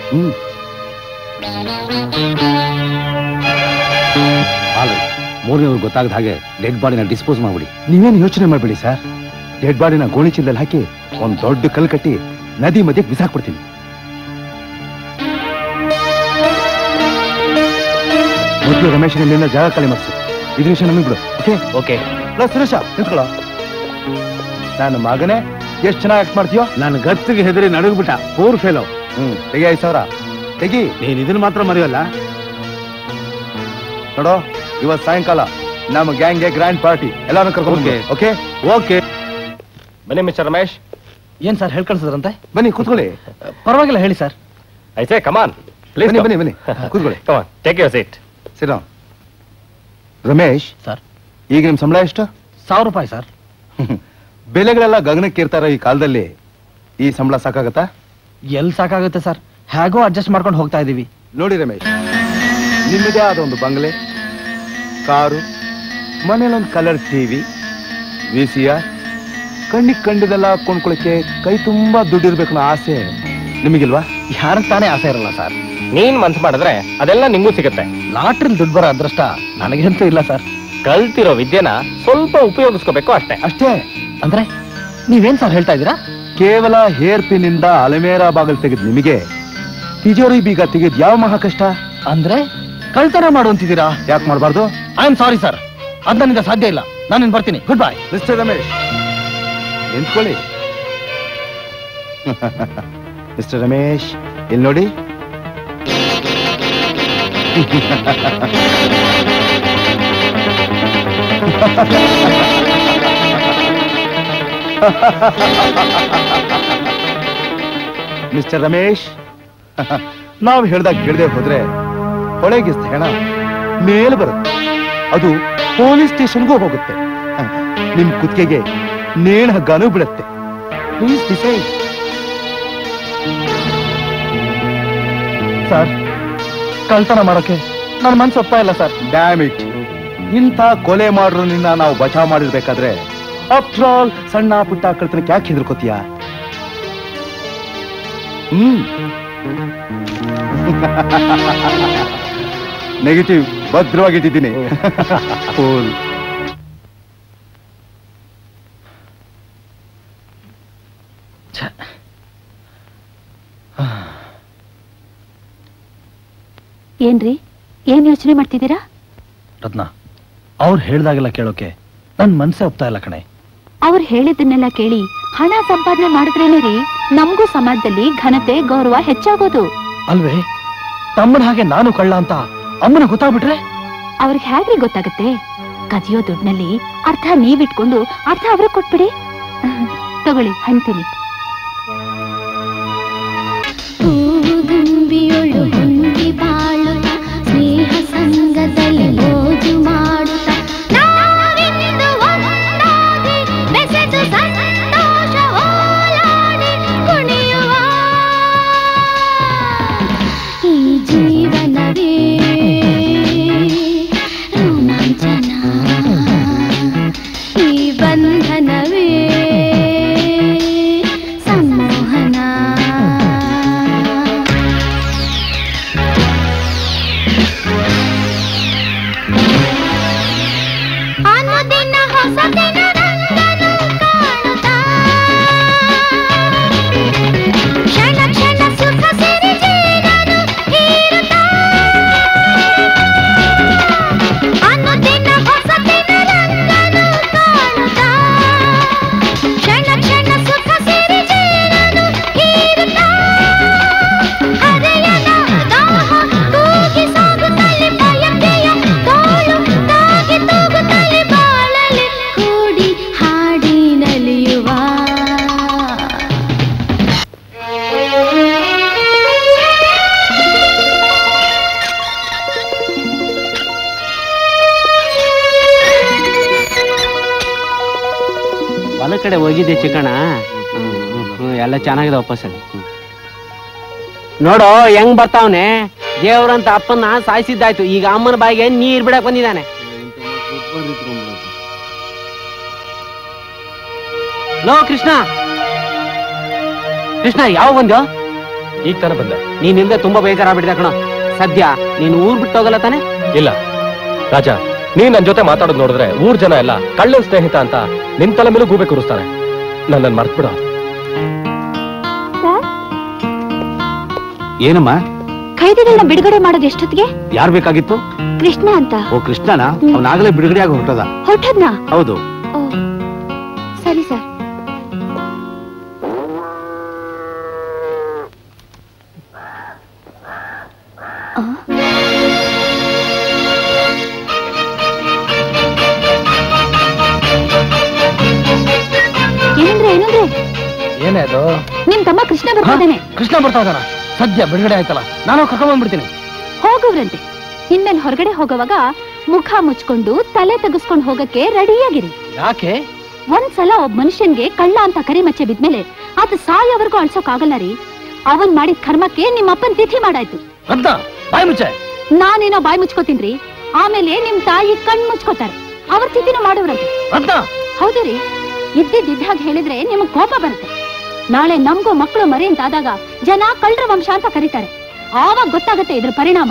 Speaker 15: ಮೂರನೇವ್ರು ಗೊತ್ತಾಗದ ಹಾಗೆ ಡೆಡ್ ಬಾಡಿನ ಡಿಸ್ಪೋಸ್ ಮಾಡ್ಬಿಡಿ.
Speaker 5: ನೀವೇನು ಯೋಚನೆ ಮಾಡ್ಬೇಡಿ ಸರ್. ಡೆಡ್ ಬಾಡಿನ ಗೋಣಿ ಚೀಲದಲ್ಲಿ ಹಾಕಿ ಒಂದ್ ದೊಡ್ಡ ಕಲ್ಲು ಕಟ್ಟಿ ನದಿ ಮಧ್ಯೆ ಬಿಸಾಕ್ಬಿಡ್ತೀನಿ. ಮೊದಲು ರಮೇಶನಿಂದ ಜಾಗ ಖಾಲಿ ಮಾಡಿಸು. ಇದು ವಿಷಯ ನಮಗೆ ಬಿಡು. Okay
Speaker 6: okay.
Speaker 5: ಸುರೇಶ ನಿಂತ್ಕೊಳ್ಳೋ. ನನ್ನ ಮಗನೇ ಎಷ್ಟು ಚೆನ್ನಾಗಿ ಆಕ್ಟ್ ಮಾಡ್ತೀಯೋ.
Speaker 15: ನಾನು ಗತ್ತಿಗೆ ಹೆದರಿ ನಡುಗ್ಬಿಟ್ಟ. Poor fail.
Speaker 5: ತೆಗಿ 5000 ತೆಗಿ.
Speaker 15: ನೀನ್ ಇದನ್ನ ಮಾತ್ರ ಮರೆಯಲ್ಲ.
Speaker 5: ನೋಡೋ, ಇವತ್ತು ಸಾಯಂಕಾಲ ನಮ್ಮ ಗ್ಯಾಂಗ್ಗೆ ಗ್ರ್ಯಾಂಡ್ ಪಾರ್ಟಿ, ಎಲ್ಲಾನು ಕರ್ಕೊಂಡು. Okay okay.
Speaker 6: ಬನ್ನಿ ಮಿಸ್ಟರ್ ರಮೇಶ್.
Speaker 7: ಏನ್ ಸರ್ ಹೇಳ್ ಕಳ್ಸಿದ್ರಂತೆ?
Speaker 5: ಬನ್ನಿ ಕೂತ್ಕೊಳ್ಳಿ.
Speaker 7: ಪರವಾಗಿಲ್ಲ ಹೇಳಿ ಸರ್.
Speaker 6: ಐಸೆ come on please.
Speaker 5: ಬನ್ನಿ ಬನ್ನಿ ಕೂತ್ಕೊಳ್ಳಿ.
Speaker 6: Come on take your seat.
Speaker 5: ಸಿರಾ. ರಮೇಶ್
Speaker 7: ಸರ್,
Speaker 5: ಈಗ ನಿಮ್ ಸಂಬಳ ಎಷ್ಟು?
Speaker 7: 1000 ರೂಪಾಯಿ ಸರ್.
Speaker 5: ಬೆಲೆಗಳೆಲ್ಲ ಗಗನಕ್ಕೆ ಇರ್ತಾರ ಈ ಕಾಲದಲ್ಲಿ. ಈ ಸಂಬಳ ಸಾಕಾಗತ್ತಾ?
Speaker 7: ಎಲ್ಲಿ ಸಾಕಾಗುತ್ತೆ ಸರ್, ಹೇಗೋ ಅಡ್ಜಸ್ಟ್ ಮಾಡ್ಕೊಂಡು ಹೋಗ್ತಾ ಇದೀವಿ.
Speaker 5: ನೋಡಿ ರಮೇಶ್, ನಿಮ್ಮದೇ ಆದ ಒಂದು ಬಂಗ್ಲೆ, ಕಾರು, ಮನೇಲೊಂದು ಕಲರ್ ಟಿವಿ, VCR, ಕಣ್ಣಿಗೆ ಕಂಡಿದೆಲ್ಲ ಕೊಂಡ್ಕೊಳಕ್ಕೆ ಕೈ ತುಂಬಾ ದುಡ್ಡಿರ್ಬೇಕು ಅನ್ನೋ ಆಸೆ ನಿಮಗಿಲ್ವಾ?
Speaker 7: ಯಾರಿಗೆ ತಾನೇ ಆಸೆ ಇರಲ್ಲ ಸರ್.
Speaker 6: ನೀನ್ ಮನ್ಸು ಮಾಡಿದ್ರೆ ಅದೆಲ್ಲ ನಿಂಗೂ ಸಿಗುತ್ತೆ.
Speaker 7: ಲಾಟ್ರಿಲ್ ದುಡ್ಡು ಬರೋ ಅದೃಷ್ಟ ನನಗಂತೂ ಇಲ್ಲ ಸರ್.
Speaker 6: ಕಲ್ತಿರೋ ವಿದ್ಯೆನ ಸ್ವಲ್ಪ ಉಪಯೋಗಿಸ್ಕೋಬೇಕು ಅಷ್ಟೇ.
Speaker 5: ಅಷ್ಟೇ
Speaker 7: ಅಂದ್ರೆ ನೀವೇನ್ ಸರ್ ಹೇಳ್ತಾ ಇದ್ದೀರಾ?
Speaker 5: ಕೇವಲ ಹೇರ್ ಪಿನ್ ಇಂದ ಅಲಮೇರಾ ಬಾಗಿಲು ತೆಗೆದ್ ನಿಮಗೆ ತಿಜೋರಿ ಬೀಗ ತೆಗೆದ್ ಯಾವ ಮಹಾ ಕಷ್ಟ?
Speaker 7: ಅಂದ್ರೆ ಕಳ್ತನ ಮಾಡುವಂತಿದ್ದೀರಾ?
Speaker 5: ಯಾಕೆ ಮಾಡಬಾರ್ದು?
Speaker 7: ಐ ಆಮ್ ಸಾರಿ ಸರ್, ಅದ್ ನನ್ನಿಂದ ಸಾಧ್ಯ ಇಲ್ಲ. ನಾನು ಬರ್ತೀನಿ. Good bye.
Speaker 5: ಮಿಸ್ಟರ್ ರಮೇಶ್ ನಿಂತ್ಕೊಳ್ಳಿ. ಮಿಸ್ಟರ್ ರಮೇಶ್ ಇಲ್ಲಿ ನೋಡಿ. ಮಿಸ್ಟರ್ ರಮೇಶ್, ನಾವು ಹೇಳ್ದಾಗ ಕೇಳದೆ ಹೋದ್ರೆ ಹೊಳೆಗಿಸ್ತ ಹೆಣ ಮೇಲೆ ಬರುತ್ತೆ. ಅದು ಪೊಲೀಸ್ ಸ್ಟೇಷನ್ಗೂ ಹೋಗುತ್ತೆ. ನಿಮ್ ಕುತ್ತಿಗೆಗೆ ನೇಣು ಹಗ್ಗಾನೂ ಬಿಡುತ್ತೆ. Please decide.
Speaker 7: ಸರ್, ಕಳ್ತನ ಮಾಡೋಕೆ ನನ್ನ ಮನ್ಸು ಒಪ್ತಾ ಇಲ್ಲ ಸರ್.
Speaker 5: Dam it. ಇಂಥ ಕೊಲೆ ಮಾಡೋದ್ರಿಂದ ನಾವು ಬಚಾವ್ ಮಾಡಿರ್ಬೇಕಾದ್ರೆ ಆಫ್ಟರ್ ಆಲ್ ಸಣ್ಣ ಪುಟ್ಟ ಕಳ್ತನಕ್ಕೆ ಯಾಕೆ ಹೆದರ್ಕೋತೀಯ? ನೆಗೆಟಿವ್ ಭದ್ರವಾಗಿಟ್ಟಿದ್ದೀನಿ.
Speaker 3: ಏನ್ರಿ, ಏನ್ ಯೋಚನೆ ಮಾಡ್ತಿದ್ದೀರಾ?
Speaker 7: ರತ್ನ, ಅವ್ರು ಹೇಳ್ದಾಗೆಲ್ಲ ಕೇಳೋಕೆ ನನ್ ಮನ್ಸೇ ಒಪ್ತಾ ಇಲ್ಲ ಕಣೆ.
Speaker 3: ಅವ್ರು ಹೇಳಿದ್ದನ್ನೆಲ್ಲ ಕೇಳಿ ಹಣ ಸಂಪಾದನೆ ಮಾಡಿದ್ರೇನೆ ರೀ ನಮಗೂ ಸಮಾಜದಲ್ಲಿ ಘನತೆ ಗೌರವ ಹೆಚ್ಚಾಗೋದು
Speaker 7: ಅಲ್ವೇ? ತಮ್ಮನ ಹಾಗೆ ನಾನು ಕಳ್ಳ ಅಂತ ಅಮ್ಮನ ಗೊತ್ತಾಗ್ಬಿಟ್ರೆ
Speaker 3: ಅವ್ರಿಗೆ ಹೇಗ್ರಿ ಗೊತ್ತಾಗತ್ತೆ?
Speaker 2: ಕದಿಯೋ ದುಡ್ಡಿನಲ್ಲಿ ಅರ್ಧ ನೀವಿಟ್ಕೊಂಡು ಅರ್ಧ ಅವ್ರಿಗೆ ಕೊಟ್ಬಿಡಿ. ತಗೊಳ್ಳಿ ಹಂತೀನಿ.
Speaker 16: ದುಂಬಿಯೊಳು ಹೊಂದಿ ಬಾಳುತ್ತ ಸ್ನೇಹ ಸಂಗದಲ್ಲಿ ಮೋಜು ಮಾಡುತ್ತ ನಾವಿಂದು ಒಂದಾಗಿ ಬೆಸೆದು ಸಂತೋಷ ಓಲಾಡಿ ಕುಣಿಯುವ ಈ ಜೀವನವೇ ರೋಮಾಂಚನ, ಈ ಬಂಧನವೇ ಸಂಮೋಹನ. ಅನುದಿನ ಹೊಸದಿನ ರಂಗನು ಕಾಣುತ್ತಾ ಕ್ಷಣ ಕ್ಷಣ ಸುಖ ಸಿರಿ ಜೀವನು ಹೀರುತ್ತಾ ಅನುದಿನ ಹೊಸದಿನ ರಂಗನು ಕಾಣುತ್ತಾ ಕ್ಷಣ ಕ್ಷಣ ಸುಖ ಸಿರಿ ಜೀವನು ಹೀರುತ್ತಾ ಹರೆಯನ ದಾಹ ತೂಗಿ ಸಾಗುತ್ತಲಿ ಬಯಕೆಯ ತೋಳು ತಾಗಿ ತೂಗುತ್ತಲಿ ಬಾಳಲಿ ಕೂಡಿ ಹಾಡಿ ನಲಿಯುವ
Speaker 17: ಹೊಲ ಕಡೆ ಹೋಗಿದ್ದೆ ಚಿಕ್ಕಣ್ಣ. ಎಲ್ಲ ಚೆನ್ನಾಗಿದೆ ವಾಪಸ್ಸಲ್ಲಿ. ನೋಡೋ ಹೆಂಗ್ ಬರ್ತಾವನೆ. ದೇವ್ರಂತ ಅಪ್ಪನ ಸಾಯಿಸಿದ್ದಾಯ್ತು, ಈಗ ಅಮ್ಮನ ಬಾಯಿಗೆ ನೀರ್ ಬಿಡಕ್ ಬಂದಿದ್ದಾನೆ. ಲೋ ಕೃಷ್ಣ, ಕೃಷ್ಣ ಯಾವ ಬಂದ್ಯೋ?
Speaker 14: ಈಗ ತಾನೇ ಬಂದೆ.
Speaker 17: ನೀನಿಂದ ತುಂಬಾ ಬೇಜಾರಾಗ್ಬಿಟ್ಟಿದೆ ಕಣ. ಸದ್ಯ ನೀನು ಊರ್ ಬಿಟ್ಟು ಹೋಗಲ್ಲ ತಾನೆ?
Speaker 14: ಇಲ್ಲ ರಾಜ, ನೀನ್ ನನ್ ಜೊತೆ ಮಾತಾಡೋದು ನೋಡಿದ್ರೆ ಊರ್ ಜನ ಎಲ್ಲ ಕಳ್ಳನ್ ಸ್ನೇಹಿತ ಅಂತ ನಿನ್ ತಲೆ ಮೇಲೂ ಗೂಬೆ ಕೂರಿಸ್ತಾರೆ. ನನ್ನನ್ ಮರ್ತ್ಬಿಡ.
Speaker 15: ಏನಮ್ಮ?
Speaker 3: ಖೈದಿಗಳನ್ನ ಬಿಡುಗಡೆ ಮಾಡೋದು ಎಷ್ಟೊತ್ತಿಗೆ?
Speaker 15: ಯಾರು ಬೇಕಾಗಿತ್ತು?
Speaker 3: ಕೃಷ್ಣ ಅಂತ.
Speaker 15: ಓ ಕೃಷ್ಣನ? ಅವನಾಗಲೇ ಬಿಡುಗಡೆ ಆಗಿ
Speaker 3: ಹೊರಟದ್ನಾ?
Speaker 15: ಹೌದು.
Speaker 3: ಸರಿ ಸರ್. ಏನಂದ್ರೆ
Speaker 12: ಏನೇ ಅದು?
Speaker 2: ನಿಮ್ ತಮ್ಮ ಕೃಷ್ಣ ಬರ್ತಾ ಇದ್ದಾನೆ.
Speaker 12: ಕೃಷ್ಣ ಬರ್ತಾ ಇದ್ದಾನ? ಸದ್ಯ ಬಿಡುಗಡೆ ಆಯ್ತಲ್ಲ, ನಾನು ಕರ್ಕೊಂಡ್ ಬಂದ್ಬಿಡ್ತೀನಿ.
Speaker 2: ಹೋಗವ್ರಂತೆ. ಇನ್ಮೇಲೆ ಹೊರಗಡೆ ಹೋಗೋವಾಗ ಮುಖ ಮುಚ್ಕೊಂಡು ತಲೆ ತೆಗೆಸ್ಕೊಂಡು ಹೋಗಕ್ಕೆ ರೆಡಿಯಾಗಿರಿ.
Speaker 12: ಯಾಕೆ?
Speaker 2: ಒಂದ್ಸಲ ಒಬ್ಬ ಮನುಷ್ಯನ್ಗೆ ಕಳ್ಳ ಅಂತ ಕರಿ ಮಚ್ಚೆ ಬಿದ್ಮೇಲೆ ಆತ ಸಾಯೋವರೆಗೂ ಅಳ್ಸೋಕ್ ಆಗಲ್ಲ ರೀ. ಅವನ್ ಮಾಡಿದ ಕರ್ಮಕ್ಕೆ ನಿಮ್ಮ ಅಪ್ಪನ್ ತಿಥಿ ಮಾಡಾಯ್ತು.
Speaker 12: ಬಾಯ್ ಮುಚ್ಚೆ.
Speaker 2: ನಾನೇನೋ ಬಾಯ್ ಮುಚ್ಕೋತೀನ್ರಿ. ಆಮೇಲೆ ನಿಮ್ ತಾಯಿ ಕಣ್ ಮುಚ್ಕೋತಾರೆ. ಅವ್ರ ತಿಥಿನೂ ಮಾಡೋವ್ರಂತೆ. ಹೌದು ರೀ. ಇದ್ದಿದ್ದಾಗ ಹೇಳಿದ್ರೆ ನಿಮಗ್ ಕೋಪ ಬರುತ್ತೆ. ನಾಳೆ ನಮ್ಗೂ ಮಕ್ಕಳು ಮರಿ ಅಂತಾದಾಗ ಜನ ಕಳ್ಳರ ವಂಶ ಅಂತ ಕರೀತಾರೆ. ಆವಾಗ ಗೊತ್ತಾಗತ್ತೆ ಇದ್ರ ಪರಿಣಾಮ.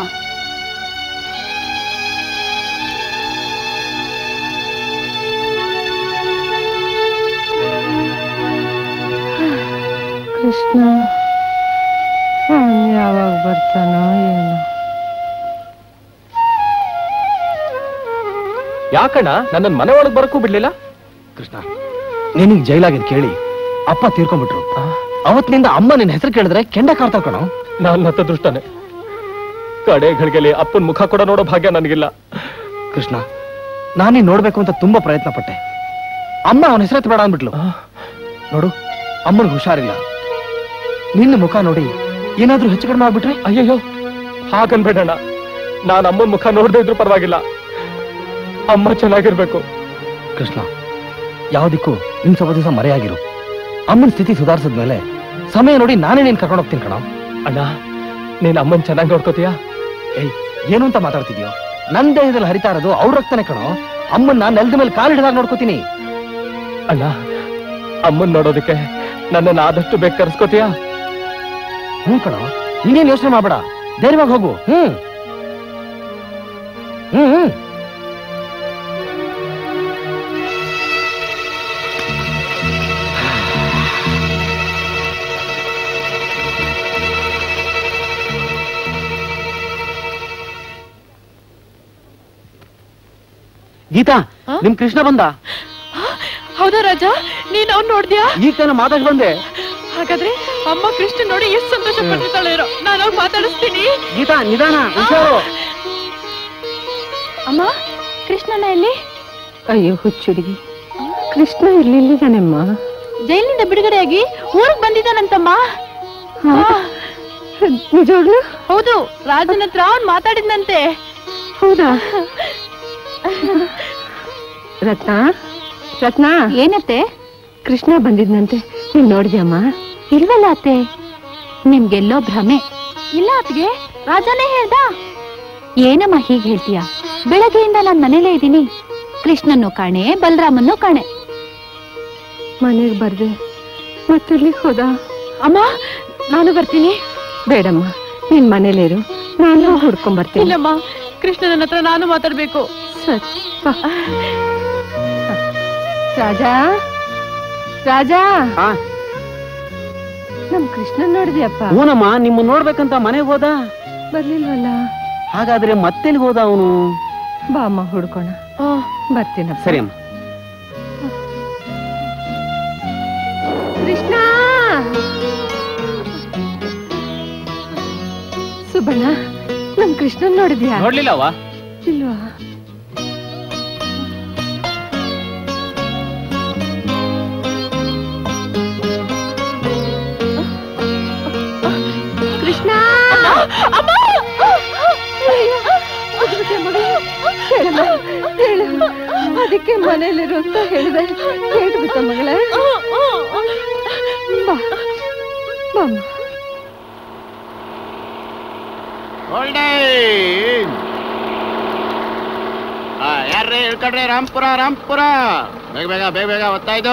Speaker 4: ಕೃಷ್ಣ ಯಾವಾಗ ಬರ್ತಾನೋ ಏನೋ.
Speaker 14: ಯಾಕಣ್ಣ ನನ್ನ ಮನೆ ಒಳಗೆ ಬರಕ್ಕೂ ಬಿಡ್ಲಿಲ್ಲ?
Speaker 12: ಕೃಷ್ಣ, ನಿನಗ್ ಜೈಲಾಗಿದ್ ಕೇಳಿ ಅಪ್ಪ ತೀರ್ಕೊಂಡ್ಬಿಟ್ರು. ಅವತ್ತಿನಿಂದ ಅಮ್ಮ ನಿನ್ನ ಹೆಸರು ಕೇಳಿದ್ರೆ ಕೆಂಡ ಕಾರ್ತಾವ್ ಕಣೋ.
Speaker 14: ನನ್ನ ಅದೃಷ್ಟನೇ. ಕಡೆ ಗಳಿಗೆಲಿ ಅಪ್ಪನ ಮುಖ ಕೂಡ ನೋಡೋ ಭಾಗ್ಯ ನನಗಿಲ್ಲ.
Speaker 12: ಕೃಷ್ಣ, ನಾನೇ ನೋಡ್ಬೇಕು ಅಂತ ತುಂಬಾ ಪ್ರಯತ್ನ ಪಟ್ಟೆ. ಅಮ್ಮ ಅವನ ಹೆಸರು ಬೇಡ ಅಂದ್ಬಿಟ್ಲು. ನೋಡು, ಅಮ್ಮನಿಗೆ ಹುಷಾರಿಲ್ಲ. ನಿನ್ನ ಮುಖ ನೋಡಿ ಏನಾದ್ರೂ ಹೆಚ್ಚು ಕಡಿಮೆ ಆಗ್ಬಿಟ್ರೆ?
Speaker 14: ಅಯ್ಯಯ್ಯೋ, ಹಾಗನ್ಬೇಡಣ್ಣ. ನಾನು ಅಮ್ಮನ ಮುಖ ನೋಡದೇ ಇದ್ರು ಪರವಾಗಿಲ್ಲ, ಅಮ್ಮ ಚೆನ್ನಾಗಿರ್ಬೇಕು.
Speaker 12: ಕೃಷ್ಣ, ಯಾವ್ದಕ್ಕೂ ನಿನ್ ಸ್ವಲ್ಪ ದಿವಸ ಮರೆಯಾಗಿರು. ಅಮ್ಮನ ಸ್ಥಿತಿ ಸುಧಾರಿಸಿದ್ಮೇಲೆ ಸಮಯ ನೋಡಿ ನಾನೇ ನೀನ್ ಕರ್ಕೊಂಡು ಹೋಗ್ತೀನಿ ಕಣ.
Speaker 14: ಅಣ್ಣ, ನೀನ್ ಅಮ್ಮನ್ ಚೆನ್ನಾಗಿ ನೋಡ್ಕೋತೀಯಾ?
Speaker 12: ಏಯ್, ಏನು ಅಂತ ಮಾತಾಡ್ತಿದ್ಯೋ? ನನ್ ದೇಹದಲ್ಲಿ ಹರಿತಾ ಇರೋದು ಅವ್ರ ರಕ್ತನೇ ಕಣೋ. ಅಮ್ಮನ್ನ ನೆಲದ ಮೇಲೆ ಕಾಲಿಡಿದಾಗ ನೋಡ್ಕೋತೀನಿ.
Speaker 14: ಅಣ್ಣ, ಅಮ್ಮನ್ ನೋಡೋದಕ್ಕೆ ನನ್ನನ್ನು ಆದಷ್ಟು ಬೇಗ ಕರ್ಸ್ಕೋತೀಯಾ?
Speaker 12: ಹ್ಞೂ ಕಣೋ, ನೀನೇನ್ ಯೋಚನೆ ಮಾಡ್ಬೇಡ, ಧೈರ್ಯವಾಗಿ ಹೋಗು. ಹ್ಮ್ ಹ್ಮ್ ಹ್ಮ್
Speaker 17: ಗೀತಾ, ನಿಮ್ ಕೃಷ್ಣ ಬಂದ?
Speaker 11: ಹೌದಾ ರಾಜ, ನೀನ್ ಅವ್ನ್ ನೋಡ್ದ್ಯಾ?
Speaker 17: ಈಗ ತಾನು ಮಾತಾಡ್ ಬಂದೆ.
Speaker 11: ಹಾಗಾದ್ರೆ ಅಮ್ಮ ಕೃಷ್ಣ ನೋಡಿ ಎಷ್ಟು ಸಂತೋಷ ಪಟ್ಟಿರ್ತಾಳೆ ಇರೋ. ನಾನು ಅವ್ರು ಮಾತಾಡಿಸ್ತೀನಿ.
Speaker 17: ಗೀತಾ, ನಿಧಾನ, ಹುಷಾರು.
Speaker 2: ಅಮ್ಮ, ಕೃಷ್ಣನ ಎಲ್ಲಿ?
Speaker 4: ಅಯ್ಯೋ ಹುಚ್ಚುಡುಗಿ, ಕೃಷ್ಣ ಇರ್ಲಿಲ್ಲನಮ್ಮ.
Speaker 2: ಜೈಲಿನಿಂದ ಬಿಡುಗಡೆಯಾಗಿ ಊರಿಗೆ ಬಂದಿದ್ದಾನಂತಮ್ಮ.
Speaker 4: ನಿಜವಾಗ್ಲು?
Speaker 2: ಹೌದು, ರಾಜನ ಹತ್ರ ಅವ್ನು ಮಾತಾಡಿದ್ನಂತೆ.
Speaker 4: ಹೌದಾ? ರತ್ನ ರತ್ನ,
Speaker 3: ಏನತ್ತೆ?
Speaker 4: ಕೃಷ್ಣ ಬಂದಿದ್ನಂತೆ, ನೀನ್ ನೋಡಿದ್ಯಮ್ಮ?
Speaker 3: ಇಲ್ವಲ್ಲ ಅತ್ತೆ, ನಿಮ್ಗೆಲ್ಲೋ ಭ್ರಮೆ.
Speaker 2: ಇಲ್ಲ ಅತ್ಗೆ, ರಾಜನೇ ಹೇಳ್ದ.
Speaker 3: ಏನಮ್ಮ ಹೀಗೆ ಹೇಳ್ತೀಯ? ಬೆಳಗ್ಗೆಯಿಂದ ನಾನ್ ಮನೇಲೇ ಇದ್ದೀನಿ. ಕೃಷ್ಣನ್ನು ಕಾಣೆ, ಬಲರಾಮನ್ನು ಕಾಣೆ.
Speaker 4: ಮನೆಗೆ ಬರ್ದೆ ಮತ್ತೆಲ್ಲಿಗೆ ಹೋದ?
Speaker 2: ಅಮ್ಮ, ನಾನು ಬರ್ತೀನಿ.
Speaker 4: ಬೇಡಮ್ಮ, ನೀನ್ ಮನೇಲಿರು, ನಾನು ಹುಡ್ಕೊಂಡ್ ಬರ್ತೀನಿ.
Speaker 2: ಇಲ್ಲಮ್ಮ, ಕೃಷ್ಣನ ಹತ್ರ ನಾನು ಮಾತಾಡ್ಬೇಕು.
Speaker 4: ಸರಿ ಬಾ. ರಾಜಾ ರಾಜಾ, ನಮ್ ಕೃಷ್ಣ ನೋಡಿದ್ಯಪ್ಪ?
Speaker 17: ಹೂನಮ್ಮ, ನಿಮ್ಮ ನೋಡ್ಬೇಕಂತ ಮನೆಗೆ ಹೋದ.
Speaker 4: ಬರ್ಲಿಲ್ವಲ್ಲ?
Speaker 17: ಹಾಗಾದ್ರೆ ಮತ್ತೆಲ್ಲಿ ಹೋದ ಅವನು?
Speaker 4: ಬಾ ಅಮ್ಮ, ಹುಡ್ಕೋಣ. ಬರ್ತೀನಪ್ಪ.
Speaker 17: ಸರಿ ಅಮ್ಮ.
Speaker 4: ಕೃಷ್ಣ! ಸುಬ್ಬಣ್ಣ, ನಮ್ ಕೃಷ್ಣನ್ ನೋಡಿದ್ಯಾ?
Speaker 17: ನೋಡ್ಲಿಲ್ಲವಾ?
Speaker 4: ಇಲ್ವಾ? ಕೃಷ್ಣ! ಹೇಳು, ಅದಕ್ಕೆ ಮನೇಲಿರು ಅಂತ ಹೇಳಿದೆ. ಕೇಳ್ಬಿಟ್ಟ ಮಗಳೇ? ಬಾ ಬಾಮ್ಮ.
Speaker 18: ಯಾರ್ರೀ ಹೇಳ್ಕೊಡ್ರಿ? ರಾಮ್ಪುರ ರಾಮ್ಪುರ, ಬೇಗ ಬೇಗ ಬೇಗ ಬೇಗ ಒತ್ತಾಯ್ತು.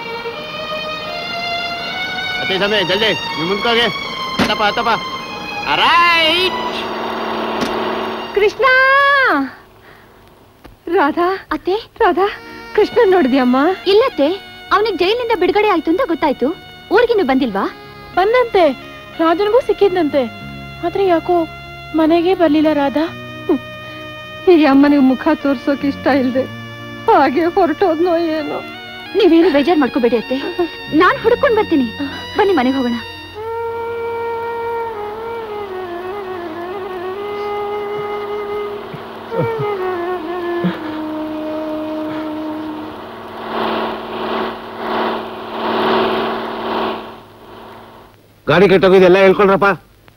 Speaker 18: ಅತಿ ಸಮಯ ಜಲ್ದಿ, ನೀವು ಮುಂಕೋಗಿ. ಹತ್ತಪ್ಪ ಹತ್ತಪ್ಪ. ರೈಟ್.
Speaker 4: ಕೃಷ್ಣ! ರಾಧಾ
Speaker 3: ಅತ್ತೆ,
Speaker 4: ರಾಧಾ, ಕೃಷ್ಣ ನೋಡಿದ್ಯಮ್ಮ?
Speaker 3: ಇಲ್ಲತ್ತೆ, ಅವನಿಗೆ ಜೈಲಿನಿಂದ ಬಿಡುಗಡೆ ಆಯ್ತು ಅಂತ ಗೊತ್ತಾಯ್ತು. ಊರಿಗಿನ್ನು ಬಂದಿಲ್ವಾ?
Speaker 11: ಬಂದಂತೆ, ರಾಜನಿಗೂ ಸಿಕ್ಕಿದ್ನಂತೆ. ಆದ್ರೆ ಯಾಕೋ ಮನೆಗೆ ಬರ್ಲಿಲ್ಲ ರಾಧಾ.
Speaker 4: ಈ ಅಮ್ಮನಿಗೆ ಮುಖ ತೋರ್ಸೋಕ್ ಇಷ್ಟ ಇಲ್ದೆ ಹಾಗೆ ಹೊರಟೋದ್ನೋ ಏನೋ.
Speaker 3: ನೀವೇನು ಬೇಜಾರ್ ಮಾಡ್ಕೋಬೇಡಿ ಅತ್ತೆ, ನಾನ್ ಹುಡ್ಕೊಂಡ್ ಬರ್ತೀನಿ. ಬನ್ನಿ ಮನೆಗೆ ಹೋಗೋಣ.
Speaker 15: ಗಾಡಿ ಕೆಟ್ಟೋಗಿದೆಲ್ಲ ಹೇಳ್ಕೊಳ್ರಪ್ಪ.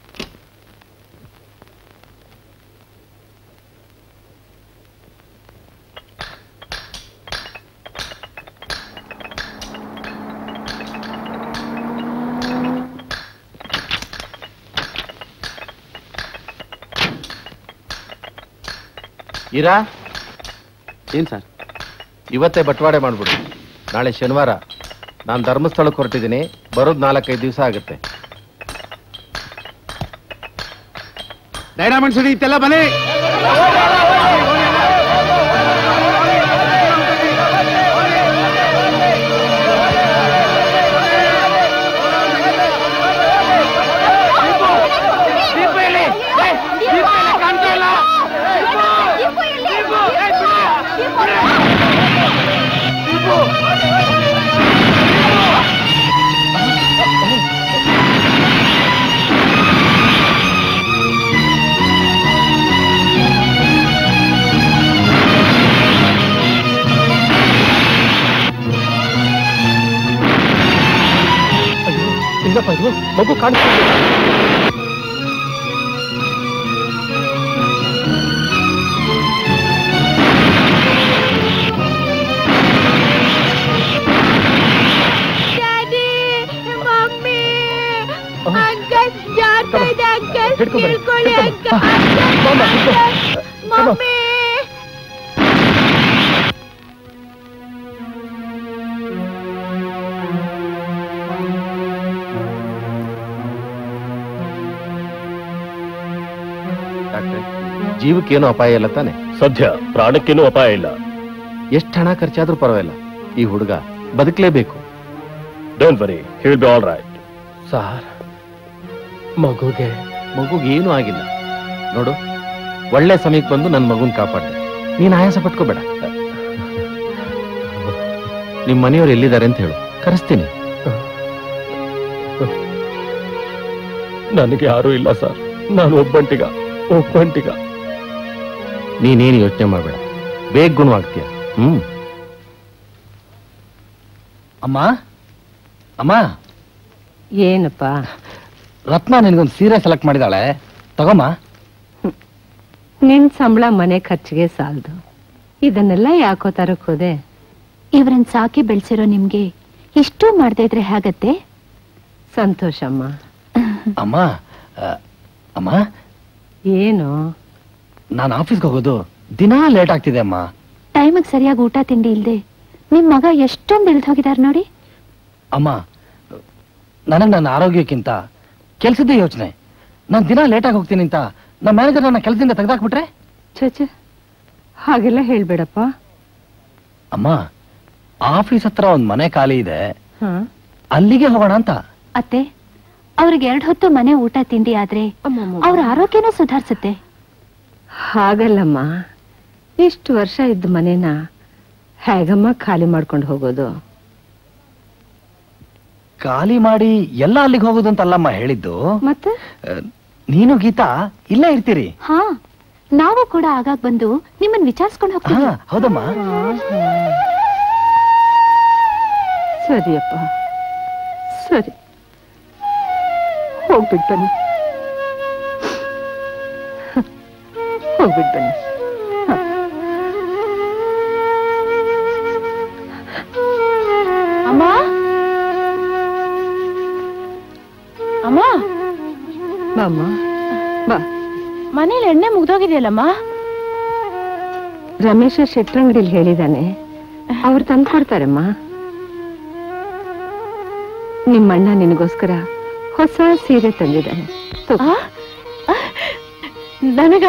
Speaker 14: ಇರಾ, ಏನ್ ಸರ್? ಇವತ್ತೇ ಬಟವಾಡೆ ಮಾಡ್ಬಿಡು. ನಾಳೆ ಶನಿವಾರ, ನಾನು ಧರ್ಮಸ್ಥಳಕ್ಕೆ ಹೊರಟಿದ್ದೀನಿ. ಬರೋದು 4-5 ದಿವಸ ಆಗುತ್ತೆ.
Speaker 15: ಡೈನಾಮೆಂಟ್ಸ್ ಹಿಡಿಯುತ್ತೆಲ್ಲ ಬನ್ನಿ.
Speaker 14: ಮಗು ಕಾಣಿಸ್ತಿದೆ. ಜೀವಕ್ಕೇನು ಅಪಾಯ ಇಲ್ಲ ತಾನೆ?
Speaker 6: ಸದ್ಯ ಪ್ರಾಣಕ್ಕೇನು ಅಪಾಯ ಇಲ್ಲ.
Speaker 14: ಎಷ್ಟು ಹಣ ಖರ್ಚಾದ್ರೂ ಪರವಾಗಿಲ್ಲ, ಈ ಹುಡುಗ ಬದುಕಲೇಬೇಕು.
Speaker 6: Don't worry, he will be all right.
Speaker 14: Sir, ಮಗುಗೆ ಏನೂ ಆಗಿಲ್ಲ. ನೋಡು, ಒಳ್ಳೆ ಸಮಯಕ್ಕೆ ಬಂದು ನನ್ನ ಮಗುನ್ ಕಾಪಾಡಿದೆ. ನೀನ್ ಆಯಾಸ ಪಟ್ಕೋಬೇಡ. ನಿಮ್ ಮನೆಯವ್ರು ಎಲ್ಲಿದ್ದಾರೆ ಅಂತ ಹೇಳು, ಕರೆಸ್ತೀನಿ.
Speaker 6: ನನಗೆ ಯಾರೂ ಇಲ್ಲ ಸರ್, ನಾನು ಒಬ್ಬಂಟಿಗ. ನೀನೇನು ಯೋಚನೆ ಮಾಡಬೇಡ, ಬೇಗ ಗುಣವಾಗ್ತೀಯ.
Speaker 12: ಅಮ್ಮ ಅಮ್ಮ
Speaker 4: ಏನಪ್ಪ?
Speaker 12: ರತ್ನ ನಿನ್ಗೊಂದು ಸೀರೆ ಸೆಲೆಕ್ಟ್ ಮಾಡಿದಾಳೆ, ತಗೊಮ್ಮ.
Speaker 4: ನಿನ್ ಸಂಬಳ ಮನೆ ಖರ್ಚಿಗೆ ಸಾಲದು, ಇದನ್ನೆಲ್ಲ ಯಾಕೋ ತರಕ್ ಹೋದೆ?
Speaker 3: ಇವ್ರನ್ ಸಾಕಿ ಬೆಳೆಸಿರೋ ನಿಮ್ಗೆ ಇಷ್ಟು ಮಾಡದೇ ಇದ್ರೆ ಹೇಗತ್ತೆ?
Speaker 4: ಸಂತೋಷಮ್ಮ.
Speaker 12: ಅಮ್ಮ ಅಮ್ಮ
Speaker 4: ಏನು?
Speaker 12: ನಾನು ಆಫೀಸ್ಗೆ ಹೋಗೋದು ದಿನಾ ಲೇಟ್ ಆಗ್ತಿದೆ ಅಮ್ಮ.
Speaker 3: ಟೈಮಿಗೆ ಸರಿಯಾಗಿ ಊಟ ತಿಂಡಿ ಇಲ್ದೆ ನಿಮ್ ಮಗ ಎಷ್ಟೊಂದು ಇಳ್ದು ಹೋಗಿದಾರ ನೋಡಿ.
Speaker 12: ಅಮ್ಮ, ನನಗೆ ನನ್ನ ಆರೋಗ್ಯಕ್ಕಿಂತ ಕೆಲ್ಸದ್ದೇ ಯೋಚನೆ. ನಾನು ದಿನ ಲೇಟಾಗಿ ಹೋಗ್ತೀನಿ ಅಂತ ನಮ್ಮ ಮ್ಯಾನೇಜರ್ ನನ್ನ ಕೆಲಸದಿಂದ ತೆಗೆದಾಕ್ಬಿಟ್ರೆ?
Speaker 4: ಚಚ, ಹಾಗೆಲ್ಲ ಹೇಳ್ಬೇಡಪ್ಪ.
Speaker 12: ಅಮ್ಮ, ಆಫೀಸ್ ಹತ್ರ ಒಂದ್ ಮನೆ ಖಾಲಿ ಇದೆ,
Speaker 4: ಹಾ,
Speaker 12: ಅಲ್ಲಿಗೆ ಹೋಗೋಣ ಅಂತ.
Speaker 3: ಅತ್ತೆ, ಅವ್ರಿಗೆ 2 ಹೊತ್ತು ಮನೆ ಊಟ ತಿಂಡಿ ಆದ್ರೆ ಅವ್ರ ಆರೋಗ್ಯನೂ ಸುಧಾರಿಸುತ್ತೆ.
Speaker 4: ಹಾಗಲ್ಲಮ್ಮ, ಇಷ್ಟು ವರ್ಷ ಇದ್ದ ಮನೇನ ಹೇಗಮ್ಮ ಖಾಲಿ ಮಾಡ್ಕೊಂಡು ಹೋಗೋದು?
Speaker 12: ಖಾಲಿ ಮಾಡಿ ಎಲ್ಲ ಅಲ್ಲಿಗೆ ಹೋಗೋದು ಅಂತಲ್ಲಮ್ಮ ಹೇಳಿದ್ದು.
Speaker 4: ಮತ್ತೆ
Speaker 12: ನೀನು ಗೀತಾ ಇಲ್ಲೇ ಇರ್ತೀರಿ?
Speaker 3: ಹಾ, ನಾವು ಕೂಡ ಆಗಾಗ ಬಂದು ನಿಮ್ಮನ್ನ ವಿಚಾರಿಸ್ಕೊಂಡು ಹೋಗ್ತೀವಿ.
Speaker 12: ಹೌದಮ್ಮ.
Speaker 4: ಸರಿಯಪ್ಪ, ಸರಿ, ಹೋಗ್ಬಿಟ್ಟು ಬನ್ನಿ, ಹೋಗ್ಬಿಟ್ಟು ಬನ್ನಿ.
Speaker 11: ಅಮ್ಮ ಅಮ್ಮ,
Speaker 4: ಬಾಮ್ಮ, ಬಾ.
Speaker 11: ಮನೇಲಿ ಎಣ್ಣೆ ಮುಗ್ದೋಗಿದೆಯಲ್ಲಮ್ಮ?
Speaker 4: ರಮೇಶ ಶೆಟ್ರಂಗಡಿಲಿ ಹೇಳಿದಾನೆ, ಅವ್ರು ತಂದು ಕೊಡ್ತಾರಮ್ಮ. ನಿಮ್ಮಣ್ಣ ನಿನಗೋಸ್ಕರ ಹೊಸ ಸೀರೆ ತಂದಿದ್ದಾನೆ.
Speaker 11: ನನಗ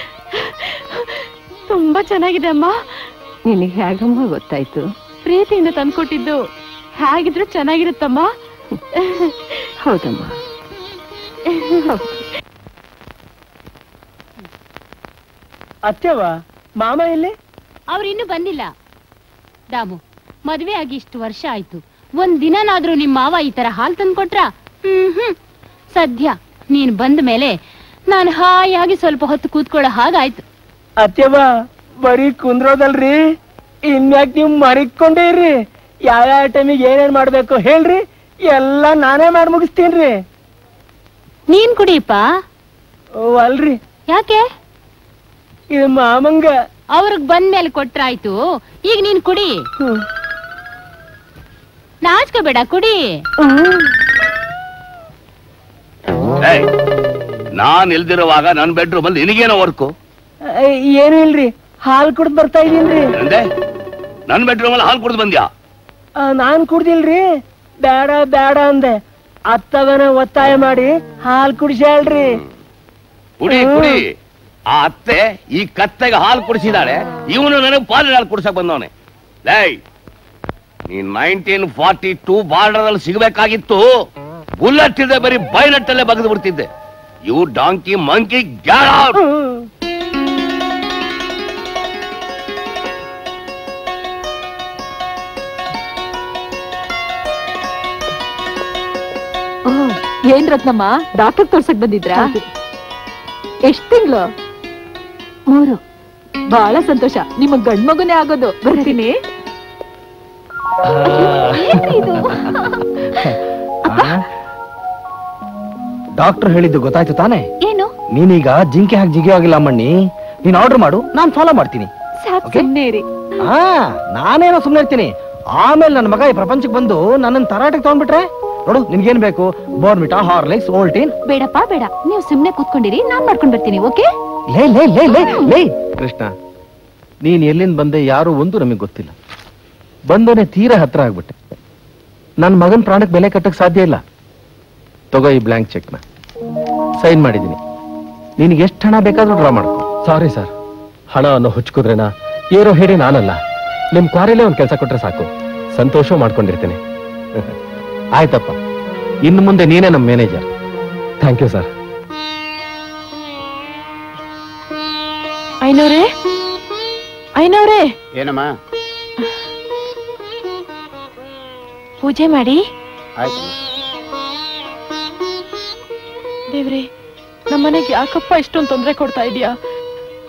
Speaker 11: ತುಂಬಾ ಚೆನ್ನಾಗಿದೆ ಅಮ್ಮ.
Speaker 4: ನಿನಗೆ ಹೇಗಮ್ಮ ಗೊತ್ತಾಯ್ತು?
Speaker 11: ಪ್ರೀತಿಯಿಂದ ತಂದ್ಕೊಟ್ಟಿದ್ದು ಹೇಗಿದ್ರು ಚೆನ್ನಾಗಿರುತ್ತಮ್ಮ.
Speaker 4: ಹೌದಮ್ಮ.
Speaker 7: ಅತ್ತೆವ ಮಾಮ ಎಲ್ಲಿ?
Speaker 2: ಅವ್ರಿನ್ನೂ ಬಂದಿಲ್ಲ. ದಾಮು, ಮದ್ವೆ ಆಗಿ ಇಷ್ಟು ವರ್ಷ ಆಯ್ತು, ಒಂದ್ ದಿನನಾದ್ರೂ ನಿಮ್ ಮಾವ ಈ ತರ ಹಾಲ್ ತಂದ್ಕೊಟ್ರ? ಸದ್ಯ ನೀನ್ ಬಂದ ಮೇಲೆ ನಾನು ಹಾಯಾಗಿ ಸ್ವಲ್ಪ ಹೊತ್ತು ಕೂತ್ಕೊಳ್ಳೋ ಹಾಗಾಯ್ತು.
Speaker 7: ಅತ್ತೆವ ಬರೀ ಕುಂದ್ರೋದಲ್ರಿ, ಇನ್ಯಾಕ್ ನೀವ್ ಮರಿಕೊಂಡೇ ಇರ್ರಿ. ಯಾವ ಟೈಮಿಗೆ ಏನೇನ್ ಮಾಡ್ಬೇಕು ಹೇಳ್ರಿ, ಎಲ್ಲ ನಾನೇ ಮಾಡಿ ಮುಗಿಸ್ತೀನ್ರಿ.
Speaker 2: ನೀನ್ ಕುಡಿಯಪ್ಪ.
Speaker 7: ಅಲ್ರಿ,
Speaker 2: ಯಾಕೆ?
Speaker 7: ಇದು ಮಾಮಂಗ
Speaker 2: ಅವ್ರಿಗೆ ಬಂದ್ಮೇಲೆ ಕೊಟ್ರಾಯ್ತು, ಈಗ ನೀನ್ ಕುಡಿ. ನಾಚ್ಕೋಬೇಡ, ಕುಡಿ.
Speaker 10: ನಾನ್ ಇಲ್ದಿರುವಾಗ ನನ್ ಬೆಡ್ರೂಮ್ ಅಲ್ಲಿ ನಿನಗೇನೋ ವರ್ಕು?
Speaker 7: ಏನು ಇಲ್ರಿ, ಹಾಲ್ ಕುಡ್ದು ಬರ್ತಾ ಇದೀನ್ರಿ.
Speaker 10: ನನ್ ಬೆಡ್ರೂಮ್ ಅಲ್ಲಿ ಹಾಲ್ ಕುಡ್ದು ಬಂದ್ಯಾ?
Speaker 7: ನಾನ್ ಕುಡ್ದಿಲ್ರಿ, ಬೇಡ ಬೇಡ ಅಂದೆ. ಅತ್ತವನ ಒತ್ತಾಯ ಮಾಡಿ ಹಾಲ್ ಕುಡಿಸ್ಯಾಳ್ರಿ.
Speaker 10: ಕುಡಿ ಕುಡಿ. ಆ ಅತ್ತೆ ಈ ಕತ್ತೆಗೆ ಹಾಲು ಕುಡಿಸಿದಾಳೆ, ಇವನು ನನಗೆ ಪಾಲಿನ ಹಾಲು ಕುಡಿಸಕ್ ಬಂದವನೆ. ಲೈ, ನೀನ್ 1942 ಬಾರ್ಡರ್ ಅಲ್ಲಿ ಸಿಗಬೇಕಾಗಿತ್ತು. ಬುಲೆಟ್ ಇದೆ, ಬರೀ ಬೈಲೆಟ್ಟಲ್ಲೇ ಬಗೆದು ಬಿಡ್ತಿದ್ದೆ. You donkey monkey, get out.
Speaker 3: ಏನ್ ರತ್ನಮ್ಮ, ಡಾಕ್ಟರ್ ತೋರ್ಸಕ್ ಬಂದಿದ್ರಾ? ಎಷ್ಟ್ ತಿಂಗಳು? 3. ಬಹಳ ಸಂತೋಷ, ನಿಮ್ಮ ಗಂಡ್ ಮಗುನೇ ಆಗೋದು. ಬರ್ತೀನಿ.
Speaker 12: ಡಾಕ್ಟರ್ ಹೇಳಿದ್ದು ಗೊತ್ತಾಯ್ತು ತಾನೆ?
Speaker 3: ಏನು?
Speaker 12: ನೀನೀಗ ಜಿಂಕೆ ಹಾಕಿ ಜಿಗಿಯೋಗಿಲ್ಲ ಅಮ್ಮಣ್ಣಿ. ನೀನ್ ಆರ್ಡರ್ ಮಾಡು, ನಾನ್ ಫಾಲೋ ಮಾಡ್ತೀನಿ. ನಾನೇನೋ ಸುಮ್ನೆ ಇರ್ತೀನಿ. ಆಮೇಲೆ ನನ್ನ ಮಗ ಈ ಪ್ರಪಂಚಕ್ಕೆ ಬಂದು ನನ್ನನ್ನು ತರಾಟೆಗೆ ತಗೊಂಡ್ಬಿಟ್ರೆ ನೋಡು, ನಿನ್ಗೇನ್ ಬೇಕು? Bournvita, Horlicks, Ovaltine?
Speaker 3: ಬೇಡಪ್ಪ ಬೇಡ, ನೀವು ಸುಮ್ನೆ ಕೂತ್ಕೊಂಡಿರಿ, ನಾನ್ ಮಾಡ್ಕೊಂಡ್ ಬರ್ತೀನಿ. ಓಕೆ?
Speaker 12: ಲೇ ಲೇ ಲೇ ಲೇ ಲೇ ಕೃಷ್ಣ, ನೀನ್ ಎಲ್ಲಿಂದ ಬಂದೆ ಯಾರು ಒಂದು ನಮಗೆ ಗೊತ್ತಿಲ್ಲ. ಬಂದೋನೆ ತೀರಾ ಹತ್ರ ಆಗ್ಬಿಟ್ಟೆ. ನನ್ನ ಮಗನ್ ಪ್ರಾಣಕ್ಕೆ ಬೆಲೆ ಕಟ್ಟಕ್ ಸಾಧ್ಯ ಇಲ್ಲ. ತಗೋ ಈ ಬ್ಲಾಂಕ್ ಚೆಕ್ನ, ಸೈನ್ ಮಾಡಿದ್ದೀನಿ. ನಿನಗೆ ಎಷ್ಟು ಹಣ ಬೇಕಾದ್ರೂ ಡ್ರಾ ಮಾಡ್ಕೊ.
Speaker 14: ಸಾರಿ ಸರ್, ಹಣ ಅನ್ನೋ ಹುಚ್ಕುದ್ರೆನ ಏರೋ ಹೇಳಿ ನಾನಲ್ಲ. ನಿಮ್ ಕ್ವಾರಿಲೇ ಒಂದ್ ಕೆಲಸ ಕೊಟ್ರೆ ಸಾಕು, ಸಂತೋಷ ಮಾಡ್ಕೊಂಡಿರ್ತೇನೆ.
Speaker 12: ಆಯ್ತಪ್ಪ, ಇನ್ನು ಮುಂದೆ ನೀನೇ ನಮ್ಮ ಮ್ಯಾನೇಜರ್.
Speaker 14: Thank you sir.
Speaker 11: ಐನವ್ರೆ, ಐನವ್ರೆ,
Speaker 18: ಏನಮ್ಮ?
Speaker 11: ಪೂಜೆ ಮಾಡಿ.
Speaker 18: ಆಯ್ತು.
Speaker 11: ದೇವ್ರೆ, ನಮ್ಮನೆಗೆ ಯಾಕಪ್ಪ ಇಷ್ಟೊಂದು ತೊಂದರೆ ಕೊಡ್ತಾ ಇದೀಯಾ?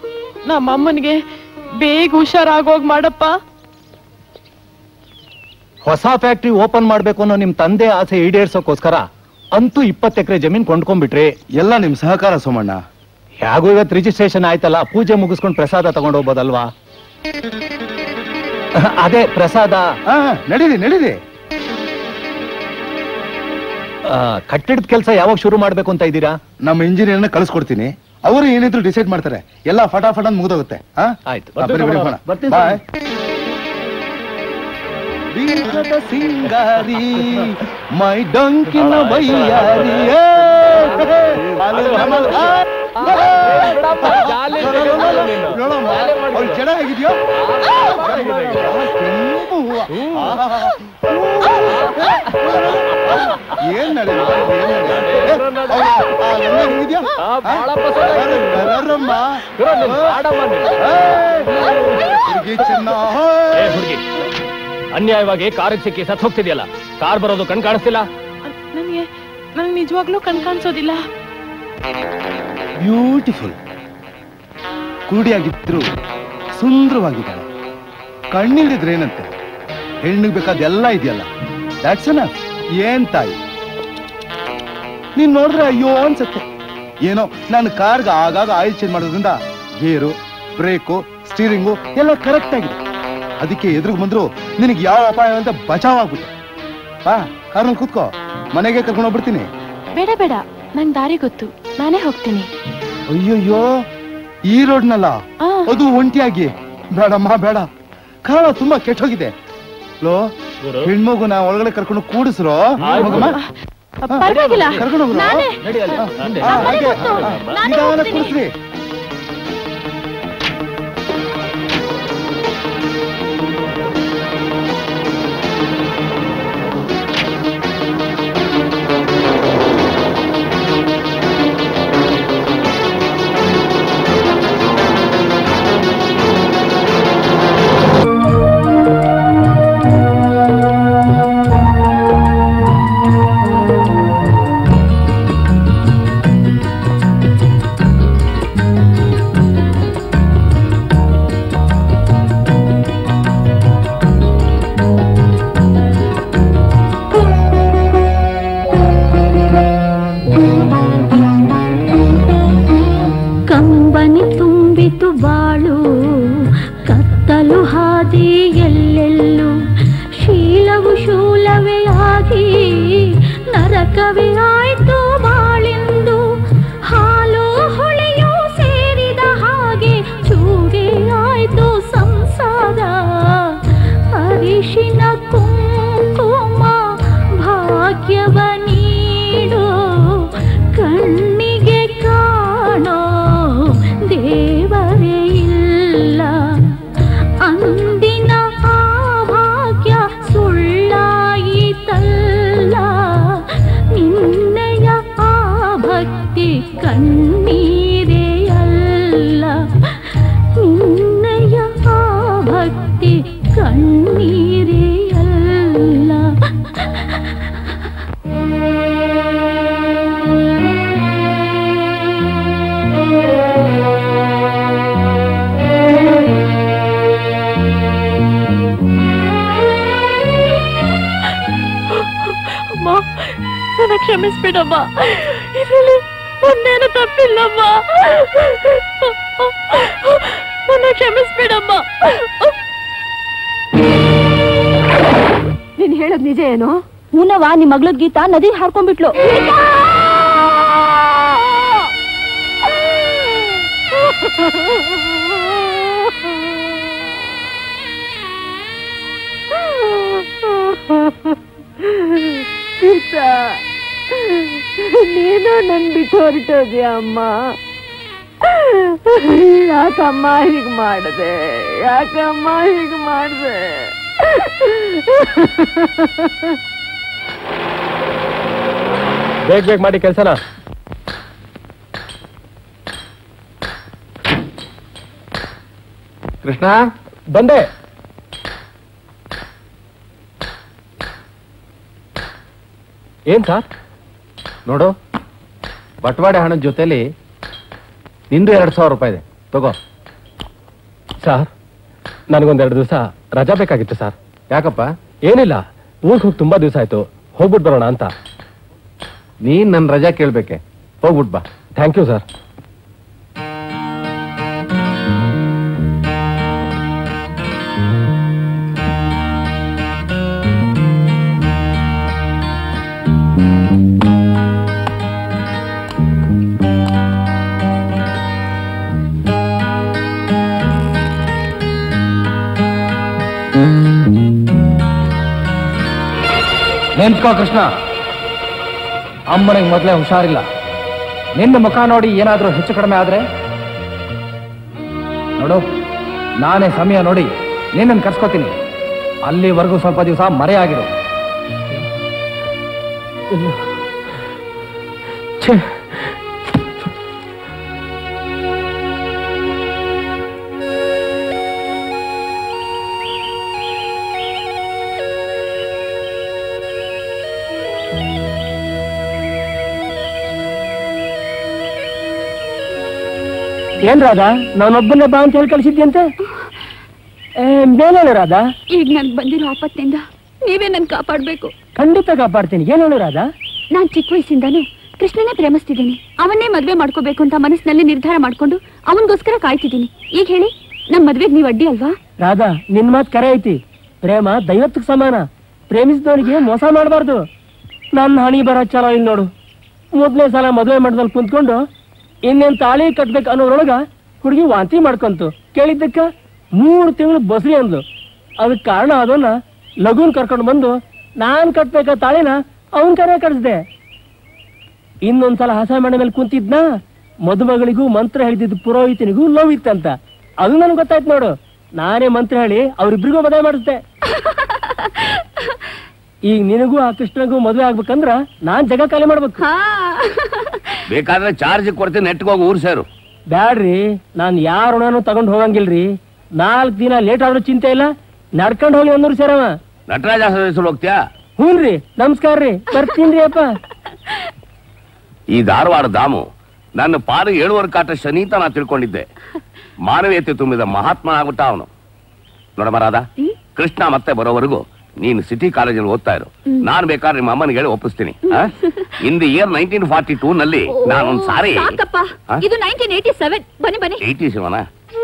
Speaker 11: ನಮ್ಮ ಅಮ್ಮನಿಗೆ ಬೇಗ ಹುಷಾರಾಗೋಗ್ ಮಾಡಪ್ಪ.
Speaker 6: ಹೊಸ ಫ್ಯಾಕ್ಟ್ರಿ ಓಪನ್ ಮಾಡ್ಬೇಕು ಅನ್ನೋ ನಿಮ್ ತಂದೆ ಆಸೆ ಈಡೇರ್ಸೋಕೋಸ್ಕರ ಅಂತೂ 20 ಎಕರೆ ಜಮೀನ್ ಕೊಂಡ್ಕೊಂಡ್ಬಿಟ್ರಿ.
Speaker 5: ಎಲ್ಲ ನಿಮ್ ಸಹಕಾರ ಸೋಮಣ್ಣ.
Speaker 6: ಹೇಗೂ ಇವತ್ತು ರಿಜಿಸ್ಟ್ರೇಷನ್ ಆಯ್ತಲ್ಲ, ಪೂಜೆ ಮುಗಿಸ್ಕೊಂಡು ಪ್ರಸಾದ ತಗೊಂಡು ಹೋಗ್ಬೋದಲ್ವಾ? ಅದೇ ಪ್ರಸಾದ.
Speaker 5: ನಡೀರಿ.
Speaker 6: ಕಟ್ಟಡದ ಕೆಲಸ ಯಾವಾಗ ಶುರು ಮಾಡ್ಬೇಕು ಅಂತ ಇದ್ದೀರಾ?
Speaker 5: ನಮ್ಮ ಇಂಜಿನಿಯರ್ನ ಕಳಿಸ್ಕೊಡ್ತೀನಿ, ಅವರು ಏನಿದ್ರು ಡಿಸೈಡ್ ಮಾಡ್ತಾರೆ. ಎಲ್ಲ ಫಟಾಫಟ್ ಅಂತ ಮುಗಿದೋಗುತ್ತೆ.
Speaker 6: ಆಯ್ತು,
Speaker 5: ಬಾಯ್. ವೀರದ ಸಿಂಗಾರಿ ಮೈ ಡೊಂಕಿನ ಬಯ್ಯಾರಿ ಚೆನ್ನಾಗಿದ್ಯೋ? ಏನ್
Speaker 14: ಅನ್ಯಾಯವಾಗಿ ಕಾರಿಗೆ ಸಿಕ್ಕಿ ಸತ್ ಹೋಗ್ತಿದ್ಯಲ್ಲ, ಕಾರ್ ಬರೋದು ಕಣ್ ಕಾಣಿಸ್ತಿಲ್ಲ?
Speaker 11: ನನಗೆ ನಿಜವಾಗ್ಲೂ ಕಣ್ ಕಾಣಿಸೋದಿಲ್ಲ.
Speaker 5: ಬ್ಯೂಟಿಫುಲ್. ಕುರುಡಿಯಾಗಿದ್ರು ಸುಂದರವಾಗಿದ್ದಾಳೆ. ಕಣ್ಣಿಡಿದ್ರೆ ಏನಂತೆ, ಹೆಣ್ಣಿಗೆ ಬೇಕಾದೆಲ್ಲ ಇದೆಯಲ್ಲ. That's enough. ಏನ್ ತಾಯಿ, ನೀನ್ ನೋಡಿದ್ರೆ ಅಯ್ಯೋ ಅನ್ಸತ್ತೆ. ಏನೋ ನನ್ನ ಕಾರ್ಗೆ ಆಗಾಗ ಆಯಿಲ್ ಚೇಂಜ್ ಮಾಡೋದ್ರಿಂದ ಗೇರು, ಬ್ರೇಕು, ಸ್ಟೀರಿಂಗು ಎಲ್ಲ ಕರೆಕ್ಟ್ ಆಗಿದೆ. ಅದಕ್ಕೆ ಎದುರು ಬಂದ್ರು ನಿನಗೆ ಯಾವ ಅಪಾಯ ಅಂತ ಬಚಾವ್ ಆಗ್ಬಿಟ್ಟೆ. ಬಾ, ಕಾರ್ನಲ್ಲಿ ಕೂತ್ಕೋ, ಮನೆಗೆ ಕರ್ಕೊಂಡು ಹೋಗ್ಬಿಡ್ತೀನಿ.
Speaker 11: ಬೇಡ ಬೇಡ, ನಂಗೆ ದಾರಿ ಗೊತ್ತು, ನಾನೇ ಹೋಗ್ತೀನಿ.
Speaker 5: ಅಯ್ಯೋಯ್ಯೋ, ಈ ರೋಡ್ನಲ್ಲ, ಅದು ಒಂಟಿಯಾಗಿ. ಬೇಡಮ್ಮ ಬೇಡ, ಕಾಲ ತುಂಬಾ ಕೆಟ್ಟೋಗಿದೆ. ಲೋ, ಹೆಣ್ಮಗುನ ಒಳಗಡೆ ಕರ್ಕೊಂಡು ಕೂಡಿಸ್ರೋ. ಕರ್ಕೊಂಡು ಹೋಗ್ರು. ನಿಧಾನ ಕೂಡಿಸ್ರಿ.
Speaker 11: ಕ್ಷಮಿಸ್ಬಿಡಮ್ಮ, ಇದರಲ್ಲಿ ಒಂದೇನು ತಪ್ಪಿಲ್ಲಮ್ಮ. ನನ್ನ ಕ್ಷಮಿಸ್ಬಿಡಮ್ಮ.
Speaker 4: ನೀನ್ ಹೇಳದ್ ನಿಜ ಏನೋ?
Speaker 3: ಹೂನವ, ನಿಮ್ ಮಗಳ ಗೀತಾ ನದಿ ಹಾರ್ಕೊಂಡ್ಬಿಟ್ಲು.
Speaker 4: ಗೀತಾ, ನೀನು ನನ್ ಬಿಟ್ಟು ಹೊರಟೋದ್ಯಾ ಅಮ್ಮ? ಯಾಕಮ್ಮ ಹೀಗ್ ಮಾಡಿದೆ? ಯಾಕಮ್ಮ ಹೀಗ್ ಮಾಡಿದೆ?
Speaker 14: ಬೇಗ ಮಾಡಿ ಕೆಲ್ಸನ.
Speaker 8: ಕೃಷ್ಣ,
Speaker 14: ಬಂದೆ. ಏನ್ ಸರ್?
Speaker 8: ನೋಡು, ಬಟವಾಡೆ ಹಣದ ಜೊತೆಲಿ ನಿಂದು 2,000 ರೂಪಾಯಿ ಇದೆ, ತಗೋ.
Speaker 14: ಸರ್, ನನಗೊಂದೆರಡು ದಿವಸ ರಜಾ ಬೇಕಾಗಿತ್ತು ಸರ್.
Speaker 8: ಯಾಕಪ್ಪ?
Speaker 14: ಏನಿಲ್ಲ,
Speaker 6: ಊರಿಗೆ ಹೋಗಿ ತುಂಬಾ ದಿವಸ ಆಯ್ತು, ಹೋಗ್ಬಿಟ್ಟು ಬರೋಣ ಅಂತ.
Speaker 8: ನೀನ್ ನನ್ನ ರಜಾ ಕೇಳ್ಬೇಕೆ, ಹೋಗ್ಬಿಟ್ ಬಾ.
Speaker 6: Thank you sir.
Speaker 12: ನೆನ್ಕೋ ಕೃಷ್ಣ, ಅಮ್ಮನಿಗೆ ಮೊದಲೇ ಹುಷಾರಿಲ್ಲ. ನಿನ್ನ ಮುಖ ನೋಡಿ ಏನಾದ್ರೂ ಹೆಚ್ಚು ಕಡಿಮೆ ಆದ್ರೆ ನೋಡು, ನಾನೇ ಸಮಯ ನೋಡಿ ನಿನ್ನನ್ನು ಕರ್ಸ್ಕೊತೀನಿ. ಅಲ್ಲಿವರೆಗೂ ಸ್ವಲ್ಪ ದಿವಸ ಮರೆಯಾಗಿರು.
Speaker 7: ಏನ್ ರಾಧಾ, ನಾನೊಬ್ಬನೇ ಬಾ ಅಂತ ಹೇಳಿ ಕಳಿಸಿದ್ಯಂತೆ. ಬೇರೆ ರಾಧಾ,
Speaker 3: ಈಗ ನನ್ಗೆ ಬಂದಿರೋ ಆಪತ್ತಿಂದ ನೀವೇ ನನ್ ಕಾಪಾಡ್ಬೇಕು.
Speaker 7: ಖಂಡಿತ ಕಾಪಾಡ್ತೀನಿ. ಏನ್ ಹೇಳು ರಾಧಾ?
Speaker 3: ನಾನ್ ಚಿಕ್ಕ ವಯಸ್ಸಿಂದಾನು ಕೃಷ್ಣನೇ ಪ್ರೇಮಿಸ್ತಿದ್ದೀನಿ. ಅವನ್ನೇ ಮದ್ವೆ ಮಾಡ್ಕೋಬೇಕು ಅಂತ ಮನಸ್ಸಿನಲ್ಲಿ ನಿರ್ಧಾರ ಮಾಡ್ಕೊಂಡು ಅವನಿಗೋಸ್ಕರ ಕಾಯ್ತಿದ್ದೀನಿ. ಈಗ ಹೇಳಿ, ನಮ್ ಮದ್ವೆಗ್ ನೀವ್ ಅಡ್ಡಿ ಅಲ್ವಾ?
Speaker 7: ರಾಧಾ, ನಿನ್ ಮಾತ್ ಕರೆ ಐತಿ. ಪ್ರೇಮ ದೈವತ್ಕ್ ಸಮಾನ. ಪ್ರೇಮಿಸಿದವನಿಗೆ ಮೋಸ ಮಾಡಬಾರ್ದು. ನನ್ನ ಹಣಿ ಬರ ಚಲೋ ಇಲ್ಲಿ ನೋಡು. ಮೊದಲನೇ ಸಲ ಮದುವೆ ಮಾಡಿದಲ್ಲಿ ಕುಂತ್ಕೊಂಡು ಇನ್ನೇನ್ ತಾಳಿ ಕಟ್ಬೇಕು ಅನ್ನೋದ್ರೊಳಗ ಹುಡುಗಿ ವಾಂತಿ ಮಾಡ್ಕೊಂತು. ಕೇಳಿದ್ದಕ್ಕ 3 ತಿಂಗಳು ಬಸ್ರಿ ಅಂದ್ಲು. ಅದಕ್ಕೆ ಕಾರಣ ಅದನ್ನ ಲಘುನ್ ಕರ್ಕೊಂಡು ಬಂದು ನಾನ್ ಕಟ್ಬೇಕ ತಾಳಿನ ಅವನ್ ಕರೆ ಕಟ್ಸ್ದೆ. ಇನ್ನೊಂದ್ಸಲ ಹಸ ಮನೆ ಮೇಲೆ ಕುಂತಿದ್ನ, ಮದುಮಗಳಿಗೂ ಮಂತ್ರ ಹೇಳಿದ್ದು ಪುರೋಹಿತನಿಗೂ ಲವ್ ಇತ್ತಂತ. ಅದು ನನ್ಗೆ ಗೊತ್ತಾಯ್ತು ನೋಡು. ನಾನೇ ಮಂತ್ರ ಹೇಳಿ ಅವ್ರಿಬ್ರಿಗೂ ಮದುವೆ ಮಾಡಿಸ್ದೆ. ಈಗ ನಿನಗೂ ಆ ಕೃಷ್ಣಗೂ ಮದುವೆ ಆಗ್ಬೇಕಂದ್ರ ನಾನ್ ಜಗ ಖಾಲಿ ಮಾಡ್ಬೇಕು.
Speaker 10: ಬೇಕಾದ್ರೆ ಚಾರ್ಜ್ ಕೊಡ್ತೀನಿ, ನೆಟ್ಗೋಗಿ ಊರ್ ಸೇರು.
Speaker 7: ಬ್ಯಾಡ್ರಿ, ನಾನ್ ಯಾರ ಋಣನೂ ತಗೊಂಡ್ ಹೋಗಂಗಿಲ್ರಿ. 4 ದಿನ ಲೇಟ್ ಆದ್ರೂ ಚಿಂತೆ ಇಲ್ಲ, ನಡ್ಕೊಂಡ್ ಹೋಗಿ 100 ಸೇರವ.
Speaker 10: ನಟರಾಜ ಹೆಸರು ಹೋಗ್ತೀಯಾ?
Speaker 7: ಹ್ಞೂನ್ರಿ, ನಮಸ್ಕಾರ ರೀ, ಬರ್ತೀನ್ರಿ ಅಪ್ಪ.
Speaker 10: ಈ ಧಾರವಾಡ ದಾಮು ನನ್ನ ಪಾರು 7 ವರ್ಷ ಕಾಟ ಶನೀತ ನಾ ತಿಳ್ಕೊಂಡಿದ್ದೆ. ಮಾನವೀಯತೆ ತುಂಬಿದ ಮಹಾತ್ಮ ಆಗ್ಬಿಟ್ಟ ಅವನು. ನೋಡಮ್ಮ ರಾಧಾ, ಕೃಷ್ಣ ಮತ್ತೆ ಬರೋವರೆಗೂ ನೀನು ಸಿಟಿ ಕಾಲೇಜಲ್ಲಿ ಓದ್ತಾ ಇರು. ನಾನ್ ಬೇಕಾದ್ರೆ ನಿಮ್ಮ ಅಮ್ಮನಿಗೆ ಹೇಳಿ ಒಪ್ಪಿಸ್ತೀನಿ. ಇನ್ ದಿ ಇಯರ್ 1942 ನಲ್ಲಿ ನಾನೊಂದ್ ಸಾರಿ.
Speaker 3: ಇದು 1987. ಬನ್ನಿ ಬನ್ನಿ.
Speaker 10: 87ನಾ?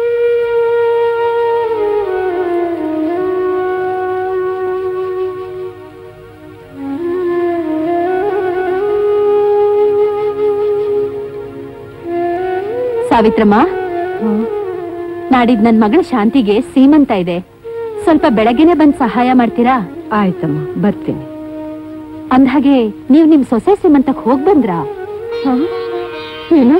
Speaker 3: ಸಾವಿತ್ರಮ್ಮ, ನಾಡಿದ್ ನನ್ ಮಗಳ ಶಾಂತಿಗೆ ಸೀಮಂತ ಇದೆ. ಸ್ವಲ್ಪ ಬೆಳಗ್ಗೆನೆ ಬಂದ್ ಸಹಾಯ ಮಾಡ್ತೀರಾ?
Speaker 4: ಆಯ್ತಮ್ಮ, ಬರ್ತೀನಿ.
Speaker 3: ಅಂದ್ಹಾಗೆ ನೀವ್ ನಿಮ್ ಸೊಸೆ ಸೀಮಂತಕ್ ಹೋಗ್ ಬಂದ್ರಾ?
Speaker 4: ಏನು?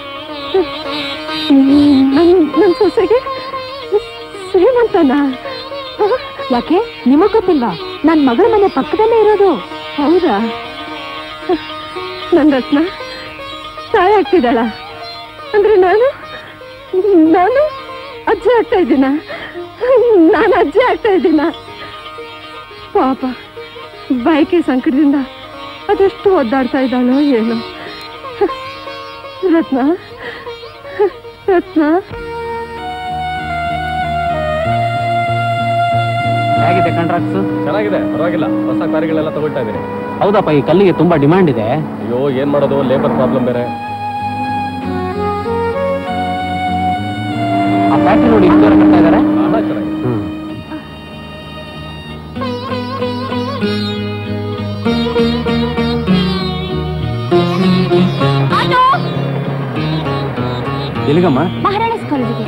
Speaker 4: ನನ್ ಸೊಸೆಗೆ ಸೀಮಂತನಾ?
Speaker 3: ಯಾಕೆ, ನಿಮಗ್ ಗೊತ್ತಿಲ್ವಾ? ನನ್ ಮಗಳ ಮನೆ ಪಕ್ಕದಲ್ಲೇ ಇರೋದು.
Speaker 4: ಹೌದಾ? ನನ್ ರತ್ನ ತಾಯಿ ಆಗ್ತಿದ್ದಾಳ ಅಂದ್ರೆ ನಾನು ಅಜ್ಜಿ ಆಗ್ತಾ ಇದ್ದೀನ? ನಾನು ಅಜ್ಜಿ ಆಗ್ತಾ ಇದ್ದೀನ? ಪಾಪ, ಬೈಕೆ ಸಂಕಟದಿಂದ ಅದೆಷ್ಟು ಒದ್ದಾಡ್ತಾ ಇದ್ದಾಳೋ ಏನು. ರತ್ನ ರತ್ನ
Speaker 17: ಹೇಗಿದೆ ಕಾಂಟ್ರಾಕ್ಟ್ಸ್?
Speaker 6: ಚೆನ್ನಾಗಿದೆ, ಪರವಾಗಿಲ್ಲ. ಹೊಸ ಕಾರುಗಳೆಲ್ಲ ತಗೊಳ್ತಾ ಇದ್ದೀನಿ.
Speaker 17: ಹೌದಪ್ಪ, ಈ ಕಲ್ಲಿಗೆ ತುಂಬಾ ಡಿಮಾಂಡ್ ಇದೆ.
Speaker 6: ಅಯ್ಯೋ, ಏನ್ ಮಾಡೋದು, ಲೇಬರ್ ಪ್ರಾಬ್ಲಮ್ ಬೇರೆ.
Speaker 17: ಆ ಫ್ಯಾಕ್ಟ್ರಿ ನೋಡಿ ಇಷ್ಟು ದೂರ ಕಟ್ತಾ ಇದಾರೆ. ಎಲ್ಲಿಗಮ್ಮ?
Speaker 3: ಮಹಾರಾಣೀಸ್ ಕಾಲೇಜಿಗೆ.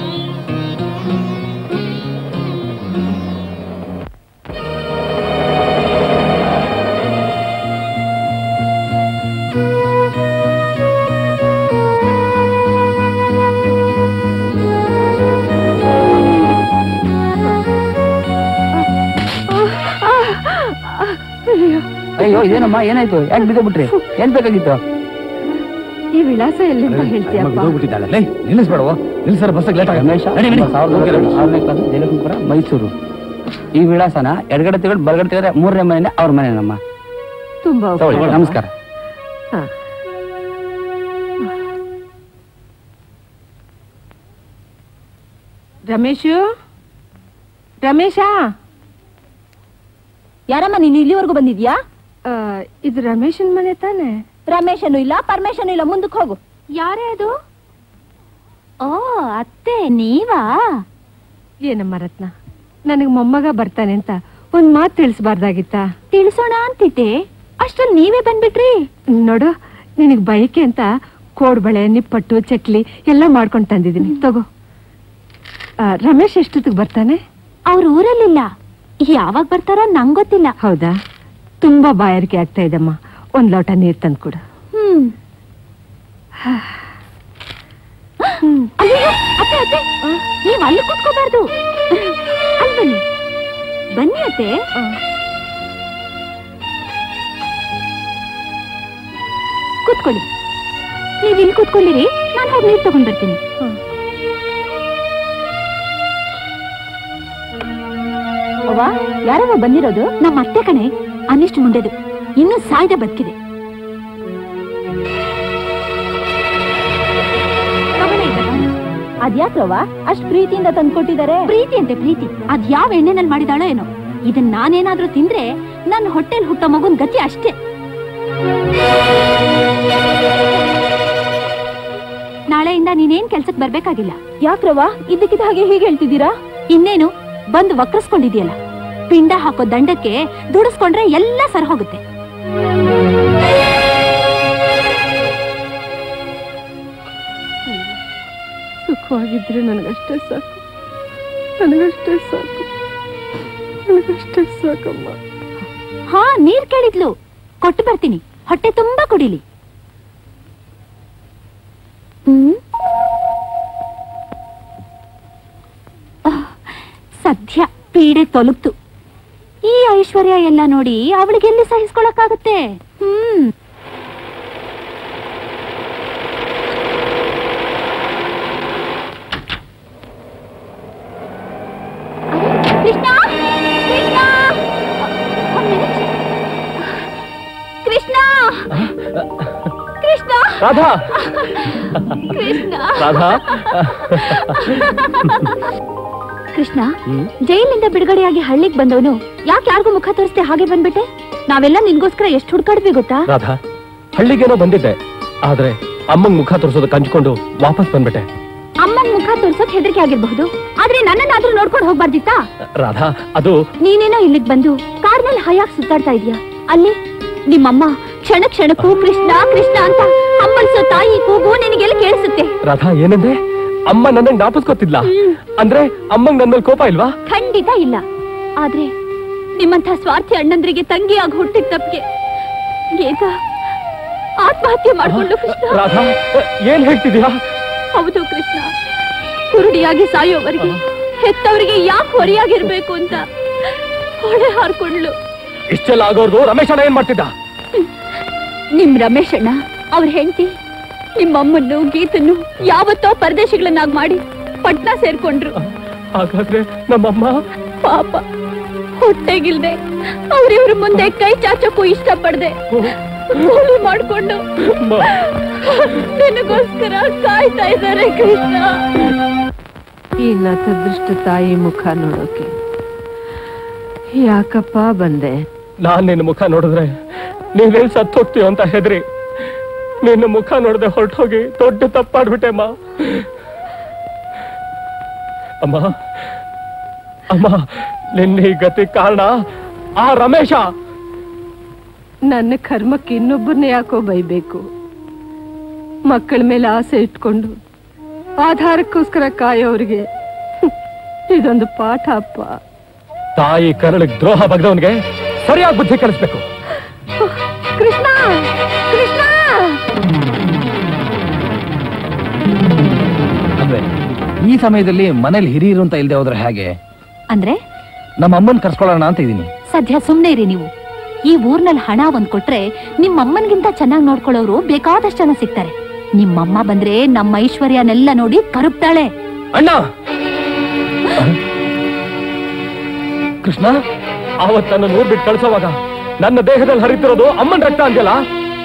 Speaker 17: ಅಯ್ಯೋ, ಇದೇನಮ್ಮ, ಏನಾಯ್ತು? ಯಾಕೆ ಬಿದ್ದು ಬಿಟ್ರಿ? ಏನ್ ಬೇಕಾಗಿತ್ತು?
Speaker 4: ಈ ವಿಳಾಸ ಎಲ್ಲಿಂದ ಹೇಳ್ತೀಯಪ್ಪ?
Speaker 12: ನಿಲ್ಲಿಸ್ಬೇಡವ, ನಿಲ್ಸರ ಬಸ್ಸಿಗೆ ಲೇಟ್ ಆಗುತ್ತೆ.
Speaker 17: 6ನೇ ಕ್ಲಾಸ್, ಜಯಲಕ್ಷ್ಮೀಪುರ, ಮೈಸೂರು. ಈ ವಿಳಾಸನ ಎಡಗಡೆ ತೆಗೆದು ಬಲಗಡೆ ತೆಗೆದ್ರೆ 3ನೇ ಮನೆ ಅವ್ರ ಮನೆನಮ್ಮ.
Speaker 4: ತುಂಬಾ
Speaker 17: ನಮಸ್ಕಾರ.
Speaker 4: ರಮೇಶ,
Speaker 2: ಯಾರಮ್ಮ ನೀನು ಇಲ್ಲಿವರೆಗೂ ಬಂದಿದ್ಯಾ?
Speaker 4: ಇದು ರಮೇಶನ್ ಮನೆ ತಾನೆ?
Speaker 2: ರಮೇಶನು ಇಲ್ಲ ಪರಮೇಶನು ಇಲ್ಲ, ಮುಂದಕ್ಕೆ ಹೋಗು. ಯಾರೇ ಅದು? ಓ ಅತ್ತೆ ನೀವಾ?
Speaker 4: ಏನಮ್ಮ ರತ್ನ, ನನಗ್ ಮೊಮ್ಮಗ ಬರ್ತಾನೆ ಅಂತ ಒಂದ್ ಮಾತು ತಿಳಿಸಬಾರ್ದಾಗಿತ್ತ?
Speaker 2: ತಿಳಿಸೋಣ ಅಂತಿದ್ದೆ, ಅಷ್ಟ್ರಲ್ಲಿ ನೀವೇ ಬಂದ್ಬಿಟ್ರಿ.
Speaker 4: ನೋಡು, ನಿನಗ್ ಬಯಕೆ ಅಂತ ಕೋಡ್ಬಳೆ, ನಿಪ್ಪಟ್ಟು, ಚಕ್ಲಿ ಎಲ್ಲ ಮಾಡ್ಕೊಂಡ್ ತಂದಿದ್ದೀನಿ, ತಗೋ. ರಮೇಶ್ ಎಷ್ಟೊತ್ತಿಗೆ ಬರ್ತಾನೆ?
Speaker 2: ಅವ್ರ ಊರಲ್ಲಿಲ್ಲ, ಯಾವಾಗ ಬರ್ತಾರೋ ನಂಗ್ ಗೊತ್ತಿಲ್ಲ.
Speaker 4: ಹೌದಾ? ತುಂಬಾ ಬಾಯಾರಿಕೆ ಆಗ್ತಾ ಇದಮ್ಮ, ಒಂದ್ ಲೋಟ ನೀರ್ ತಂದ್ಕೊಡು.
Speaker 2: ಅತ್ತೆ ಅತ್ತೆ, ನೀವ್ ಅಲ್ಲಿ ಕೂತ್ಕೋಬಾರ್ದು, ಅಲ್ಲಿ ಬನ್ನಿ ಬನ್ನಿ ಅತ್ತೆ. ಕೂತ್ಕೊಳ್ಳಿ, ನೀವ್ ಇಲ್ಲಿ ಕೂತ್ಕೊಂಡಿರಿ, ನಾನು ಹೋಗಿ ನೀರ್ ತಗೊಂಡ್ ಬರ್ತೀನಿ. ಅವ್ವ, ಯಾರವ ಬಂದಿರೋದು? ನಮ್ಮ ಅತ್ತೆ ಕಣೆ, ಅನಿಷ್ಟು ಮುಂಡೆದು, ಇನ್ನೂ ಸಾಯ್ದೆ ಬದುಕಿದೆ. ಅದ್ಯಾಕ್ರವ ಅಷ್ಟ್ ಪ್ರೀತಿಯಿಂದ ತಂದ್ಕೊಟ್ಟಿದ್ದಾರೆ? ಪ್ರೀತಿ ಅಂತೆ ಪ್ರೀತಿ, ಅದ್ ಯಾವ ಎಣ್ಣೆನಲ್ಲಿ ಮಾಡಿದಾಳೋ ಏನೋ. ಇದನ್ ನಾನೇನಾದ್ರೂ ತಿಂದ್ರೆ ನನ್ನ ಹೊಟ್ಟೆಲ್ ಹುಟ್ಟ ಮಗುನ್ ಗತಿ ಅಷ್ಟೇ. ನಾಳೆಯಿಂದ ನೀನೇನ್ ಕೆಲ್ಸಕ್ ಬರ್ಬೇಕಾಗಿಲ್ಲ. ಯಾಕ್ರವ ಇದ್ದಕ್ಕಿದ್ದ ಹಾಗೆ ಹೀಗೆ ಹೇಳ್ತಿದ್ದೀರಾ? ಇನ್ನೇನು ಬಂದು ವಕ್ರಸ್ಕೊಂಡಿದ್ಯಲ್ಲ, ಪಿಂಡ ಹಾಕೋ ದಂಡಕ್ಕೆ ದುಡಿಸ್ಕೊಂಡ್ರೆ ಎಲ್ಲ ಸರ್ ಹೋಗುತ್ತೆ.
Speaker 4: ಸುಖವಾಗಿದ್ರೆ ನನಗಷ್ಟೇ ಸಾಕು, ನನಗಷ್ಟೇ ಸಾಕು, ನನಗಷ್ಟೇ ಸಾಕಮ್ಮ.
Speaker 2: ಹಾ, ನೀರ್ ಕೇಳಿದ್ಲು, ಕೊಟ್ಟು ಬರ್ತೀನಿ, ಹೊಟ್ಟೆ ತುಂಬಾ ಕುಡಿಲಿ. ಸದ್ಯ ಪೀಡೆ ತೊಲಗ್ತು. ಈ ಐಶ್ವರ್ಯ ಎಲ್ಲ ನೋಡಿ ಅವಳಿಗೆ ಎಲ್ಲಿ ಸಹಿಸ್ಕೊಳಕ್ಕಾಗತ್ತೆ? ಕೃಷ್ಣ ಕೃಷ್ಣ ಕೃಷ್ಣ ಕೃಷ್ಣ
Speaker 14: ರಾಧಾ,
Speaker 2: ಕೃಷ್ಣ
Speaker 14: ರಾಧಾ.
Speaker 2: ಕೃಷ್ಣ, ಜೈಲಿನಿಂದ ಬಿಡುಗಡೆಯಾಗಿ ಹಳ್ಳಿಗೆ ಬಂದವನು ಯಾಕೆ ಯಾರಿಗೂ ಮುಖ ತೋರಿಸ್ದೆ ಹಾಗೆ ಬಂದ್ಬಿಟ್ಟೆ? ನಾವೆಲ್ಲ ನಿನ್ಗೋಸ್ಕರ ಎಷ್ಟು ಹುಡ್ಕಾಡ್ವಿ ಗೊತ್ತಾ?
Speaker 14: ರಾಧಾ, ಹಳ್ಳಿಗೇನೋ ಬಂದಿದ್ದೆ, ಆದ್ರೆ ಅಮ್ಮಂಗ್ ಮುಖ ತೋರಿಸೋದಕ್ಕೆ ಹಂಚ್ಕೊಂಡು ವಾಪಸ್ ಬಂದ್ಬಿಟ್ಟೆ.
Speaker 2: ಅಮ್ಮಂಗ್ ಮುಖ ತೋರ್ಸೋಕ್ ಹೆದರಿಕೆ ಆಗಿರ್ಬಹುದು, ಆದ್ರೆ ನನ್ನನ್ನಾದ್ರೂ ನೋಡ್ಕೊಂಡು ಹೋಗ್ಬಾರ್ದಿತ್ತಾ?
Speaker 14: ರಾಧಾ, ಅದು
Speaker 2: ನೀನೇನೋ ಇಲ್ಲಿಗೆ ಬಂದು ಕಾರ್ನಲ್ಲಿ ಹೈಯಾಗಿ ಸುತ್ತಾಡ್ತಾ ಇದೀಯ. ಅಲ್ಲಿ ನಿಮ್ಮಮ್ಮ ಕ್ಷಣ ಕ್ಷಣಕ್ಕೂ ಕೃಷ್ಣ ಕೃಷ್ಣ ಅಂತ ಹಮ್ಮಲ್ಸೋ ತಾಯಿ ಕೂಗು ನಿನಗೆಲ್ಲ ಕೇಳಿಸುತ್ತೆ.
Speaker 14: ರಾಧಾ, ಏನಂದ್ರೆ ಅಮ್ಮ ನನ್ನ ಜ್ಞಾಪಿಸ್ಕೊತಿದ್ಲ? ಅಂದ್ರೆ ಅಮ್ಮಂಗ್ ನನ್ ಮೇಲೆ ಕೋಪ ಇಲ್ವಾ?
Speaker 2: ಖಂಡಿತ ಇಲ್ಲ, ಆದ್ರೆ ನಿಮ್ಮಂಥ ಸ್ವಾರ್ಥಿ ಅಣ್ಣಂದ್ರಿಗೆ ತಂಗಿಯಾಗಿ ಹುಟ್ಟಿದ ತಪ್ಪಿಗೆ ಈಗ ಆತ್ಮಹತ್ಯೆ ಮಾಡ್ಕೊಂಡು ಕೃಷ್ಣ.
Speaker 14: ರಾಧಾ, ಏನ್ ಹೇಳ್ತಿದ್ಯಾ?
Speaker 2: ಹೌದು ಕೃಷ್ಣ, ಕುರುಡಿಯಾಗಿ ಸಾಯೋವರೆಗೆ ಹೆತ್ತವರಿಗೆ ಯಾಕೆ ಹೊರೆಯಾಗಿರ್ಬೇಕು ಅಂತ ಹೊಳೆ ಹಾರ್ಕೊಂಡ್ಲು.
Speaker 14: ಇಷ್ಟೆಲ್ಲ ಆಗೋರ್ದು ರಮೇಶ್ ಅಣ್ಣ ಏನ್ ಮಾಡ್ತಿದ್ದ?
Speaker 2: ನಿಮ್ ರಮೇಶ್ ಅಣ್ಣ ಅವ್ರ ಹೆಂಡತಿ ನಿಮ್ಮಮ್ಮನ್ನು ಗೀತನ್ನು ಯಾವತ್ತೋ ಪರದೇಶಿಗಳನ್ನಾಗಿ ಮಾಡಿ ಪಟ್ನಾ ಸೇರ್ಕೊಂಡ್ರು.
Speaker 14: ಹಾಗಾದ್ರೆ ನಮ್ಮಮ್ಮ
Speaker 2: ಪಾಪ ಹೊಟ್ಟೆಗಿಲ್ದೆ ಅವ್ರಿವ್ರ ಮುಂದೆ ಕೈ ಚಾಚಕ್ಕೂ ಇಷ್ಟಪಡ್ದೆ ಕೂಲಿ ಮಾಡ್ಕೊಂಡು ನಿನಗೋಸ್ಕರ ಕಾಯ್ತಾ ಇದ್ದಾರೆ ಕೃಷ್ಣ.
Speaker 4: ಈ ನತದೃಷ್ಟ ತಾಯಿ ಮುಖ ನೋಡೋಕೆ ಯಾಕಪ್ಪ ಬಂದೆ?
Speaker 14: ನಾನ್ ನಿನ್ನ ಮುಖ ನೋಡಿದ್ರೆ ನೀನೇನ್ ಸತ್ತು ಹೋಗ್ತೀಯ ಅಂತ ಹೆದ್ರಿ ನಿನ್ನ ಮುಖ ನೋಡದೆ ಹೊರಟೋಗಿ ದೊಡ್ಡ ತಪ್ಪಾಡ್ಬಿಟ್ಟೆ ಅಮ್ಮ. ಅಮ್ಮ ಅಮ್ಮ, ನಿನ್ನ ಈ ಗತಿ ಕಾರಣ ಆ ರಮೇಶ.
Speaker 4: ನನ್ನ ಕರ್ಮಕ್ಕೆ ಇನ್ನೊಬ್ಬರನ್ನ ಯಾಕೋ ಬೈಬೇಕು? ಮಕ್ಕಳ ಮೇಲೆ ಆಸೆ ಇಟ್ಕೊಂಡು ಆಧಾರಕ್ಕೋಸ್ಕರ ಕಾಯೋರಿಗೆ ಇದೊಂದು ಪಾಠ ಅಪ್ಪ.
Speaker 14: ತಾಯಿ ಕರಳಿಗೆ ದ್ರೋಹ ಬಗ್ದವನ್ಗೆ ಸರಿಯಾಗಿ ಬುದ್ಧಿ ಕಲಿಸ್ಬೇಕು.
Speaker 2: ಕೃಷ್ಣ ಕೃಷ್ಣ,
Speaker 12: ಅಂದ್ರೆ ಈ ಸಮಯದಲ್ಲಿ ಮನೇಲಿ ಹಿರಿಯರು ಅಂತ ಇಲ್ದೆ ಹೋದ್ರೆ ಹೇಗೆ?
Speaker 2: ಅಂದ್ರೆ
Speaker 12: ನಮ್ಮ ಅಮ್ಮನ್ ಕರ್ಸ್ಕೊಳ್ಳೋಣ ಅಂತ ಇದೀನಿ.
Speaker 2: ಸದ್ಯ ಸುಮ್ನೆ ಇರಿ ನೀವು. ಈ ಊರ್ನಲ್ಲಿ ಹಣ ಒಂದ್ ಕೊಟ್ರೆ ನಿಮ್ಮಮ್ಮನ್ಗಿಂತ ಚೆನ್ನಾಗಿ ನೋಡ್ಕೊಳ್ಳೋರು ಬೇಕಾದಷ್ಟು ಜನ ಸಿಗ್ತಾರೆ. ನಿಮ್ಮಮ್ಮ ಬಂದ್ರೆ ನಮ್ಮ ಐಶ್ವರ್ಯನೆಲ್ಲ ನೋಡಿ ಕರುಪ್ತಾಳೆ.
Speaker 14: ಅಣ್ಣ ಕೃಷ್ಣ, ಆವತ್ ನನ್ನ ಊರ್ ಬಿಟ್ಟು ಕಳ್ಸೋವಾಗ ನನ್ನ ದೇಹದಲ್ಲಿ ಹರಿತಿರೋದು ಅಮ್ಮನ್ ರಕ್ತ ಅಂದ್ಯಲ್ಲ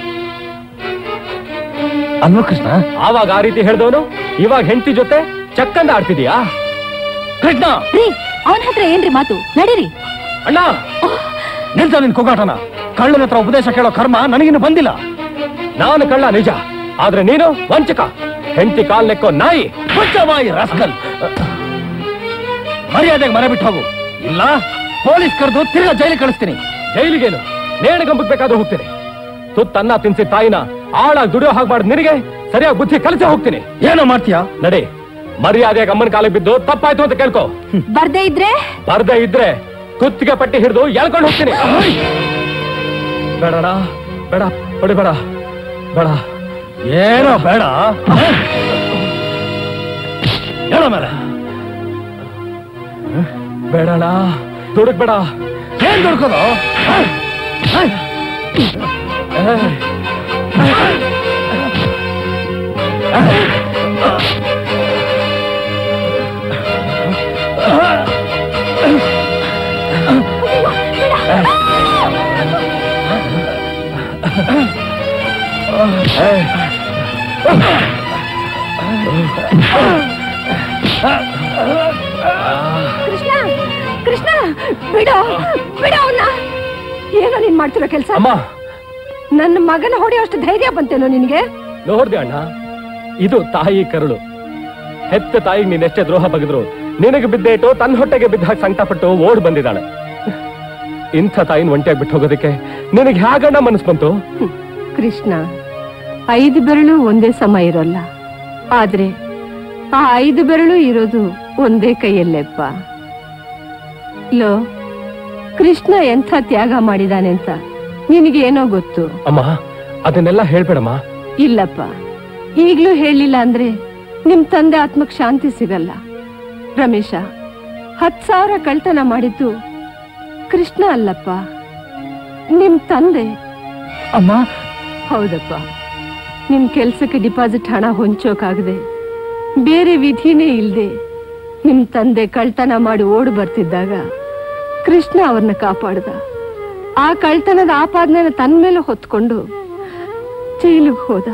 Speaker 12: ಅಲ್ವಾ ಕೃಷ್ಣ?
Speaker 14: ಆವಾಗ ಆ ರೀತಿ ಹೇಳ್ದವನು ಇವಾಗ ಹೆಂಡತಿ ಜೊತೆ ಚಕ್ಕಂದ ಆಡ್ತಿದೀಯಾ? ಕೃಷ್ಣ,
Speaker 2: ಅವನ ಹತ್ರ ಏನ್ರಿ ಮಾತು? ನಡೀರಿ.
Speaker 14: ಅಣ್ಣ,
Speaker 6: ನಿಲ್ಸ ನಿನ್ ಕೂಗಾಟನ. ಕಳ್ಳನ ಹತ್ರ ಉಪದೇಶ ಕೇಳೋ ಕರ್ಮ ನನಗಿನ್ನು ಬಂದಿಲ್ಲ. ನಾನು ಕಳ್ಳ ನಿಜ, ಆದ್ರೆ ನೀನು ವಂಚಕ, ಹೆಂಡತಿ ಕಾಲ್ ನೆಕ್ಕೋ ನಾಯಿ, ಮಾಯಿ ರಾಸ್ಕಲ್. ಮರ್ಯಾದೆಗೆ ಮನೆ ಬಿಟ್ಟು ಹೋಗು, ಇಲ್ಲ ಪೊಲೀಸ್ ಕರೆದು ತಿರ್ಗಾ ಜೈಲಿಗೆ ಕಳಿಸ್ತೀನಿ. ಜೈಲಿಗೇನು, ನೇಣಿಗಂಬಕ್ ಬೇಕಾದ್ರೂ ಹೋಗ್ತೀನಿ. ತುತ್ತನ್ನ ತಿನ್ಸಿ ತಾಯಿನ ಆಳಾಗಿ ದುಡಿಯೋ ಹಾಗೆ ಮಾಡಿ ನಿನಗೆ ಸರಿಯಾಗಿ ಬುದ್ಧಿ ಕಲಿಸೇ ಹೋಗ್ತೀನಿ. ಏನೋ ಮಾಡ್ತೀಯಾ? ನಡಿ, ಮರ್ಯಾದೆಗೆ ಅಮ್ಮನ ಕಾಲಿಗೆ ಬಿದ್ದು ತಪ್ಪಾಯ್ತು ಅಂತ ಕೇಳ್ಕೊ.
Speaker 3: ಬರ್ದೇ ಇದ್ರೆ
Speaker 6: ಕುತ್ತಿಗೆ ಪಟ್ಟಿ ಹಿಡಿದು ಎಳ್ಕೊಂಡು ಹೋಗ್ತೀನಿ. ಬೇಡಣ, ಬೇಡ, ಹೊಡಿಬೇಡ, ಬೇಡ, ಏನೋ ಬೇಡ. ಹೇಳೋ ಮೇಲೆ ಬೇಡಣ, ದುಡುಕ್ಬೇಡ. ಏನ್ ದುಡ್ಕೋದು?
Speaker 4: ಕೃಷ್ಣ, ಕೃಷ್ಣ, ಬಿಡೋ ಬಿಡೋ ಅವನ್ನ. ಏನೋ ನೀನ್ ಮಾಡ್ತಿರೋ ಕೆಲ್ಸ? ನನ್ನ ಮಗನ ಹೊಡೆಯೋಷ್ಟು ಧೈರ್ಯ ಬಂತೇನೋ ನಿನ್ಗೆ?
Speaker 6: ನೋಡ್ದೆ ಅಣ್ಣ, ಇದು ತಾಯಿ ಕರುಳು. ಹೆತ್ತ ತಾಯಿಗೆ ನೀನೆಷ್ಟೇ ದ್ರೋಹ ಬಗೆದ್ರು ನಿನಗೆ ಬಿದ್ದೇಟು ತನ್ನ ಹೊಟ್ಟೆಗೆ ಬಿದ್ದ ಹಾಗೆ ಸಂಕಟಪಟ್ಟು ಓಡ್ ಬಂದಿದ್ದಾಳೆ. ಇಂಥ ತಾಯಿನ ಒಂಟಿಯಾಗಿ ಬಿಟ್ಟು ಹೋಗೋದಕ್ಕೆ ನಿನಗೆ ಹೇಗಣ್ಣ ಮನಸ್ಸು ಬಂತು?
Speaker 4: ಕೃಷ್ಣ, 5 ಬೆರಳು ಒಂದೇ ಸಮ ಇರೋಲ್ಲ, ಆದ್ರೆ ಆ 5 ಬೆರಳು ಇರೋದು ಒಂದೇ ಕೈಯಲ್ಲೆಪ್ಪ. ಲೋ, ಕೃಷ್ಣ ಎಂಥ ತ್ಯಾಗ ಮಾಡಿದಾನೆ ಅಂತ ನಿನಗೇನೋ ಗೊತ್ತು?
Speaker 6: ಅಮ್ಮ, ಅದನ್ನೆಲ್ಲ ಹೇಳ್ಬೇಡಮ್ಮ.
Speaker 4: ಇಲ್ಲಪ್ಪ, ಈಗ್ಲೂ ಹೇಳಿಲ್ಲ ಅಂದ್ರೆ ನಿಮ್ ತಂದೆ ಆತ್ಮಕ್ ಶಾಂತಿ ಸಿಗಲ್ಲ. ರಮೇಶ, 10,000 ಕಳ್ತನ ಮಾಡಿದ್ದು ಕೃಷ್ಣ ಅಲ್ಲಪ್ಪ, ನಿಮ್ ತಂದೆ.
Speaker 6: ಅಮ್ಮ.
Speaker 4: ಹೌದಪ್ಪ, ನಿಮ್ ಕೆಲ್ಸಕ್ಕೆ ಡಿಪಾಸಿಟ್ ಹಣ ಹೊಂಚೋಕಾಗದೆ ಬೇರೆ ವಿಧಿನೇ ಇಲ್ದೆ ನಿಮ್ ತಂದೆ ಕಳ್ತನ ಮಾಡಿ ಓಡ್ ಬರ್ತಿದ್ದಾಗ ಕೃಷ್ಣ ಅವ್ರನ್ನ ಕಾಪಾಡ್ದ. ಆ ಕಳ್ತನದ ಆಪಾದನೆನ ತನ್ ಮೇಲೆ ಹೊತ್ಕೊಂಡು ಜೈಲಿಗೆ ಹೋದ.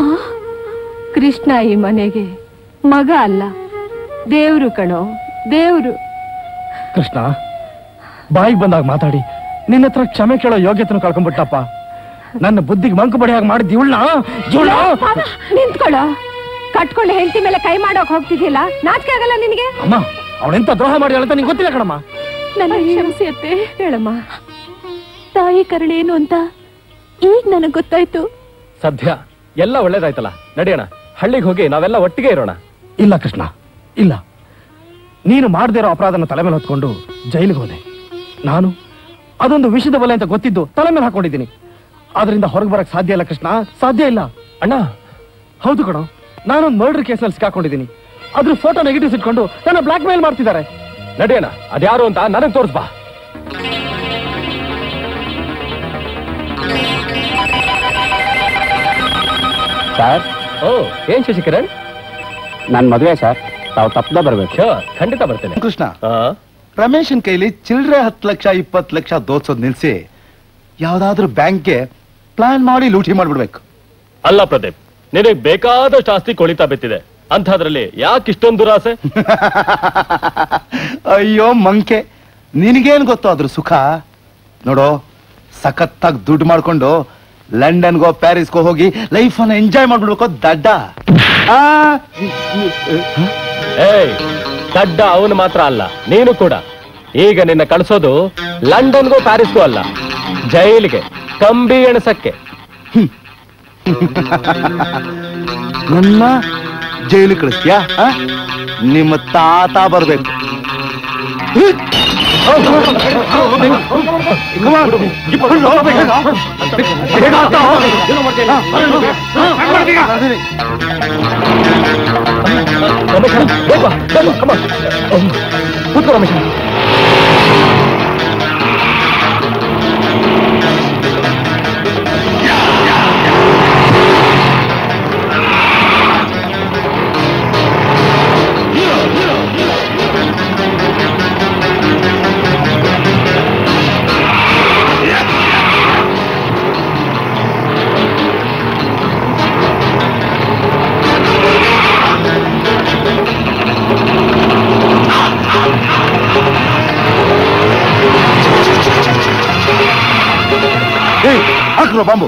Speaker 4: ಕೃಷ್ಣ ಈ ಮನೆಗೆ ಮಗ ಅಲ್ಲ, ದೇವ್ರು ಕಣೋ, ದೇವ್ರು.
Speaker 6: ಕೃಷ್ಣ, ಬಾಯಿಗೆ ಬಂದಾಗ ಮಾತಾಡಿ ನಿನ್ನ ಹತ್ರ ಕ್ಷಮೆ ಕೇಳೋ ಯೋಗ್ಯತೆನ ಕಳ್ಕೊಂಡ್ಬಿಟ್ಟಪ್ಪ. ನನ್ನ ಬುದ್ಧಿಗೆ ಮಂಕು ಬಡಿಯಾಗಿ ಮಾಡಿದ್ ಇವಳನ್ನ.
Speaker 4: ನಿಂತ್ಕೊಳ್ಳೋ, ಕಟ್ಕೊಂಡು ಹೆಂಡತಿ ಮೇಲೆ ಕೈ ಮಾಡೋಕ್ ಹೋಗ್ತಿದ್ದಿಲ್ಲ, ನಾಚಿಕೆ ಆಗಲ್ಲ ನಿನಗೆ?
Speaker 6: ಅಮ್ಮ, ಅವಳೆಂತ ದ್ರೋಹ ಮಾಡಿ ಅಂತ ನಿಂಗೆ ಗೊತ್ತಿಲ್ಲ ಕಣಮ್ಮ.
Speaker 3: ನನ್ನ ಕ್ಷಮಿಸಿ ಅತ್ತೆ.
Speaker 4: ಹೇಳಮ್ಮ.
Speaker 3: ತಾಯಿ ಕರುಳೇನು ಅಂತ ಈಗ ನನಗ್ ಗೊತ್ತಾಯ್ತು.
Speaker 6: ಸದ್ಯ ಎಲ್ಲ ಒಳ್ಳೇದಾಯ್ತಲ್ಲ, ನಡೆಯೋಣ, ಹಳ್ಳಿಗೆ ಹೋಗಿ ನಾವೆಲ್ಲ ಒಟ್ಟಿಗೆ ಇರೋಣ. ಇಲ್ಲ ಕೃಷ್ಣ, ಇಲ್ಲ. ನೀನು ಮಾಡದೇ ಇರೋ ಅಪರಾಧನ ತಲೆ ಮೇಲೆ ಹೊತ್ಕೊಂಡು ಜೈಲಿಗೆ ಹೋದೆ. ನಾನು ಅದೊಂದು ವಿಷದ ಬಲೆ ಅಂತ ಗೊತ್ತಿದ್ದು ತಲೆ ಮೇಲೆ ಹಾಕೊಂಡಿದ್ದೀನಿ. ಆದ್ರಿಂದ ಹೊರಗೆ ಬರಕ್ ಸಾಧ್ಯ ಇಲ್ಲ ಕೃಷ್ಣ, ಸಾಧ್ಯ ಇಲ್ಲ. ಅಣ್ಣ, ಹೌದು ಕಣೋ, ನಾನೊಂದು ಮರ್ಡರ್ ಕೇಸ್ನಲ್ಲಿ ಸಿಕ್ಕಾಕೊಂಡಿದ್ದೀನಿ. ಅದ್ರ ಫೋಟೋ ನೆಗೆಟಿವ್ಸ್ ಇಟ್ಕೊಂಡು ನನ್ನ ಬ್ಲಾಕ್ ಮೇಲ್ ಮಾಡ್ತಿದ್ದಾರೆ. ನಡೆಯೋಣ, ಅದ್ಯಾರು ಅಂತ ನನಗೆ ತೋರಿಸ್ಬಾ.
Speaker 17: ಸರ್,
Speaker 6: ಓ, ಏನ್ ಶಶಿಕರಣ್?
Speaker 17: ನನ್ ಮದುವೆ ಸರ್, ತಾವು ತಪ್ಪದ ಬರ್ಬೇಕು.
Speaker 6: ಖಂಡಿತ ಬರ್ತೇನೆ.
Speaker 5: ಕೃಷ್ಣ, ರಮೇಶನ್ ಕೈಲಿ ಚಿಲ್ಡ್ರೆ 10 ಲಕ್ಷ 20 ಲಕ್ಷ ದೋಚೋದ್ ನಿಲ್ಸಿ ಯಾವ್ದಾದ್ರೂ ಬ್ಯಾಂಕ್ಗೆ ಪ್ಲಾನ್ ಮಾಡಿ ಲೂಟಿ ಮಾಡ್ಬಿಡ್ಬೇಕು.
Speaker 6: ಅಲ್ಲ ಪ್ರದೀಪ್, ನಿನಗೆ ಬೇಕಾದಷ್ಟು ಆಸ್ತಿ ಕೊಳಿತಾ ಬಿತ್ತಿದೆ, ಅಂಥದ್ರಲ್ಲಿ ಯಾಕೆ ಇಷ್ಟೊಂದು ದುರಾಸೆ?
Speaker 5: ಅಯ್ಯೋ ಮಂಕೆ, ನಿನಗೇನ್ ಗೊತ್ತು ಅದ್ರ ಸುಖ? ನೋಡೋ, ಸಖತ್ತಾಗಿ ದುಡ್ಡು ಮಾಡ್ಕೊಂಡು ಲಂಡನ್ಗೋ ಪ್ಯಾರಿಸ್ಗೋ ಹೋಗಿ ಲೈಫ್ ಅನ್ನ ಎಂಜಾಯ್ ಮಾಡ್ಬಿಡ್ಬೇಕು ದಡ್ಡ.
Speaker 6: ಏಯ್, ದಡ್ಡ ಅವನು ಮಾತ್ರ ಅಲ್ಲ, ನೀನು ಕೂಡ. ಈಗ ನಿನ್ನ ಕಳಿಸೋದು ಲಂಡನ್ಗೂ ಪ್ಯಾರಿಸ್ಗೂ ಅಲ್ಲ, ಜೈಲಿಗೆ, ಕಂಬಿ ಎಣಸಕ್ಕೆ.
Speaker 5: ನನ್ನ ಜೈಲಿಗೆ ಕಳಿಸ್ತೀಯಾ? ನಿಮ್ಮ ತಾತ ಬರ್ಬೇಕು.
Speaker 6: ಕೂತ್ಕೋ ರಮೇಶ.
Speaker 5: ಹಾಕಿರೋ ಬಾಂಬು.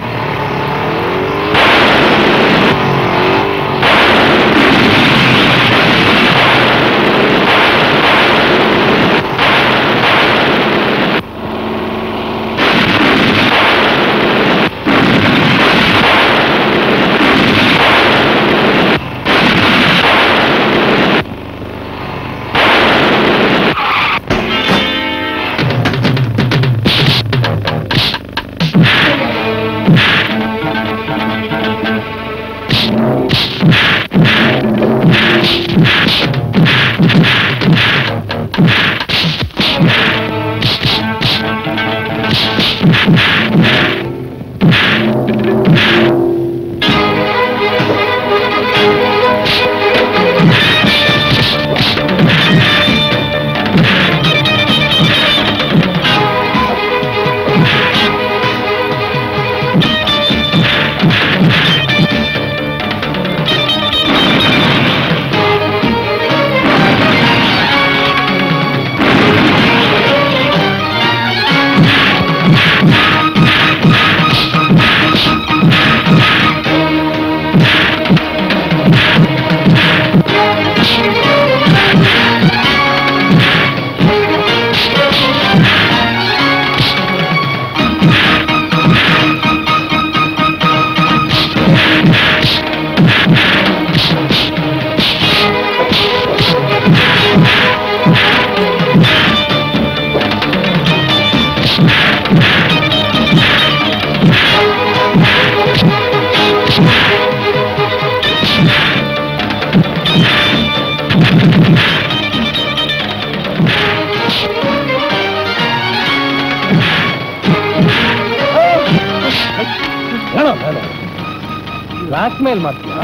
Speaker 14: ಬ್ಲಾಕ್ ಮೇಲ್ ಮಾಡ್ತೀಯ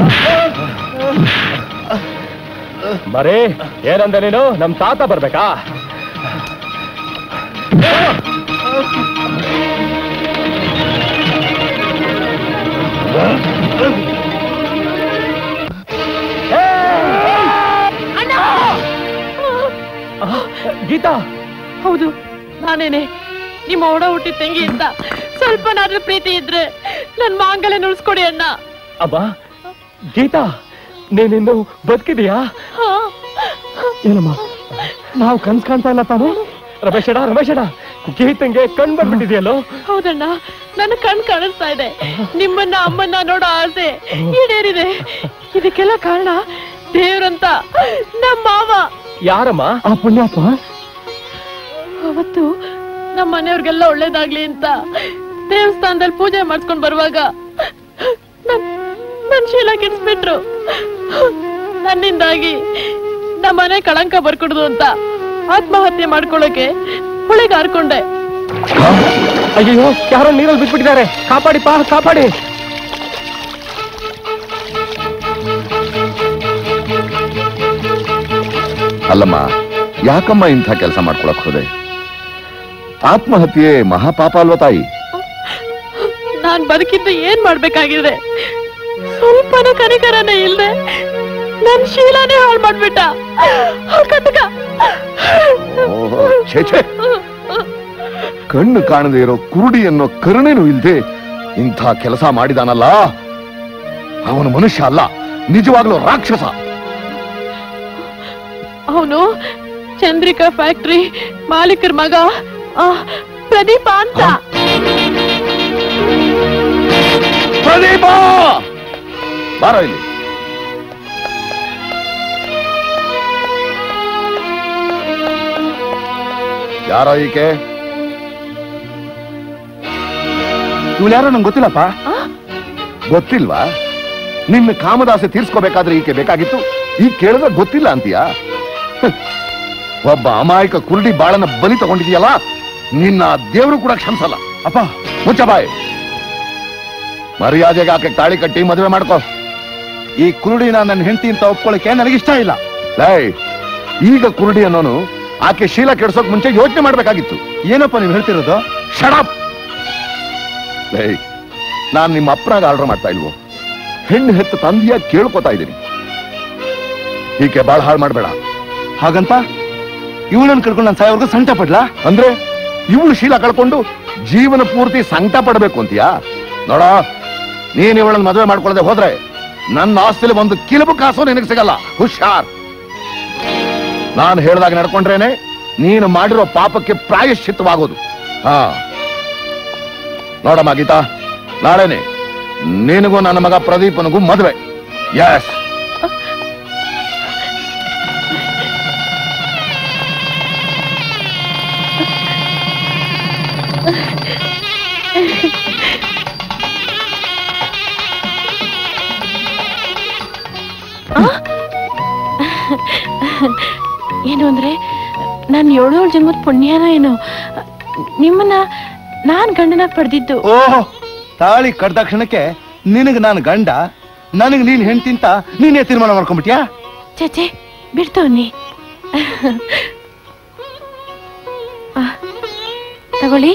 Speaker 14: ಬರೀ ಏನಂದ ನೀನು? ನಮ್ ತಾತ ಬರ್ಬೇಕಾ?
Speaker 11: ಗೀತಾ, ಹೌದು ನಾನೇನೆ. ನಿಮ್ಮ ಒಡ ಹುಟ್ಟಿ ತಂಗಿ ಅಂತ ಸ್ವಲ್ಪನಾದ್ರೂ ಪ್ರೀತಿ ಇದ್ರೆ ನನ್ ಮಾಂಗಲ್ಯ ಉಳಿಸ್ಕೊಡಿ ಅಣ್ಣ.
Speaker 14: ಅಬ್ಬ ಗೀತಾ, ನೀನಿನ್ನು ಬದುಕಿದೀಯಾ? ಏನಮ್ಮ ನಾವು ಕನ್ಸ್ ಕಾಣ್ತಾ ಇಲ್ಲ ತಾನು? ರಮೇಶಡ ಗೀತಂಗೆ ಕಣ್ ಬಂದ್ಬಿಟ್ಟಿದೆಯಲ್ಲೋ?
Speaker 11: ಹೌದಣ್ಣ, ನನ್ನ ಕಣ್ ಕಾಣಿಸ್ತಾ ಇದೆ. ನಿಮ್ಮನ್ನ ಅಮ್ಮನ್ನ ನೋಡೋ ಆಸೆ ಈಡೇರಿದೆ. ಇದಕ್ಕೆಲ್ಲ ಕಾರಣ ದೇವ್ರಂತ ನಮ್ಮ ಮಾವ.
Speaker 14: ಯಾರಮ್ಮ ಆ ಪುಣ್ಯಾತ್ಮ?
Speaker 11: ಅವತ್ತು ನಮ್ಮ ಮನೆಯವ್ರಿಗೆಲ್ಲ ಒಳ್ಳೇದಾಗ್ಲಿ ಅಂತ ದೇವಸ್ಥಾನದಲ್ಲಿ ಪೂಜೆ ಮಾಡಿಸ್ಕೊಂಡ್ ಬರುವಾಗ ನನ್ ಶೀಲ ಕೆಡಿಸ್ಬಿಟ್ರು. ನನ್ನಿಂದಾಗಿ ನಮ್ಮ ಮನೆ ಕಳಂಕ ಬರ್ಕೊಡುದು ಅಂತ ಆತ್ಮಹತ್ಯೆ ಮಾಡ್ಕೊಳ್ಳೋಕೆ ಹೊಳೆಗೆ ಹಾರ್ಕೊಂಡೆ.
Speaker 14: ಅಯ್ಯೋ, ಯಾರೋ ನೀರಲ್ಲಿ ಬಿಟ್ಬಿಟ್ಟಿದ್ದಾರೆ, ಕಾಪಾಡಿ ಪಾ, ಕಾಪಾಡಿ.
Speaker 9: ಅಲ್ಲಮ್ಮ, ಯಾಕಮ್ಮ ಇಂಥ ಕೆಲಸ ಮಾಡ್ಕೊಳಕ್ ಹೋದೆ? ಆತ್ಮಹತ್ಯೆ ಮಹಾಪಾಪ ಅಲ್ವ ತಾಯಿ?
Speaker 11: ನಾನ್ ಬದುಕಿದ್ದು ಏನ್ ಮಾಡ್ಬೇಕಾಗಿದೆ? ಸ್ವಲ್ಪನ ಕನಿಕರನೇ ಇಲ್ದೆ ನನ್ ಶೀಲಾನೇ ಹಾಳು ಮಾಡ್ಬಿಟ್ಟ.
Speaker 9: ಕಣ್ಣು ಕಾಣದೇ ಇರೋ ಕುರುಡಿ ಅನ್ನೋ ಕರುಣೆನೂ ಇಲ್ದೆ ಇಂಥ ಕೆಲಸ ಮಾಡಿದಾನಲ್ಲ, ಅವನು ಮನುಷ್ಯ ಅಲ್ಲ, ನಿಜವಾಗ್ಲೂ ರಾಕ್ಷಸ.
Speaker 11: ಅವನು ಚಂದ್ರಿಕಾ ಫ್ಯಾಕ್ಟ್ರಿ ಮಾಲೀಕರ ಮಗ ಪ್ರದೀಪ ಅಂತ.
Speaker 9: ಪ್ರದೀಪ, ಬಾರೋ ಇಲ್ಲಿ. ಯಾರೋ ಈಕೆ?
Speaker 5: ಇವಳು ಯಾರೋ ನಂಗೆ ಗೊತ್ತಿಲ್ಲಪ್ಪ.
Speaker 9: ಗೊತ್ತಿಲ್ವಾ? ನಿನ್ನ ಕಾಮದಾಸೆ ತೀರ್ಸ್ಕೋಬೇಕಾದ್ರೆ ಈಕೆ ಬೇಕಾಗಿತ್ತು, ಈಗ ಕೇಳಿದ್ರೆ ಗೊತ್ತಿಲ್ಲ ಅಂತೀಯಾ? ಒಬ್ಬ ಅಮಾಯಕ ಕುರುಡಿ ಬಾಳನ ಬಲಿ ತಗೊಂಡಿದೀಯಲ್ಲ, ನಿನ್ನ ದೇವರು ಕೂಡ ಕ್ಷಮಿಸಲ್ಲ.
Speaker 5: ಅಪ್ಪ
Speaker 9: ಮುಚ್ಚ ಬಾಯ್. ಮರ್ಯಾದೆಗೆ ಆಕೆ ತಾಳಿ ಕಟ್ಟಿ ಮದುವೆ ಮಾಡ್ಕೋ.
Speaker 5: ಈ ಕುರುಡಿನ ನನ್ನ ಹೆಂಡತಿ ಅಂತ ಒಪ್ಕೊಳ್ಳಿಕ್ಕೆ ನನಗಿಷ್ಟ ಇಲ್ಲ.
Speaker 9: ಲೈ, ಈಗ ಕುರುಡಿ ಅನ್ನೋನು ಆಕೆ ಶೀಲ ಕೆಡ್ಸೋಕ್ ಮುಂಚೆ ಯೋಚನೆ ಮಾಡ್ಬೇಕಾಗಿತ್ತು.
Speaker 5: ಏನಪ್ಪ ನೀವು ಹೇಳ್ತಿರೋದು?
Speaker 9: ಶಡಪ್. ಲೈ, ನಾನ್ ನಿಮ್ಮ ಅಪ್ಪನಾಗ ಆರ್ಡರ್ ಮಾಡ್ತಾ ಇಲ್ವೋ? ಹೆಣ್ಣು ಹೆತ್ತ ತಂದೆಯ ಕೇಳ್ಕೊತಾ ಇದ್ದೀನಿ. ಈಕೆ ಬಾಳ ಹಾಳು ಮಾಡ್ಬೇಡ.
Speaker 5: ಹಾಗಂತ ಇವಳನ್ನು ಕಳ್ಕೊಂಡು ನಾನು ಸಾಯೋವರೆಗೂ ಸಂಕಟ ಪಡ್ಲಾ?
Speaker 9: ಅಂದ್ರೆ ಇವಳು ಶೀಲ ಕಳ್ಕೊಂಡು ಜೀವನ ಪೂರ್ತಿ ಸಂಕಟ ಪಡಬೇಕು ಅಂತೀಯಾ? ನೋಡ, ನೀನ್ ಇವಳನ್ನ ಮದುವೆ ಮಾಡ್ಕೊಳ್ಳದೆ ಹೋದ್ರೆ ನನ್ನ ಆಸ್ತಿಲಿ ಒಂದು ಕಿಲುಬು ಕಾಸು ನಿನಗೆ ಸಿಗಲ್ಲ. ಹುಷಾರ್. ನಾನು ಹೇಳ್ದಾಗ ನಡ್ಕೊಂಡ್ರೇನೆ ನೀನು ಮಾಡಿರೋ ಪಾಪಕ್ಕೆ ಪ್ರಾಯಶ್ಚಿತ್ತವಾಗೋದು. ಹಾ, ನೋಡಮ್ಮ ಗೀತಾ, ನಾಳೆನೆ ನಿನಗೂ ನನ್ನ ಮಗ ಪ್ರದೀಪನಿಗೂ ಮದುವೆ. ಎಸ್.
Speaker 11: ಏನು ಅಂದ್ರೆ ನಾನು 7 ಜನ್ಮದ ಪುಣ್ಯನ ಏನು ನಿಮ್ಮನ್ನ ನಾನ್ ಗಂಡನಾಗ್ ಪಡೆದಿದ್ದು.
Speaker 5: ಓಹೋ, ತಾಳಿ ಕಡ್ದ ಕ್ಷಣಕ್ಕೆ ನಿನಗೆ ನಾನು ಗಂಡ, ನನಗೆ ನೀನ್ ಹೆಣ್ತಿಂತ ನೀನೇ ತೀರ್ಮಾನ ಮಾಡ್ಕೊಂಡ್ಬಿಟ್ಯಾ?
Speaker 11: ಚೇಚೆ ಬಿಡ್ತವನಿ. ತಗೊಳ್ಳಿ.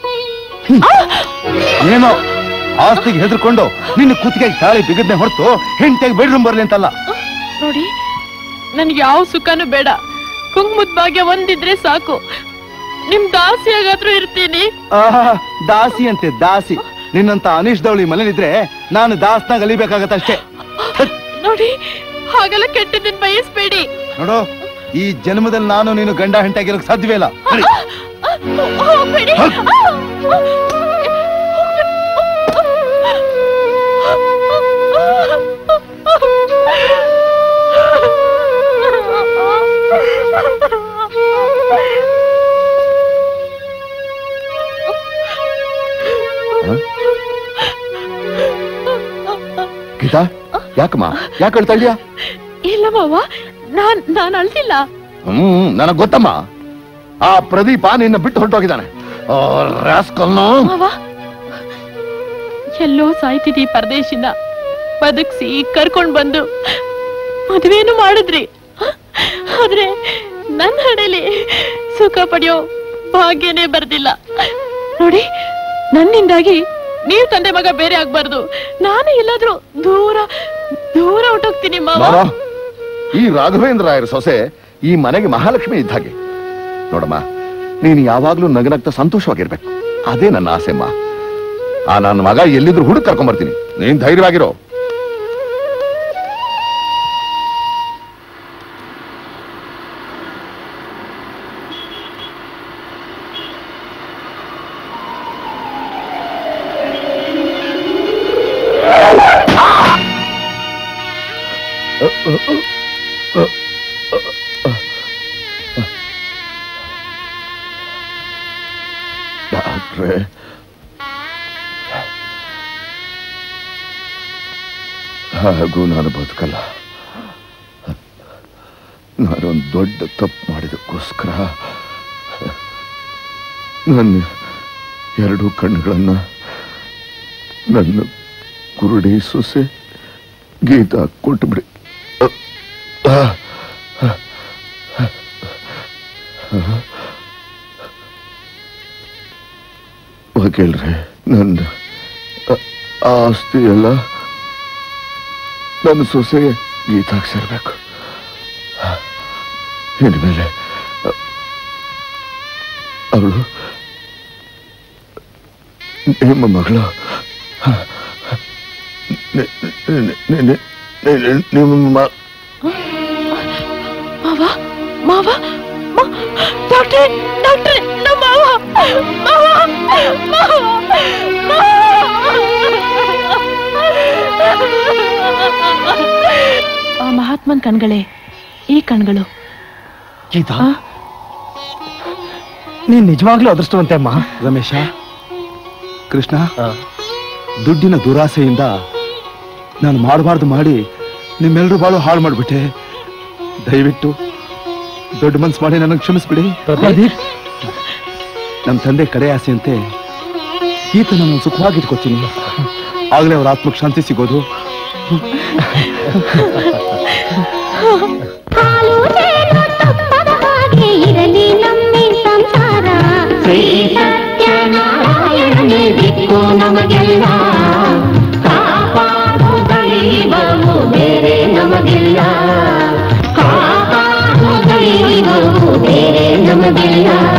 Speaker 5: ಏನೋ ಆಸ್ತಿಗೆ ಹೆದರ್ಕೊಂಡು ನಿನ್ನ ಕುತ್ತಿಗೆಗೆ ತಾಳಿ ಬಿಗದ್ನೆ ಹೊರತು ಹೆಂಡತಿಯಾಗಿ ಬೆಡ್ರೂಮ್ ಬರ್ಲಿ ಅಂತಲ್ಲ.
Speaker 11: ನೋಡಿ, ನನ್ಗೆ ಯಾವ ಸುಖನೂ ಬೇಡ. ಕುಂಕುಮದ ಭಾಗ್ಯ ಒಂದಿದ್ರೆ ಸಾಕು. ನಿಮ್ ದಾಸಿಯಾಗಾದ್ರೂ ಇರ್ತೀನಿ.
Speaker 5: ದಾಸಿ ಅಂತೆ ದಾಸಿ. ನಿನ್ನಂತ ಅನೀಶ್ ದೌಳಿ ಮನೇಲಿದ್ರೆ ನಾನು ದಾಸ್ನಾಗ ಅಲಿಬೇಕಾಗತ್ತಷ್ಟೇ.
Speaker 11: ನೋಡಿ, ಹಾಗೆಲ್ಲ ಕೆಟ್ಟದನ್ನ ಬಯಸ್ಬೇಡಿ.
Speaker 5: ನೋಡು, ಈ ಜನ್ಮದಲ್ಲಿ ನಾನು ನೀನು ಗಂಡ ಹೆಂಡತಿಯಾಗಿರೋಕ್ ಸಾಧ್ಯವೇ ಇಲ್ಲ.
Speaker 9: ಗೀತಾ, ಯಾಕಮ್ಮ ಯಾಕೆ ಹೇಳ್ತಾ ಇದೀಯಾ?
Speaker 11: ಇಲ್ಲ ಮಾವ, ನಾನ್ ಅಳ್ತಿಲ್ಲ.
Speaker 9: ನನಗ್ ಗೊತ್ತಮ್ಮ, ಆ ಪ್ರದೀಪ ನಿನ್ನ ಬಿಟ್ಟು ಹೊರಟೋಗಿದ್ದಾನೆ.
Speaker 11: ಎಲ್ಲೋ ಸಾಯ್ತಿದ್ದಿ ಪರದೇಶಿಂದ ಬದುಕ್ಸಿ ಕರ್ಕೊಂಡ್ ಬಂದು ಮದುವೆನು ಮಾಡಿದ್ರಿ. ಆದ್ರೆ ನನ್ನ ಹಣೆಲಿ ಸುಖ ಪಡೆಯೋ ಭಾಗ್ಯನೇ ಬರ್ದಿಲ್ಲ. ನೋಡಿ, ನನ್ನಿಂದಾಗಿ ನೀವ್ ತಂದೆ ಮಗ ಬೇರೆ ಆಗ್ಬಾರ್ದು. ನಾನು ಎಲ್ಲಾದ್ರೂ ದೂರ ದೂರ ಹೊಟ್ಟೋಗ್ತೀನಿ ಮಾವ.
Speaker 9: ಈ ರಾಘವೇಂದ್ರ ರಾಯರ ಸೊಸೆ ಈ ಮನೆಗೆ ಮಹಾಲಕ್ಷ್ಮಿ ಇದ್ದ ಹಾಗೆ. ನೋಡಮ್ಮ, ನೀನು ಯಾವಾಗ್ಲೂ ನಗನಗ್ತಾ ಸಂತೋಷವಾಗಿರ್ಬೇಕು. ಅದೇ ನನ್ನ ಆಸೆಮ್ಮ. ಆ ನನ್ನ ಮಗ ಎಲ್ಲಿದ್ರು ಹುಡುಕ್ ಕರ್ಕೊಂಡ್ ಬರ್ತೀನಿ. ನೀನ್ ಧೈರ್ಯವಾಗಿರೋ. ಡಾಕ್ಟ್ರೇ, ಹಾಗೂ ನಾನು ಬದುಕಲ್ಲ. ನಾನೊಂದು ದೊಡ್ಡ ತಪ್ಪು ಮಾಡಿದಕ್ಕೋಸ್ಕರ ನನ್ನ 2 ಕಣ್ಣುಗಳನ್ನ ನನ್ನ ಕುರುಡಿ ಸೊಸೆ ಗೀತಾ ಕೊಟ್ಟುಬಿಡಿ. ವಕೀಲ್ರೆ, ನನ್ನ ಆಸ್ತಿ ಎಲ್ಲ ನನ್ನ ಸೊಸೆಗೆ ಗೀತಾಗ್ ಸೇರ್ಬೇಕು. ಇನ್ಮೇಲೆ ಅವಳು ನಿಮ್ಮ ಮಗಳು. ನಿಮ್ಮ
Speaker 11: ಮಾವ ಮಾವ ಡಾಕ್ಟ್ರೆ ಡಾಕ್ಟ್ರೆ ನಮ್ಮ ಆ ಮಹಾತ್ಮನ್ ಕಣ್ಗಳೇ ಈ ಕಣ್ಗಳು.
Speaker 12: ಗೀತಾ, ನೀನ್ ನಿಜವಾಗ್ಲೂ ಅದೃಷ್ಟವಂತೆ ಅಮ್ಮ.
Speaker 5: ರಮೇಶ, ಕೃಷ್ಣ, ದುಡ್ಡಿನ ದುರಾಸೆಯಿಂದ ನಾನು ಮಾಡಬಾರ್ದು ಮಾಡಿ ನಿಮ್ಮೆಲ್ಲರೂ ಬಾಳು ಹಾಳು ಮಾಡ್ಬಿಟ್ಟೆ. ದಯವಿಟ್ಟು ದೊಡ್ಡ ಮನ್ಸು ಮಾಡಿ ನನಗೆ ಕ್ಷಮಿಸ್ಬಿಡಿ. ಪ್ರದೀಪ್, ನಮ್ಮ ತಂದೆ ಕಡೆ ಆಸೆಯಂತೆ ಈತ ನಾನು ಸುಖವಾಗಿಟ್ಕೋತೀನಿ. ಆಗ್ಲೇ ಅವ್ರ ಆತ್ಮಕ್ಕೆ ಶಾಂತಿ ಸಿಗೋದು.
Speaker 16: ಇರಲಿ ನಮ್ಮಿ ಸಂಸಾರ. ಶ್ರೀ ಸತ್ಯನಾರಾಯಣನೇ ದಿಕ್ಕು ನಮಗೆಲ್ಲ. ಕಾಪಾಡು ದೈವವು ಬೇರೆ ನಮಗಿಲ್ಲ. ಕಾಪಾಡು ದೈವವು ಬೇರೆ ನಮಗಿಲ್ಲ.